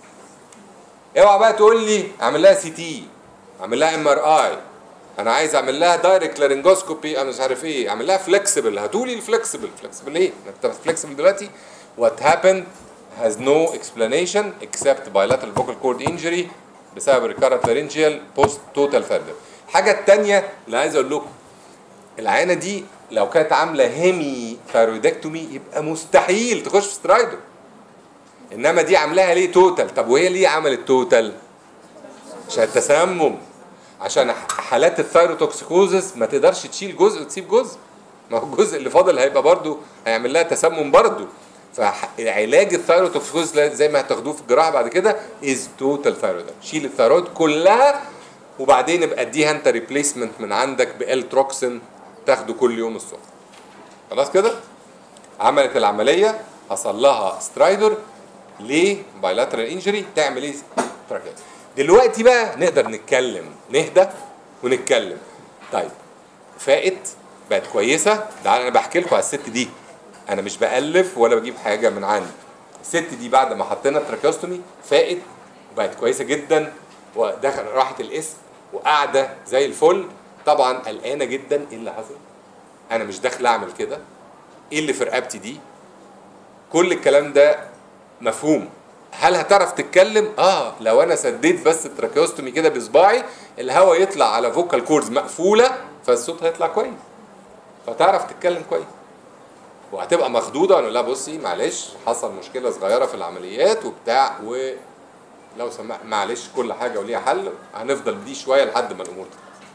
اوعى بقى تقول لي اعمل لها سي تي، اعمل لها ام ار اي، انا عايز اعمل لها دايركت لارنجوسكوبي، انا مش عارف ايه، اعمل لها فلكسبل. هاتولي الفلكسبل. فلكسبل ايه؟ انت فلكسبل دلوقتي. what happened has no explanation except bilateral vocal cord injury بسبب recurrent laryngeal post total failure. الحاجه الثانيه اللي عايز اقول لكم، العينه دي لو كانت عامله هيمي ثايرويدكتومي يبقى مستحيل تخش في سترايدر. انما دي عاملاها ليه توتال؟ طب وهي ليه عملت توتال؟ عشان التسمم، عشان حالات الثايروتوكسيكوزس ما تقدرش تشيل جزء وتسيب جزء، ما هو الجزء اللي فاضل هيبقى برضو هيعمل لها تسمم برضو. فعلاج الثايروتوكسيكوزس زي ما هتاخدوه في الجراحه بعد كده از توتال ثايرويد. شيل الثايرويد كلها وبعدين ابقى اديها انت ريبليسمنت من عندك بالتروكسين تاخده كل يوم الصبح. خلاص كده؟ عملت العمليه حصل لها سترايدر ليه؟ بايلاترال انجري. تعمل ايه؟ تراكيه. دلوقتي بقى نقدر نتكلم، نهدى ونتكلم. طيب فائت بقت كويسه. ده انا بحكي لكم على الست دي، انا مش بألف ولا بجيب حاجه من عندي. الست دي بعد ما حطينا تراكيوستومي فائت وبقت كويسه جدا ودخل راحت القسم وقاعده زي الفل. طبعا قلقانه جدا، ايه اللي حصل؟ انا مش داخله اعمل كده، ايه اللي في رقبتي دي؟ كل الكلام ده مفهوم. هل هتعرف تتكلم؟ اه لو انا سديت بس التراكيوستومي كده بصباعي الهواء يطلع على فوكال كوردز مقفوله فالصوت هيطلع كويس، فتعرف تتكلم كويس. وهتبقى مخضوضه وانا لا بصي معلش حصل مشكله صغيره في العمليات وبتاع، ولو سمحت معلش كل حاجه وليها حل، هنفضل بدي شويه لحد ما الامور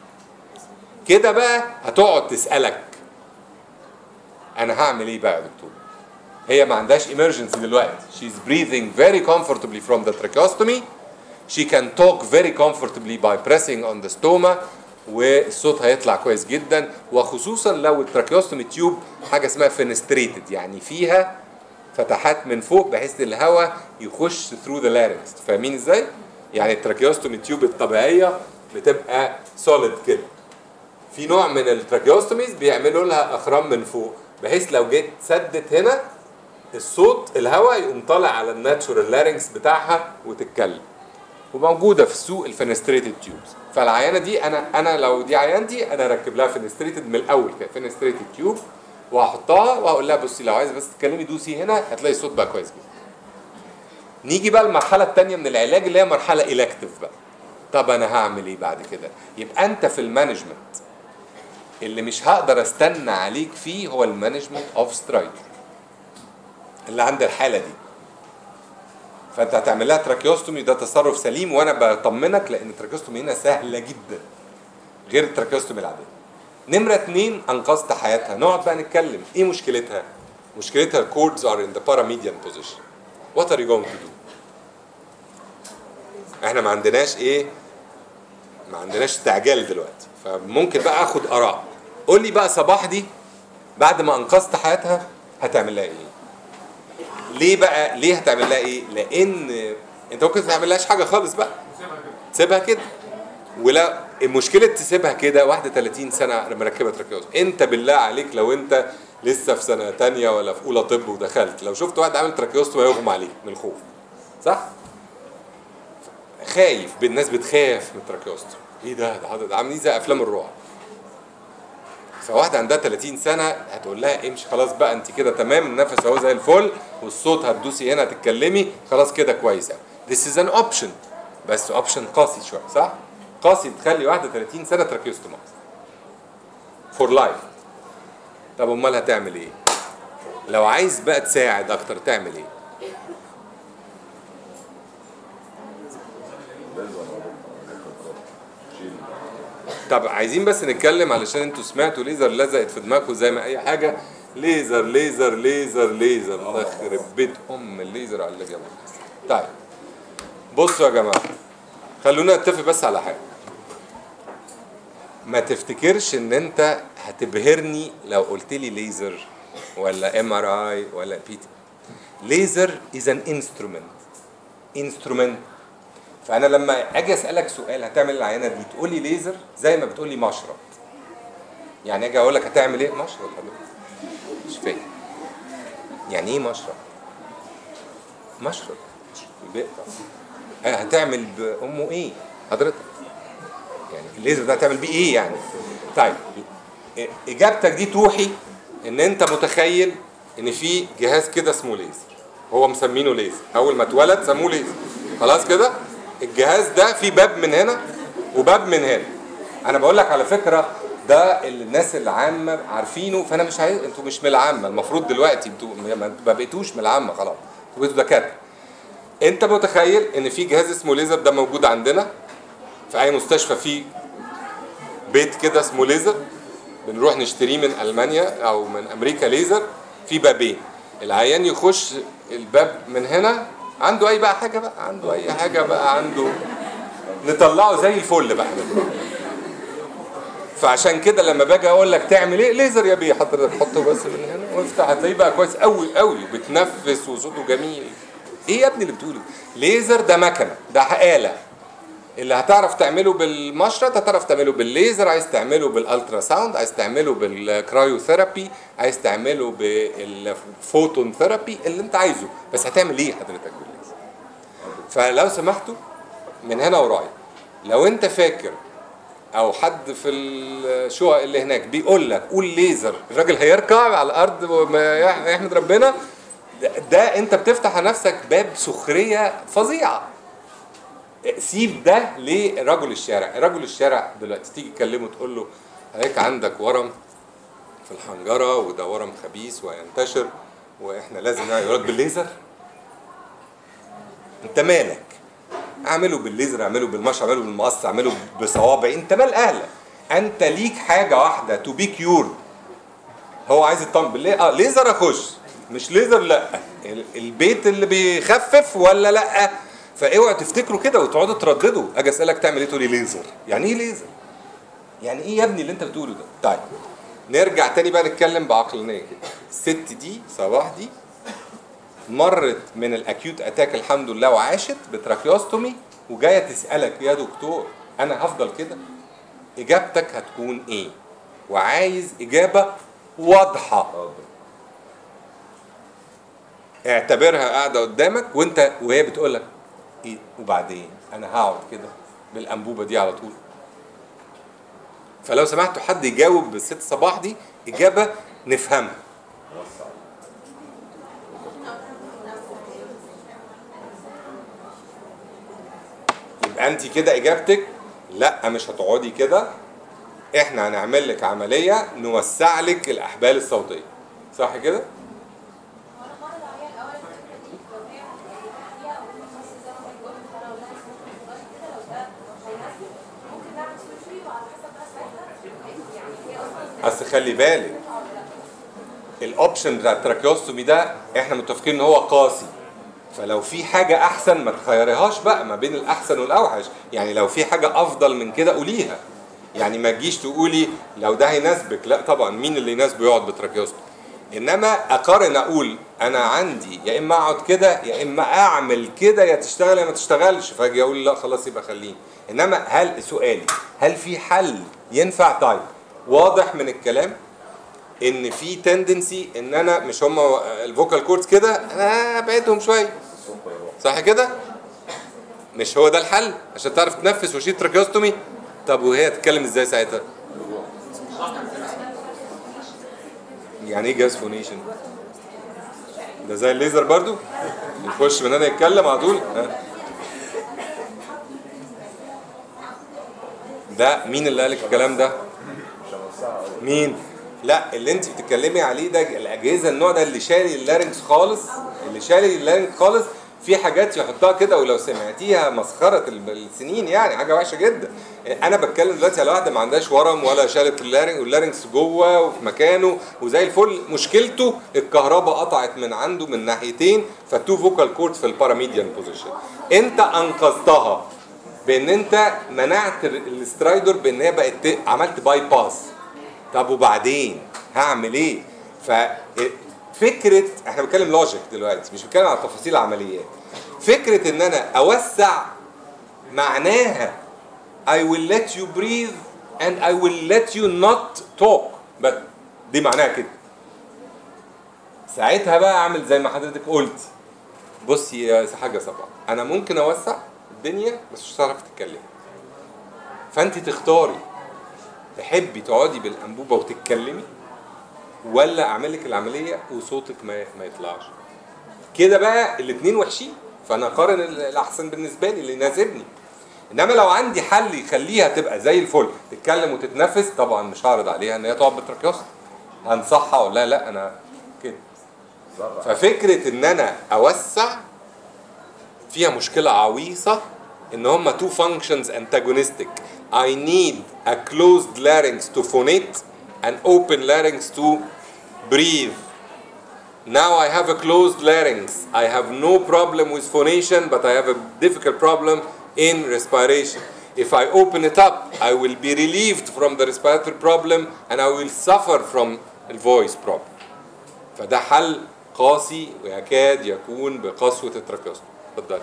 كده. بقى هتقعد تسالك انا هعمل ايه بقى يا دكتور؟ هي ما عندهاش emergency دلوقتي. she's breathing very comfortably from the tracheostomy. she can talk very comfortably by pressing on the stoma والصوت هيطلع كويس جدا، وخصوصا لو التراكيوستومي تيوب حاجه اسمها فينستريتد، يعني فيها فتحات من فوق بحيث الهواء يخش through the larynx. فاهمين ازاي؟ يعني التراكيوستومي تيوب الطبيعيه بتبقى solid كده. في نوع من التراكيوستوميز بيعملوا لها اخرام من فوق بحيث لو جيت سدت هنا الصوت الهواء يقوم طالع على الناتشورال لارينكس بتاعها وتتكلم. وموجوده في السوق الفينستريتد تيوبز. فالعيانه دي انا انا لو دي عيانتي انا اركب لها فينستريتد من الاول كده، فينستريتد تيوب، وهحطها وهقول لها بصي لو عايزه بس تتكلمي دوسي هنا هتلاقي الصوت بقى كويس جدا. نيجي بقى المرحله الثانيه من العلاج اللي هي مرحله الكتيف بقى. طب انا هعمل ايه بعد كده؟ يبقى انت في المانجمنت اللي مش هقدر استنى عليك فيه هو المانجمنت اوف سترايدر اللي عند الحاله دي. فانت هتعمل لها تراكيوستومي، ده تصرف سليم وانا بطمنك لان التراكيوستومي هنا سهله جدا غير التراكيوستومي العاديه. نمره اتنين انقذت حياتها. نقعد بقى نتكلم ايه مشكلتها؟ مشكلتها الكوردز ار ان ذا باراميديان بوزيشن. وات ار يو جوينج تو دو؟ احنا ما عندناش ايه؟ ما عندناش استعجال دلوقتي، فممكن بقى اخد اراء. قول لي بقى صباح دي بعد ما انقذت حياتها هتعمل لها ايه؟ ليه بقى؟ ليه هتعمل لها ايه؟ لان انت ممكن ما تعملهاش حاجه خالص بقى، تسيبها كده. ولا مشكله تسيبها كده واحده ثلاثين سنه مركبه تراكيوز. انت بالله عليك لو انت لسه في سنه ثانيه ولا في اولى طب ودخلت، لو شفت واحد عامل تراكيوز ما يغمى عليك من الخوف، صح؟ خايف، الناس بتخاف من التراكيوز. ايه ده؟ ده عاملين زي افلام الرعب. فواحده عندها ثلاثين سنه هتقول لها امشي خلاص بقى انت كده تمام، النفس اهو زي الفل والصوت هتدوسي هنا هتتكلمي خلاص كده كويس قوي. This is an option، بس اوبشن قاسي شويه، صح؟ قاسي تخلي واحده ثلاثين سنه تراكيوستومايز فور لايف. طب امال هتعمل ايه؟ لو عايز بقى تساعد اكتر تعمل ايه؟ طب عايزين بس نتكلم علشان انتوا سمعتوا ليزر لزقت في دماغكم زي ما اي حاجه ليزر ليزر ليزر ليزر. الله يخرب بيت ام الليزر على اللي جنبك. طيب بصوا يا جماعه، خلونا نتفق بس على حاجه. ما تفتكرش ان انت هتبهرني لو قلت لي ليزر ولا ام ار اي ولا بي تي. ليزر از ان انسترومنت انسترومنت فانا لما اجي اسالك سؤال هتعمل العينه دي تقول لي ليزر زي ما بتقول لي مشرط. يعني اجي اقول لك هتعمل ايه؟ مشرط حضرتك. مش فاهم يعني ايه مشرط؟ مشرط بيقطع. هتعمل بامه ايه حضرتك؟ يعني الليزر ده هتعمل بيه ايه يعني؟ طيب اجابتك دي توحي ان انت متخيل ان في جهاز كده اسمه ليزر، هو مسمينه ليزر، اول ما اتولد سموه ليزر، خلاص كده. الجهاز ده فيه باب من هنا وباب من هنا. انا بقول لك على فكره ده اللي الناس العامه عارفينه، فانا مش عايز، انتوا مش من العامه المفروض دلوقتي، انتوا ما بقيتوش من العامه خلاص، انتوا بقيتوا دكاتره. انت متخيل ان في جهاز اسمه ليزر ده موجود عندنا في اي مستشفى، فيه بيت كده اسمه ليزر بنروح نشتريه من المانيا او من امريكا. ليزر في بابين، العيان يخش الباب من هنا، عنده اي بقى حاجه بقى عنده اي حاجه بقى عنده نطلعه زي الفل بقى. فعشان كده لما باجي اقول لك تعمل ايه ليزر يا بيه حضرتك حطه بس من هنا وافتح هتلاقيه بقى كويس قوي قوي وبتنفس وصوته جميل. ايه يا ابني اللي بتقوله؟ ليزر ده مكنه، ده آلة. اللي هتعرف تعمله بالمشرط هتعرف تعمله بالليزر، عايز تعمله بالالترا ساوند، عايز تعمله بالكرايوثيرابي، عايز تعمله بالفوتون ثيرابي، اللي انت عايزه، بس هتعمل ايه حضرتك بالليزر؟ فلو سمحتوا من هنا ورايا، لو انت فاكر او حد في الشقق اللي هناك بيقول لك قول ليزر، الراجل هيركع على الارض ويحمد ربنا، ده, ده انت بتفتح على نفسك باب سخريه فظيعه. سيب ده لرجل الشارع. رجل الشارع دلوقتي تيجي تكلمه تقول له هيك عندك ورم في الحنجره وده ورم خبيث وينتشر واحنا لازم نعمل، يقول لك بالليزر؟ انت مالك؟ اعمله بالليزر، اعمله بالمشط، اعمله بالمقص، اعمله بصوابعي، انت مال اهلك؟ انت ليك حاجه واحده تو بي كيور. هو عايز يطمن بالليزر، اه ليزر اخش، مش ليزر لا. البيت اللي بيخفف ولا لا؟ فاوعوا تفتكروا كده وتقعدوا ترددوا. اجي اسالك تعمل ايه تقول لي ليزر. يعني ايه ليزر؟ يعني ايه يا ابني اللي انت بتقوله ده؟ طيب نرجع تاني بقى نتكلم بعقلانيه كده. الست دي صباح دي مرت من الاكيوت اتاك الحمد لله وعاشت بتراكيوستومي وجايه تسالك يا دكتور انا هفضل كده؟ اجابتك هتكون ايه؟ وعايز اجابه واضحه. اعتبرها قاعده قدامك وانت وهي بتقول لك ايه وبعدين انا هقعد كده بالانبوبه دي على طول. فلو سمحتوا حد يجاوب بالست صباح دي اجابه نفهمها. يبقى انت كده اجابتك لا مش هتقعدي كده، احنا هنعمل لك عمليه نوسع لك الاحبال الصوتيه، صح كده؟ اصل خلي بالك الاوبشن بتاع التراكيوستومي ده احنا متفقين ان هو قاسي، فلو في حاجه احسن ما تخيرهاش بقى ما بين الاحسن والاوحش، يعني لو في حاجه افضل من كده قوليها، يعني ما تجيش تقولي لو ده هيناسبك، لا طبعا مين اللي يناسبه يقعد بتراكيوستومي، انما اقارن اقول انا عندي يا اما اقعد كده يا اما اعمل كده، يا تشتغل يا ما تشتغلش، فاجي اقول لا خلاص يبقى خليني. انما هل سؤالي هل في حل ينفع؟ طيب واضح من الكلام ان في تندنسي ان انا مش هم الفوكال كوردز كده انا ابعدهم شويه، صح كده؟ مش هو ده الحل عشان تعرف تنفس وشيل تراكيوستومي؟ طب وهي تتكلم ازاي ساعتها؟ يعني ايه جاز فونيشن؟ ده زي الليزر برضو؟ يخش من هنا يتكلم على طول؟ ها؟ ده مين اللي قالك الكلام ده؟ مين؟ لا اللي انت بتتكلمي عليه ده الاجهزه النوع ده اللي شاري اللارنكس خالص، اللي شاري اللارنكس خالص في حاجات يحطها كده ولو سمعتيها مسخره السنين يعني حاجه وحشه جدا. انا بتكلم دلوقتي على واحده ما عندهاش ورم ولا شالت اللارنكس واللارنكس جوه وفي مكانه وزي الفل، مشكلته الكهرباء قطعت من عنده من ناحيتين فالتو فوكال كورد في الباراميديان بوزيشن، انت انقذتها بان انت منعت الاسترايدر بان هي بقت عملت باي باس. طب وبعدين هعمل ايه؟ ففكره احنا بنتكلم لوجيك دلوقتي مش بنتكلم على تفاصيل عمليات. فكره ان انا اوسع معناها I will let you breathe and I will let you not talk، بس دي معناها كده. ساعتها بقى اعمل زي ما حضرتك قلت، بصي يا حاجه صباح انا ممكن اوسع الدنيا بس مش هتعرفي تتكلمي، فانت تختاري تحبي تقعدي بالانبوبه وتتكلمي ولا اعمل لك العمليه وصوتك ما ما يطلعش. كده بقى الاثنين وحشين، فانا اقارن الاحسن بالنسبه لي اللي يناسبني. انما لو عندي حل يخليها تبقى زي الفل تتكلم وتتنفس، طبعا مش هعرض عليها ان هي تقعد بتراكيوستومي، هنصحها ولا لا لا انا كده. ففكره ان انا اوسع فيها مشكله عويصه ان هما two functions antagonistic. I need a closed larynx to phonate and open larynx to breathe. Now I have a closed larynx. I have no problem with phonation, but I have a difficult problem in respiration. If I open it up, I will be relieved from the respiratory problem and I will suffer from the voice problem. فده حل قاسي ويكاد يكون بقسوة التراكيوستومي. اتفضل.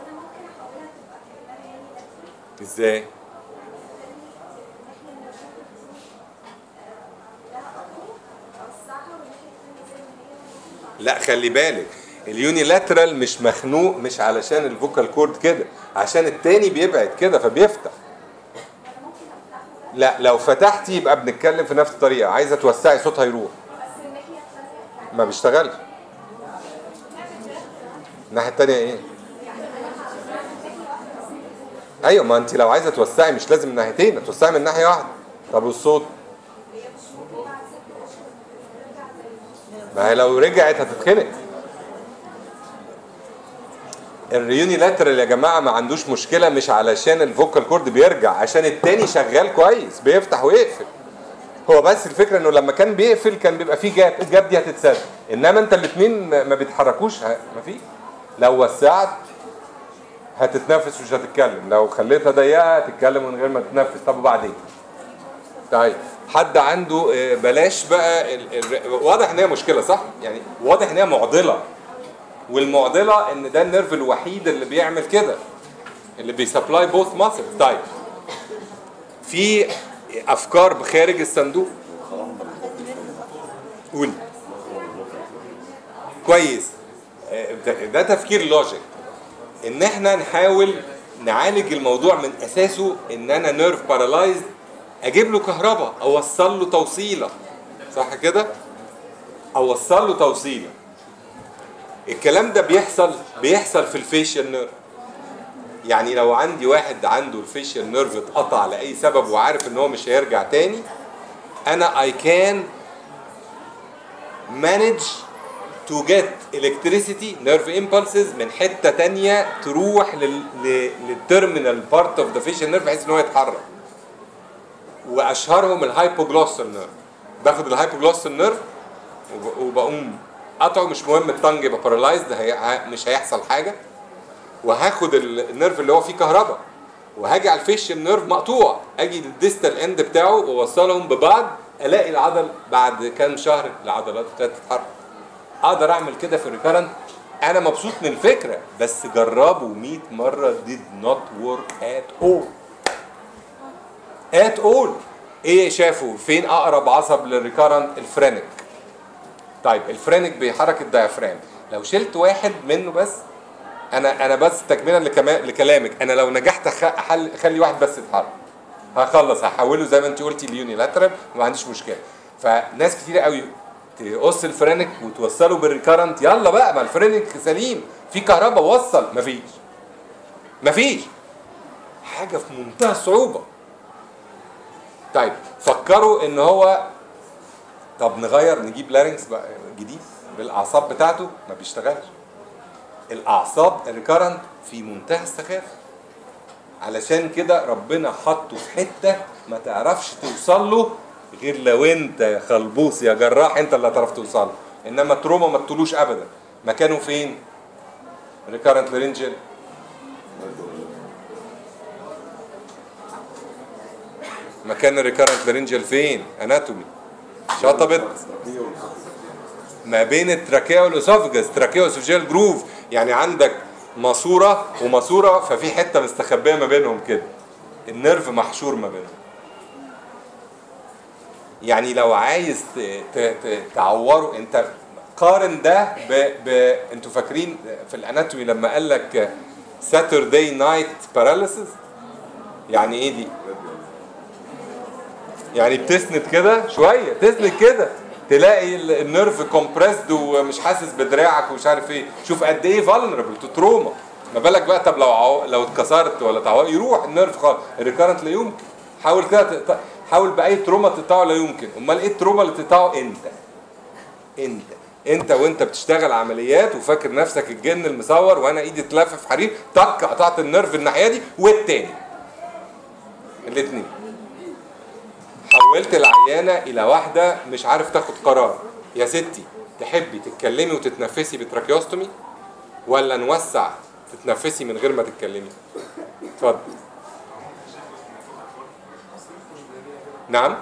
ازاي؟ لا خلي بالك اليونيلاترال مش مخنوق مش علشان الفوكال كورد كده، عشان التاني بيبعد كده فبيفتح. لا لو فتحتي يبقى بنتكلم في نفس الطريقه، عايزه توسعي صوتها يروح ما بيشتغلش. الناحيه التانيه ايه؟ ايوه ما انت لو عايزه توسعي مش لازم من ناحيتين، توسعي من ناحيه واحده. طب والصوت؟ ما هي لو رجعت هتتخنق. اليونيلاترال يا جماعه ما عندوش مشكله مش علشان الفوكال كورد بيرجع، عشان التاني شغال كويس بيفتح ويقفل. هو بس الفكره انه لما كان بيقفل كان بيبقى فيه جاب، الجاب دي هتتسد، انما انت الاثنين ما بيتحركوش ما في. لو وسعت هتتنفس ومش هتتكلم، لو خليتها ضيقه هتتكلم من غير ما تتنفس. طب وبعدين؟ طيب حد عنده بلاش بقى ال... ال... واضح ان هي مشكله صح؟ يعني واضح ان هي معضله، والمعضله ان ده النيرف الوحيد اللي بيعمل كده، اللي بيسبلاي بوث ماسل. طيب في افكار بخارج الصندوق؟ قول. كويس، ده تفكير لوجيك ان احنا نحاول نعالج الموضوع من اساسه. ان انا نيرف بارالايزد اجيب له كهرباء، اوصل له توصيله، صح كده؟ اوصل له توصيله. الكلام ده بيحصل بيحصل في الفيشيال نيرف. يعني لو عندي واحد عنده الفيشيال نيرف اتقطع لاي سبب وعارف ان هو مش هيرجع تاني، انا I can manage to get electricity nerve impulses من حته تانيه تروح للتيرمينال بارت اوف ذا فيشيال نيرف بحيث ان هو يتحرك. واشهرهم الهايبوجلوسال نيرف. باخد الهايبوجلوسال نيرف وب- وبقوم قطعه، مش مهم التانج يبقى بارالايزد، هي... مش هيحصل حاجه، وهاخد ال- النيرف اللي هو فيه كهرباء وهاجي على الفيش النيرف مقطوع، اجي للديستال اند بتاعه واوصلهم ببعض، الاقي العضل بعد كام شهر العضلات ابتدت تتحرك. اقدر اعمل كده في الريكارنت؟ انا مبسوط من الفكره، بس جربوا مية مره did not work at all at all. ايه شافوا فين اقرب عصب للريكارنت؟ الفرينك. طيب الفرينك بيحرك الديافرام، لو شلت واحد منه بس، انا انا بس تكمله لكما- لكلامك، انا لو نجحت أخ- احل اخلي واحد بس يتحرك هخلص، هحوله زي ما انت قلتي ليونيلاترال وما عنديش مشكله. فناس كتير قوي تقص الفرينك وتوصله بالريكارنت، يلا بقى ما الفرينك سليم في كهرباء وصل، مفيش مفيش حاجه في منتهى الصعوبه. طيب فكروا ان هو طب نغير نجيب لارنكس بقى جديد بالاعصاب بتاعته، ما بيشتغلش. الاعصاب الريكارنت في منتهى السخافه، علشان كده ربنا حطه في حته ما تعرفش توصل له غير لو انت يا خلبوس يا جراح انت اللي هتعرف توصل له، انما تروما ما تطولوش ابدا. مكانه فين؟ ريكارنت لارنجل. مكان الريكارنت لارنجل فين؟ اناتومي شطبت ما بين التراكيا والاسوفجس، تراكيا واسوفجيال جروف، يعني عندك ماسوره وماسوره، ففي حته مستخبيه ما بينهم كده، النيرف محشور ما بينهم. يعني لو عايز ت... ت... ت... تعوره، انت قارن ده ب... ب... انتوا فاكرين في الاناتومي لما قال لك ساتردي نايت باراليسيس؟ يعني ايه دي؟ يعني بتسند كده شويه، تسند كده تلاقي النيرف كومبريسد ومش حاسس بدراعك ومش عارف ايه، شوف قد ايه فالنربل تو تروما. ما بالك بقى طب لو عو... لو اتكسرت ولا تعور يروح النيرف خالص. الريكارنت لا يمكن. حاول كده تقطع... حاول باي تروما تقطعه، لا يمكن. امال ايه التروما اللي تقطعه؟ انت انت انت وانت بتشتغل عمليات وفاكر نفسك الجن المصور وانا ايدي اتلف في حرير، طق قطعت النيرف الناحيه دي والتاني، الاثنين. حولت العيانه الى واحده مش عارف تاخد قرار. يا ستي تحبي تتكلمي وتتنفسي بتراكيوستومي ولا نوسع تتنفسي من غير ما تتكلمي؟ اتفضل. نعم،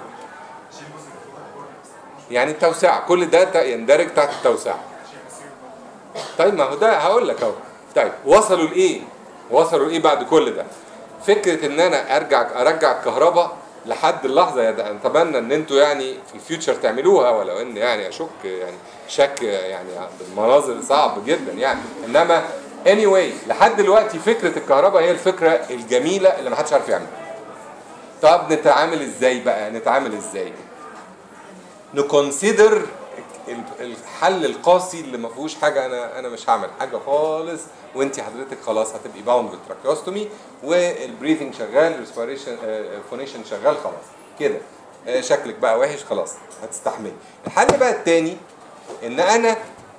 يعني التوسعه كل ده يندرج تحت التوسعه. طيب ما هو ده هقول لك اهو. طيب وصلوا لايه؟ وصلوا لايه بعد كل ده؟ فكره ان انا ارجع ارجع الكهرباء لحد اللحظه، اتمنى ان انتوا يعني في الفيوتشر تعملوها، ولو ان يعني اشك يعني شك يعني بالمناظر صعب جدا يعني، انما anyway لحد دلوقتي فكره الكهرباء هي الفكره الجميله اللي ما حدش عارف يعملها. طب نتعامل ازاي بقى؟ نتعامل ازاي؟ نكونسيدر الحل القاسي اللي ما فيهوش حاجه، انا انا مش هعمل حاجه خالص وانت حضرتك خلاص هتبقي باوند بالتراكيوستومي والبريثنج شغال، ريسبيريشن فونيشن شغال، خلاص كده شكلك بقى وحش خلاص هتستحملي. الحل بقى الثاني ان انا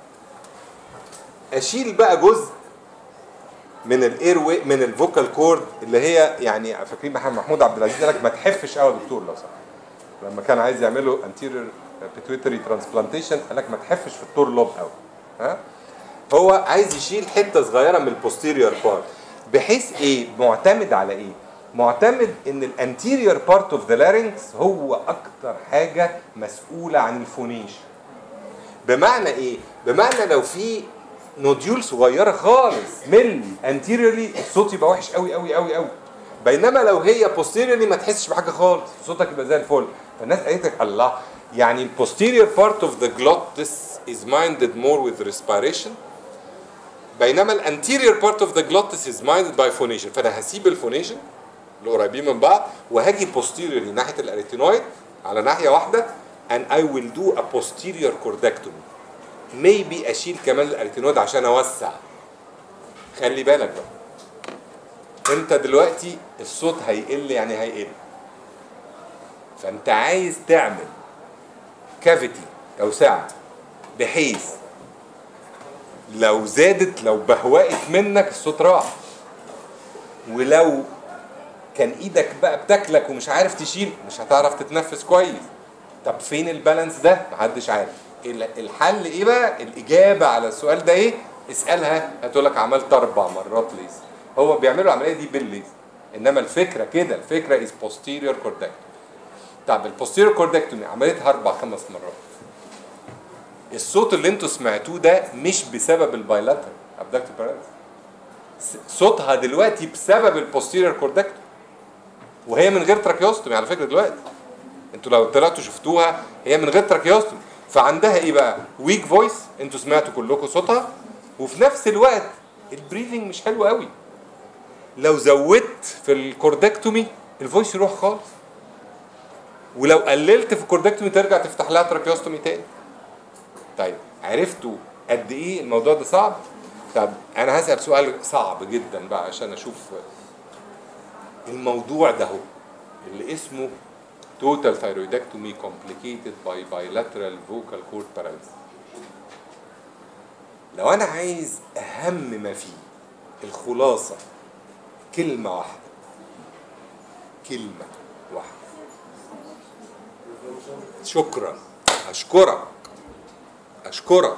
اشيل بقى جزء من الاير واي من الفوكال كورد اللي هي يعني فاكرين محمود عبد العزيز قال لك ما تحفش قوي يا دكتور لو سمحت، لما كان عايز يعمله انتيريور بيتويتري ترانسبلانتيشن قال لك ما تحفش في التور لوب قوي. ها هو عايز يشيل حته صغيره من البوستيريور بارت، بحيث ايه؟ معتمد على ايه؟ معتمد ان الانتيريور بارت اوف ذا لارynx هو اكتر حاجه مسؤوله عن الفونيشن. بمعنى ايه؟ بمعنى لو في نوديول صغيره خالص ملي انتيريورلي الصوت يبقى وحش قوي قوي قوي قوي، بينما لو هي بوستيريورلي ما تحسش بحاجه خالص، صوتك يبقى زي الفل. فالناس قالت لك الله، يعني البوستيريور بارت اوف ذا glottis is minded more with respiration، بينما الانتيريور بارت اوف ذا glottis is minded by phonation. فانا هسيب الفونيشن اللي قريبين من بعض وهاجي posteriorly ناحيه الاريتينويد على ناحيه واحده and I will do a posterior chordectomy. maybe اشيل كمان الاريتينويد عشان اوسع. خلي بالك بقى، انت دلوقتي الصوت هيقل، يعني هيقل، فانت عايز تعمل كافيتي توسعه بحيث لو زادت لو بهوقت منك الصوت راح، ولو كان ايدك بقى بتاكلك ومش عارف تشيل مش هتعرف تتنفس كويس. طب فين البالانس ده؟ محدش عارف. الحل ايه بقى؟ الاجابه على السؤال ده ايه؟ اسالها هتقول لك عملت اربع مرات ليزر. هو بيعملوا العمليه دي بالليزر، انما الفكره كده، الفكره از posterior cordectomy. طب البوستيريور كوردكتومي عملتها اربع خمس مرات. الصوت اللي انتوا سمعتوه ده مش بسبب البايلاترال ابدكتور باراليسيس، صوتها دلوقتي بسبب البوستيريور كوردكتومي، وهي من غير تراكيوستومي على فكره. دلوقتي انتوا لو طلعتوا شفتوها هي من غير تراكيوستومي، فعندها ايه بقى؟ ويك فويس، انتوا سمعتوا كلكم صوتها، وفي نفس الوقت البريذنج مش حلو قوي. لو زودت في الكوردكتومي الفويس يروح خالص، ولو قللت في الكوردكتومي ترجع تفتح لها تراكيوستومي تاني. طيب عرفتوا قد ايه الموضوع ده صعب؟ طب انا هسأل سؤال صعب جدا بقى عشان اشوف الموضوع ده هو اللي اسمه total thyroidectomy complicated by bilateral vocal cord paralysis. لو انا عايز اهم ما فيه الخلاصة كلمة واحدة، كلمة واحدة، شكرا، اشكرك اشكرك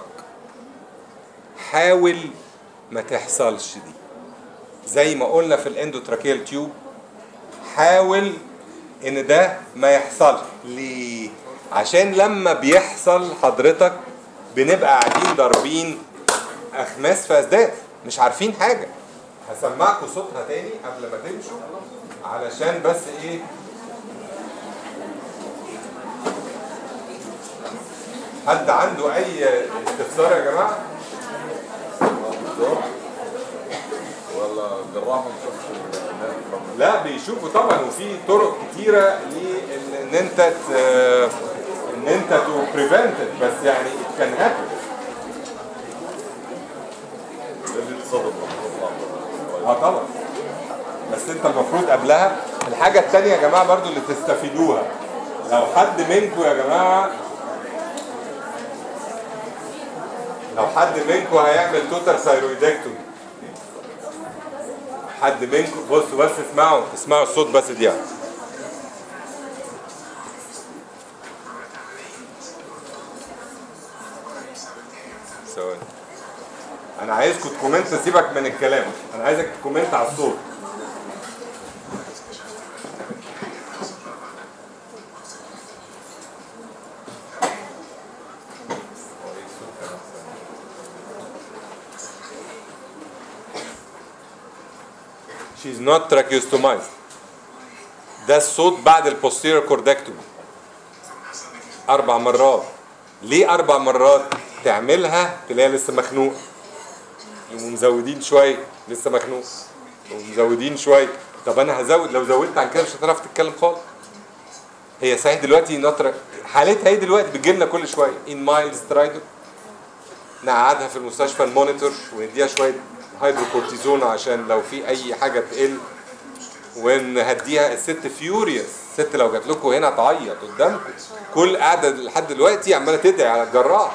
حاول ما تحصلش دي. زي ما قلنا في الاندوتراكيال تيوب، حاول ان ده ما يحصلش. ليه؟ عشان لما بيحصل حضرتك بنبقى قاعدين ضاربين اخماس في اسداد مش عارفين حاجه. هسمعكم صوتها تاني قبل ما تمشوا علشان بس ايه، حد عنده اي استفسار يا جماعه؟ ولا جراح مش لا بيشوفوا طبعا، وفي طرق كتيره لان ان انت ان انت تو بريفنت، بس يعني كان هابن. اه طبعا، بس انت المفروض قبلها. الحاجه الثانيه يا جماعه برضو اللي تستفيدوها، لو حد منكم يا جماعه لو حد منكم هيعمل توتال ثايرويدكتومي، حد منكم بصوا بس اسمعوا اسمعوا الصوت بس دي يعني. ثواني، انا عايزكم تكومنت، سيبك من الكلام، انا عايزك تكومنت على الصوت. She's not tracheostomized. ده الصوت بعد البوستيريور كوردكتومي أربع مرات. ليه أربع مرات؟ تعملها تلاقيها لسه مخنوق، ومزودين شوية لسه مخنوق، ومزودين شوية. طب أنا هزود، لو زودت عن كده مش هتعرف تتكلم خالص. هي صحيح دلوقتي نطرة حالتها ايه دلوقتي؟ بتجيلنا كل شوية إن مايلد سترايدر، نقعدها في المستشفى المونيتور ونديها شوية هيدروكورتيزون عشان لو في اي حاجه تقل، ونهديها. الست فيوريوس، الست لو جات لكم هنا تعيط قدامكم، كل قاعده لحد دلوقتي عماله تدعي على الجراح.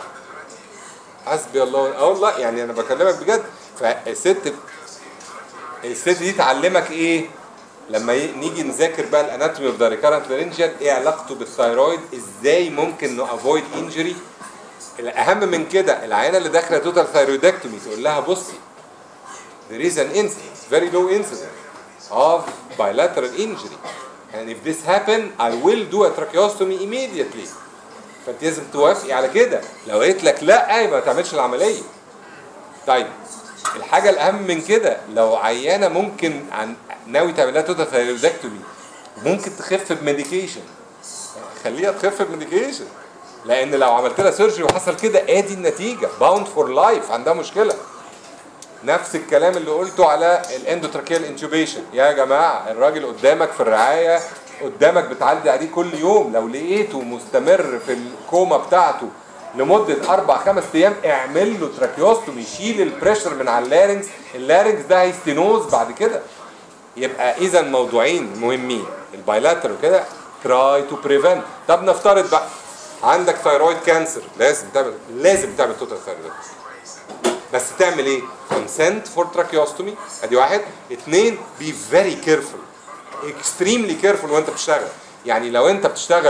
حسبي الله. اه والله يعني انا بكلمك بجد. فالست الست دي تعلمك ايه لما نيجي نذاكر بقى الاناتومي اوف ذا ريكارنت لارنجيال، ايه علاقته بالثايرويد، ازاي ممكن نو افويد انجري. الاهم من كده العيانه اللي داخله توتال ثايرويدكتومي تقول لها بصي there is an incidence, very low incidence of bilateral injury, and if this happen I will do a tracheostomy immediately. فانت لازم توافقي على كده. لو قلت لك لا يبقى ما تعملش العمليه. طيب الحاجه الاهم من كده، لو عيانه ممكن عن ناوي تعمل لها توتال ثايرويدكتومي ممكن تخف بميديكيشن، خليها تخف بميديكيشن، لان لو عملت لها سيرجري وحصل كده ادي النتيجه، باوند فور لايف، عندها مشكله. نفس الكلام اللي قلته على الاندوتراكيال انتوبيشن. يا جماعه الراجل قدامك في الرعايه، قدامك بتعدي عليه كل يوم، لو لقيته مستمر في الكوما بتاعته لمده اربع خمس ايام اعمل له تراكيوستومي، شيل البريشر من على اللارنكس، اللارنكس ده هيستينوز بعد كده. يبقى اذا موضوعين مهمين، البايلاترال وكده، تراي تو بريفنت. طب نفترض بقى عندك ثايرويد كانسر، لازم تعمل لازم تعمل توتال ثايرويد، بس تعمل ايه؟ consent for tracheostomy، ادي واحد. اثنين be very careful، extremely careful وانت بتشتغل. يعني لو انت بتشتغل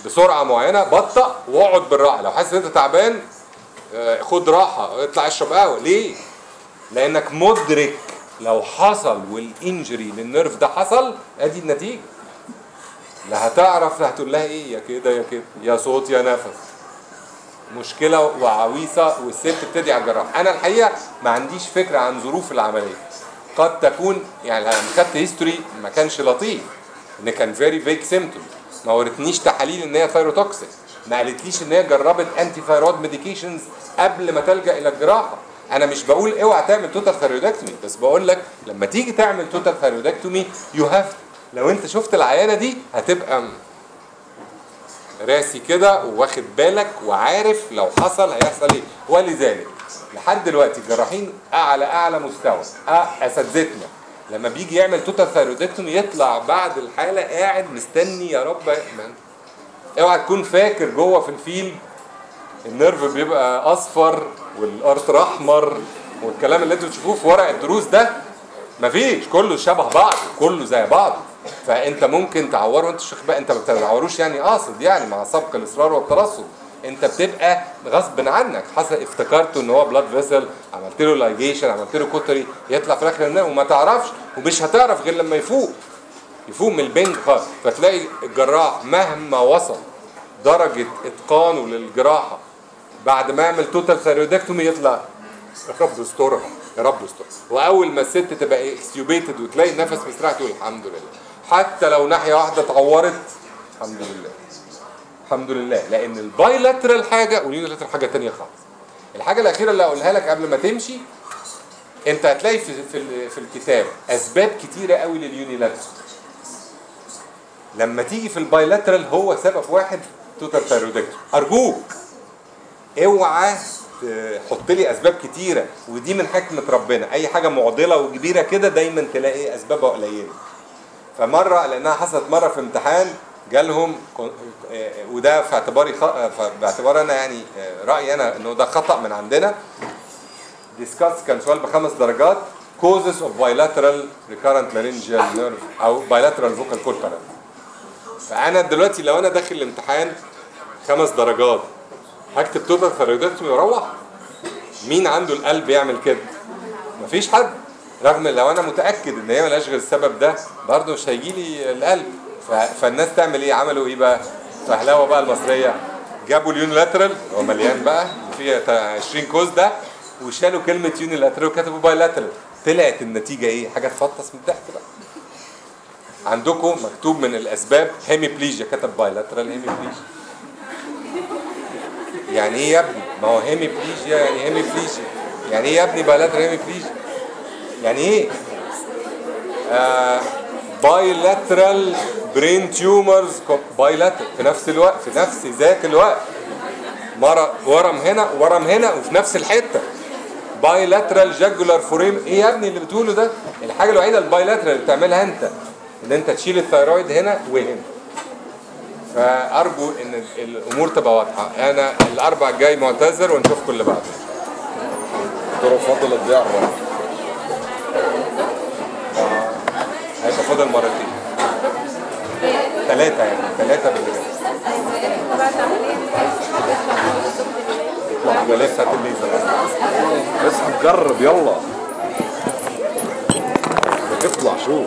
بسرعه معينه بطأ واقعد بالراحه. لو حاسس ان انت تعبان خد راحه، اطلع اشرب قهوه. ليه؟ لانك مدرك لو حصل والانجري للنيرف ده حصل ادي النتيجه. لا هتعرف لا هتقول لها ايه، يا كده يا كده، يا صوت يا نفس، مشكله وعويصه، والست بتدعي على الجراح. انا الحقيقه ما عنديش فكره عن ظروف العمليه، قد تكون يعني لما خدت هيستوري ما كانش لطيف، ان كان فيري فيك سيمتوم، ما ورتنيش تحاليل ان هي ثايروتوكسيك، ما قالتليش ان هي جربت انتي ثايرويد ميديكيشنز قبل ما تلجا الى الجراحه. انا مش بقول اوعى تعمل توتال ثايرويدكتومي، بس بقول لك لما تيجي تعمل توتال ثايرويدكتومي يو هاف، لو انت شفت العيانه دي هتبقى راسي كده واخد بالك وعارف لو حصل هيحصل ايه. ولذلك لحد دلوقتي الجراحين اعلى اعلى مستوى اساتذتنا لما بيجي يعمل توتال ثايرويدكتومي يطلع بعد الحاله قاعد مستني يا رب من. اوعى تكون فاكر جوه في الفيلد النيرف بيبقى اصفر والارتر احمر والكلام اللي انتوا بتشوفوه في ورق الدروس ده، مفيش، كله شبه بعض، كله زي بعض. فانت ممكن تعوره وانت شيخ بقى، انت ما بتعوروش يعني قاصد، يعني مع سبق الاصرار والترصد، انت بتبقى غصب عنك، حصل افتكرته ان هو بلاد فيسل، عملت له لايجيشن، عملت له كوتري، يطلع في الاخر النار وما تعرفش، ومش هتعرف غير لما يفوق يفوق من البنج خالص. فتلاقي الجراح مهما وصل درجه اتقانه للجراحه بعد ما يعمل توتال ثايرويدكتومي يطلع يا رب استرها يا رب استرها، واول ما الست تبقى اكستيوبيتد وتلاقي النفس مستريح تقول الحمد لله، حتى لو ناحيه واحده اتعورت الحمد لله الحمد لله. لان البايلاترال حاجه واليونيلاترال حاجه ثانيه خالص. الحاجه الاخيره اللي هقولها لك قبل ما تمشي، انت هتلاقي في في, في الكتاب اسباب كتيره قوي لليونيلاترال. لما تيجي في البايلاترال هو سبب واحد توتال ثايرويدكتومي. ارجوك اوعى تحط لي اسباب كتيره، ودي من حكمه ربنا، اي حاجه معضله وكبيره كده دايما تلاقي اسبابها قليله. فمره لانها حصلت مره في امتحان جالهم، وده في اعتباري خ... باعتبار انا يعني رايي انا انه ده خطا من عندنا. ديسكاس كان سؤال بخمس درجات، causes of bilateral recurrent laryngeal nerve او bilateral vocal cord paralysis. فانا دلوقتي لو انا داخل الامتحان خمس درجات هكتب توتال ثايرويدكتومي واروح؟ مين عنده القلب يعمل كده؟ مفيش حد. رغم لو انا متاكد ان هي ملهاش غير السبب ده برضه مش هيجي لي القلب. فالناس تعمل ايه؟ عملوا ايه بقى؟ فهلاوه بقى المصريه، جابوا اليونيلاترال هو مليان بقى فيه عشرين كوز ده، وشالوا كلمه يونيلاترال وكتبوا بايلاترال. طلعت النتيجه ايه؟ حاجه تفطس من الضحك بقى. عندكم مكتوب من الاسباب هيميبليجيا، كتب بايلاترال هيميبليجيا. يعني ايه يا ابني؟ ما هو هيميبليجيا يعني هيميبليجيا. يعني ايه يا ابني بايلاترال هيميبليجيا؟ يعني ايه؟ آه بايلاترال برين تيومرز بايلاترال في نفس الوقت، في نفس ذاك الوقت. مرة ورم هنا ورم هنا وفي نفس الحته. بايلاترال جاجولار فوريم، ايه يا ابني اللي بتقوله ده؟ الحاجه الوحيده البايلاترال اللي بتعملها انت ان انت تشيل الثايرويد هنا وهنا. فارجو ان الامور تبقى واضحه. انا الاربع الجاي معتذر ونشوفكم اللي بعده. دكتور فاضل الضياع هيبقى فاضل مرتين ثلاثه يعني ثلاثه باللي جاي. لسه هتليزر بس هنجرب يلا اطلع شوف.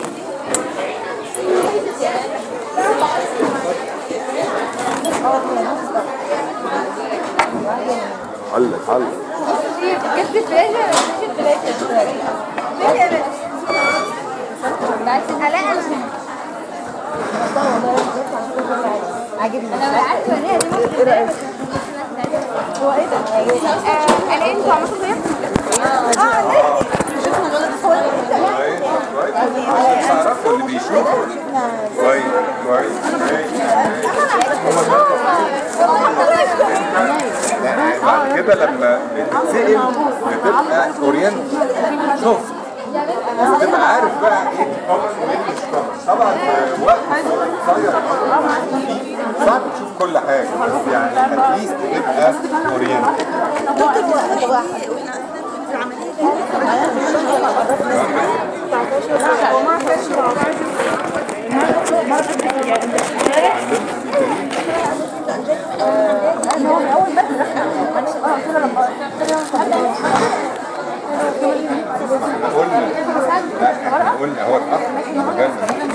علق علق كتب فلاشه كتب فلاشه عاجبني. انا قعدت اوريها دي هو ايه ده؟ انا ايه انتوا عملتوا ايه؟ اه شفنا الولد كويس تعرفوا اللي بيشوفوا كويس كويس. بعد كده لما بتتسأل بتبقى اورينت شفت تبقى عارف بقى ايه كومن وايه مش كومن. طبعا في وقت قصير صعب تشوف كل حاجه، بس يعني اتليست تبقى اورينت. العمليه ان هو من اول بدري اه قلت له لما قلنا قلنا هو اتأخر